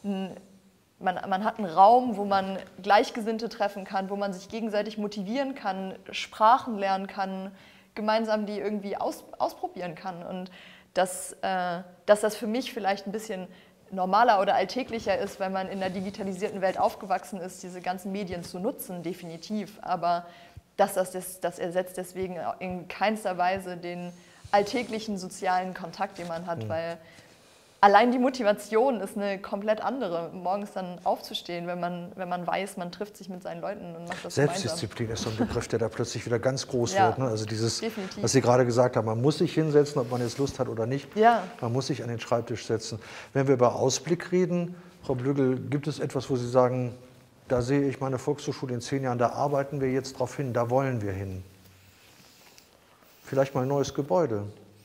einen Raum, wo man Gleichgesinnte treffen kann, wo man sich gegenseitig motivieren kann, Sprachen lernen kann, gemeinsam die irgendwie ausprobieren kann. Und dass das für mich vielleicht ein bisschen normaler oder alltäglicher ist, wenn man in der digitalisierten Welt aufgewachsen ist, diese ganzen Medien zu nutzen, definitiv. Aber das ersetzt deswegen in keinster Weise den alltäglichen sozialen Kontakt, den man hat, weil allein die Motivation ist eine komplett andere, morgens dann aufzustehen, wenn man weiß, man trifft sich mit seinen Leuten und macht das Selbstdisziplin gemeinsam. ist so ein Begriff, der da plötzlich wieder ganz groß Ja, wird. Ne? Also dieses, definitiv. was Sie gerade gesagt haben, man muss sich hinsetzen, ob man jetzt Lust hat oder nicht. Ja. Man muss sich an den Schreibtisch setzen. Wenn wir über Ausblick reden, Frau Blögel, gibt es etwas, wo Sie sagen, da sehe ich meine Volkshochschule in 10 Jahren, da arbeiten wir jetzt drauf hin, da wollen wir hin? Vielleicht mal ein neues Gebäude.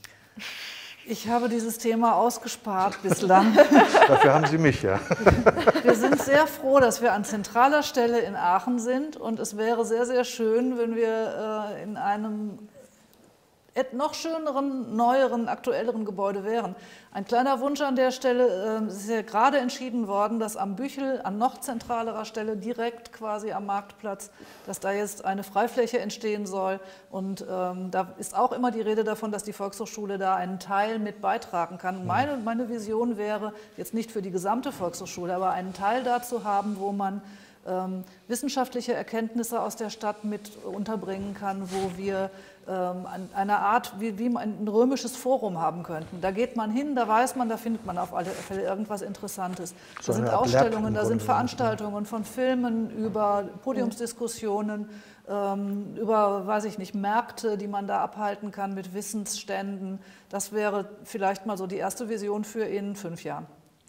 Ich habe dieses Thema ausgespart bislang. Dafür haben Sie mich, ja. Wir sind sehr froh, dass wir an zentraler Stelle in Aachen sind. Und es wäre sehr, sehr schön, wenn wir in einem noch schöneren, neueren, aktuelleren Gebäude wären. Ein kleiner Wunsch an der Stelle, es ist ja gerade entschieden worden, dass am Büchel an noch zentralerer Stelle, direkt quasi am Marktplatz, dass da jetzt eine Freifläche entstehen soll. Und da ist auch immer die Rede davon, dass die Volkshochschule da einen Teil mit beitragen kann. Meine Vision wäre, jetzt nicht für die gesamte Volkshochschule, aber einen Teil da zu haben, wo man wissenschaftliche Erkenntnisse aus der Stadt mit unterbringen kann, wo wir eine Art wie ein römisches Forum haben könnten. Da geht man hin, da weiß man, da findet man auf alle Fälle irgendwas Interessantes. Da sind Ausstellungen, da sind Veranstaltungen von Filmen über Podiumsdiskussionen, über, weiß ich nicht, Märkte, die man da abhalten kann mit Wissensständen. Das wäre vielleicht mal so die erste Vision für in 5 Jahren.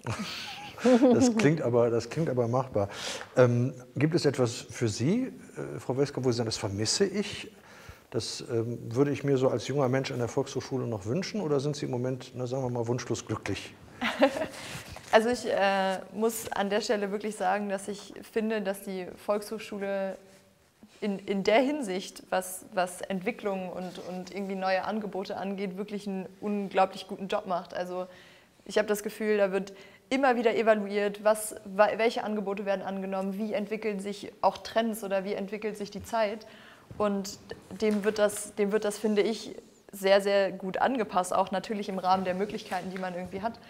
Das klingt aber machbar. Gibt es etwas für Sie, Frau Wesker, wo Sie sagen, das vermisse ich? Das würde ich mir so als junger Mensch an der Volkshochschule noch wünschen? Oder sind Sie im Moment, na, sagen wir mal, wunschlos glücklich? Also ich muss an der Stelle wirklich sagen, dass ich finde, dass die Volkshochschule in der Hinsicht, was Entwicklung und irgendwie neue Angebote angeht, wirklich einen unglaublich guten Job macht. Also ich habe das Gefühl, da wird immer wieder evaluiert, welche Angebote werden angenommen, wie entwickeln sich auch Trends oder wie entwickelt sich die Zeit. Und dem wird das, finde ich, sehr, sehr gut angepasst, auch natürlich im Rahmen der Möglichkeiten, die man irgendwie hat.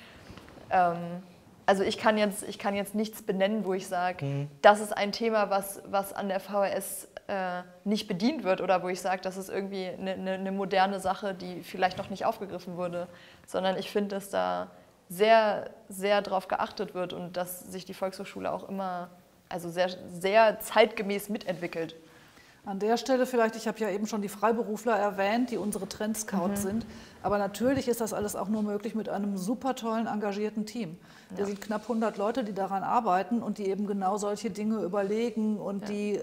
Also ich kann jetzt nichts benennen, wo ich sage, das ist ein Thema, was an der VHS nicht bedient wird oder wo ich sage, das ist irgendwie eine moderne Sache, die vielleicht noch nicht aufgegriffen wurde, sondern ich finde, dass da sehr, sehr darauf geachtet wird und dass sich die Volkshochschule auch immer sehr, sehr zeitgemäß mitentwickelt. An der Stelle vielleicht, ich habe ja eben schon die Freiberufler erwähnt, die unsere Trendscouts sind, aber natürlich ist das alles auch nur möglich mit einem super tollen, engagierten Team. Wir sind knapp 100 Leute, die daran arbeiten und die eben genau solche Dinge überlegen und die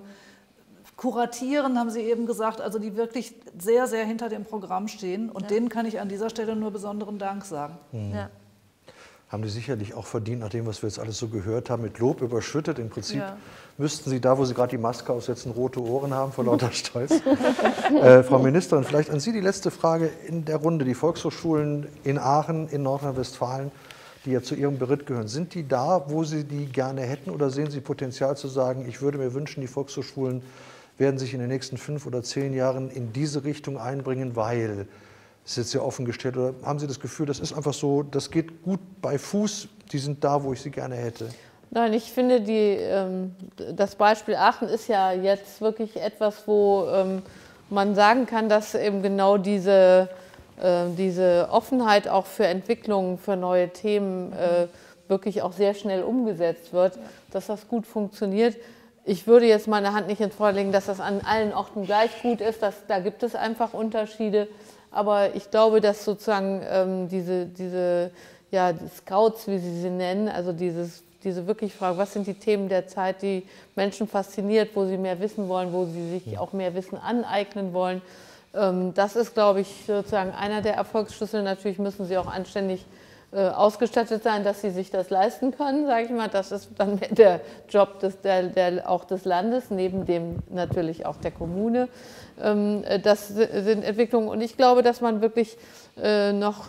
kuratieren, haben Sie eben gesagt, also die wirklich sehr, sehr hinter dem Programm stehen und denen kann ich an dieser Stelle nur besonderen Dank sagen. Ja. Haben die sicherlich auch verdient, nach dem, was wir jetzt alles so gehört haben, mit Lob überschüttet. Im Prinzip müssten Sie da, wo Sie gerade die Maske aufsetzen, rote Ohren haben vor lauter Stolz. Frau Ministerin, vielleicht an Sie die letzte Frage in der Runde. Die Volkshochschulen in Aachen, in Nordrhein-Westfalen, die ja zu Ihrem Beritt gehören, sind die da, wo Sie die gerne hätten? Oder sehen Sie Potenzial zu sagen, ich würde mir wünschen, die Volkshochschulen werden sich in den nächsten 5 oder 10 Jahren in diese Richtung einbringen, weil... Das ist jetzt sehr offen gestellt. Oder haben Sie das Gefühl, das ist einfach so, das geht gut bei Fuß, die sind da, wo ich sie gerne hätte? Nein, ich finde, das Beispiel Aachen ist ja jetzt wirklich etwas, wo man sagen kann, dass eben genau diese Offenheit auch für Entwicklungen, für neue Themen wirklich auch sehr schnell umgesetzt wird, dass das gut funktioniert. Ich würde jetzt meine Hand nicht ins Feuer legen, dass das an allen Orten gleich gut ist, da gibt es einfach Unterschiede. Aber ich glaube, dass sozusagen diese Scouts, wie Sie sie nennen, also diese wirklich Frage, was sind die Themen der Zeit, die Menschen fasziniert, wo sie mehr wissen wollen, wo sie sich auch mehr Wissen aneignen wollen, das ist, glaube ich, sozusagen einer der Erfolgsschlüssel. Natürlich müssen sie auch anständig ausgestattet sein, dass sie sich das leisten können, sage ich mal. Das ist dann der Job auch des Landes, neben dem natürlich auch der Kommune. Das sind Entwicklungen und ich glaube, dass man wirklich noch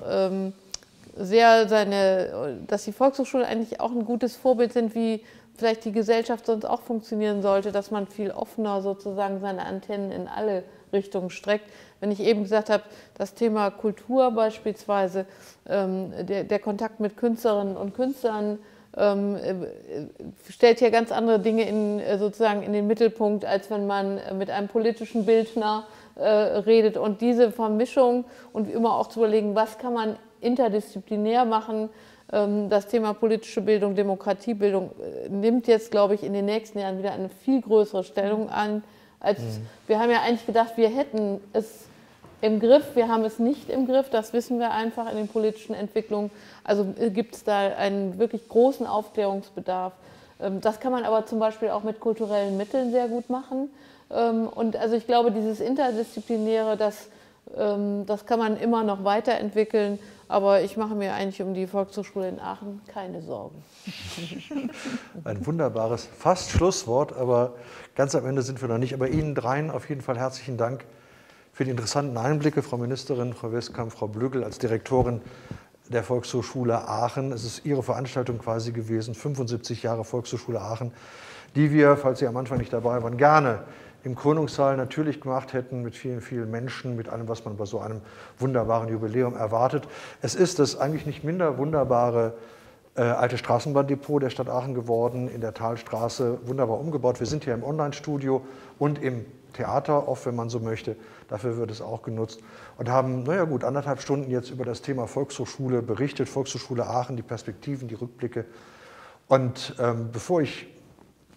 dass die Volkshochschulen eigentlich auch ein gutes Vorbild sind, wie vielleicht die Gesellschaft sonst auch funktionieren sollte, dass man viel offener sozusagen seine Antennen in alle Richtungen streckt. Wenn ich eben gesagt habe, das Thema Kultur beispielsweise, der Kontakt mit Künstlerinnen und Künstlern stellt hier ganz andere Dinge sozusagen in den Mittelpunkt, als wenn man mit einem politischen Bildner redet. Und diese Vermischung und immer auch zu überlegen, was kann man interdisziplinär machen. Das Thema politische Bildung, Demokratiebildung nimmt jetzt, glaube ich, in den nächsten Jahren wieder eine viel größere Stellung an. Wir haben ja eigentlich gedacht, wir hätten es im Griff, wir haben es nicht im Griff, das wissen wir einfach in den politischen Entwicklungen. Also gibt es da einen wirklich großen Aufklärungsbedarf. Das kann man aber zum Beispiel auch mit kulturellen Mitteln sehr gut machen. Und also ich glaube, dieses Interdisziplinäre, das kann man immer noch weiterentwickeln. Aber ich mache mir eigentlich um die Volkshochschule in Aachen keine Sorgen. Ein wunderbares, fast Schlusswort, aber ganz am Ende sind wir noch nicht. Aber Ihnen dreien auf jeden Fall herzlichen Dank für die interessanten Einblicke, Frau Ministerin, Frau Westkamp, Frau Blögel als Direktorin der Volkshochschule Aachen. Es ist Ihre Veranstaltung quasi gewesen, 75 Jahre Volkshochschule Aachen, die wir, falls Sie am Anfang nicht dabei waren, gerne im Krönungssaal natürlich gemacht hätten, mit vielen, vielen Menschen, mit allem, was man bei so einem wunderbaren Jubiläum erwartet. Es ist das eigentlich nicht minder wunderbare alte Straßenbahndepot der Stadt Aachen geworden, in der Talstraße, wunderbar umgebaut. Wir sind hier im Online-Studio und im Theater, oft, wenn man so möchte. Dafür wird es auch genutzt. Und haben, naja gut, 1,5 Stunden jetzt über das Thema Volkshochschule berichtet, Volkshochschule Aachen, die Perspektiven, die Rückblicke. Und bevor ich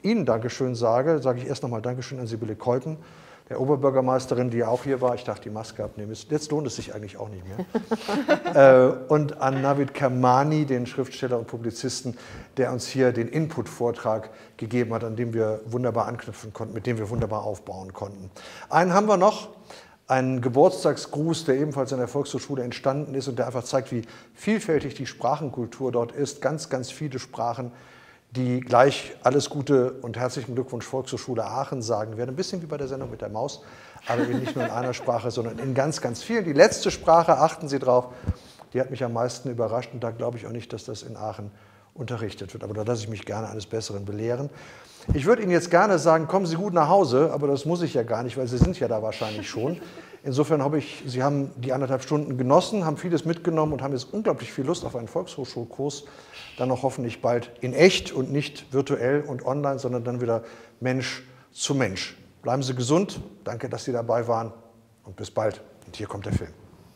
Ihnen Dankeschön sage, sage ich erst nochmal Dankeschön an Sibylle Keupen, der Oberbürgermeisterin, die ja auch hier war. Ich darf die Maske abnehmen. Jetzt lohnt es sich eigentlich auch nicht mehr. Und an Navid Kermani, den Schriftsteller und Publizisten, der uns hier den Input-Vortrag gegeben hat, an dem wir wunderbar anknüpfen konnten, mit dem wir wunderbar aufbauen konnten. Einen haben wir noch, einen Geburtstagsgruß, der ebenfalls an der Volkshochschule entstanden ist und der einfach zeigt, wie vielfältig die Sprachenkultur dort ist. Ganz, ganz viele Sprachen, die gleich alles Gute und herzlichen Glückwunsch Volkshochschule Aachen sagen werden. Ein bisschen wie bei der Sendung mit der Maus, aber eben nicht nur in einer Sprache, sondern in ganz, ganz vielen. Die letzte Sprache, achten Sie drauf, die hat mich am meisten überrascht und da glaube ich auch nicht, dass das in Aachen unterrichtet wird. Aber da lasse ich mich gerne eines Besseren belehren. Ich würde Ihnen jetzt gerne sagen, kommen Sie gut nach Hause, aber das muss ich ja gar nicht, weil Sie sind ja da wahrscheinlich schon. Insofern hoffe ich, Sie haben die 1,5 Stunden genossen, haben vieles mitgenommen und haben jetzt unglaublich viel Lust auf einen Volkshochschulkurs. Dann auch hoffentlich bald in echt und nicht virtuell und online, sondern dann wieder Mensch zu Mensch. Bleiben Sie gesund, danke, dass Sie dabei waren und bis bald. Und hier kommt der Film.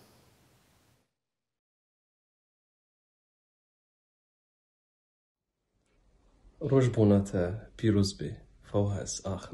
روژبونات پیروز به VHS Aachen.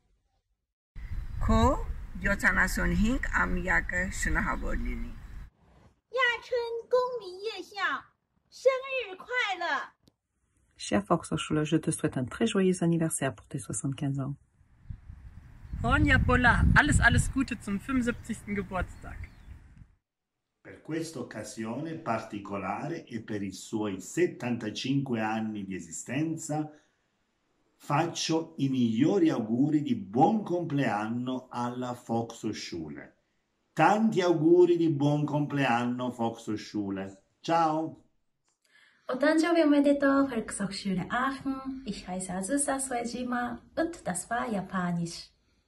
کو یوتاناسون هینگ ام یک شنها بولینی. 亚春公民夜校，生日快乐 Chère Volkshochschule, je te souhaite un très joyeux anniversaire pour tes 75 ans. Ronja Pola, alles Gute zum 75. Geburtstag. Per questa occasione particolare e per i suoi 75 anni di esistenza faccio i migliori auguri di buon compleanno alla Volkshochschule. Tanti auguri di buon compleanno Volkshochschule. Ciao! お誕生日おめでとう Volkshochschule Aachen. Ich heiße Azusa Suejima und das war Japanisch.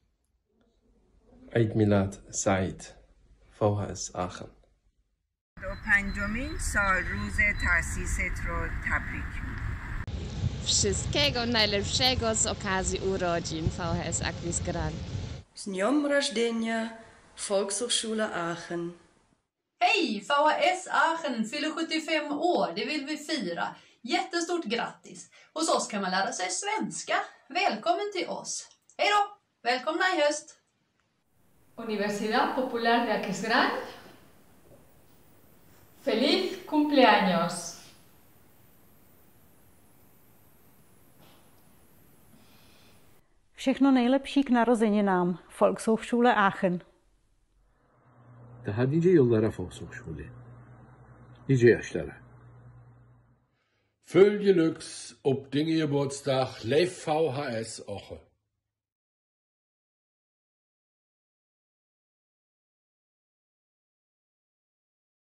عيد ميلاد سعيد VHS Aachen. دو پنجمین سال روز تأسیست رو تبریک میگم. Wszystkiego najlepszego z okazji urodzin VHS Aquisgrán. Z dniem rождения Volkshochschule Aachen. Hej! VHS Aachen fyller 75 år, det vill vi fira. Jättestort grattis! Hos oss kan man lära sig svenska. Välkommen till oss! Hej då! Välkomna i höst! Universidad Popular de Aquisgrán. ¡Feliz cumpleaños! Všechno nejlepší k narozeninám. Volkshochschule Aachen. Daha nice yıllara Volkshochschule. Nice yaşlara. Viel Glücks ob Dinge Geburtstag, Lev VHS Aachen.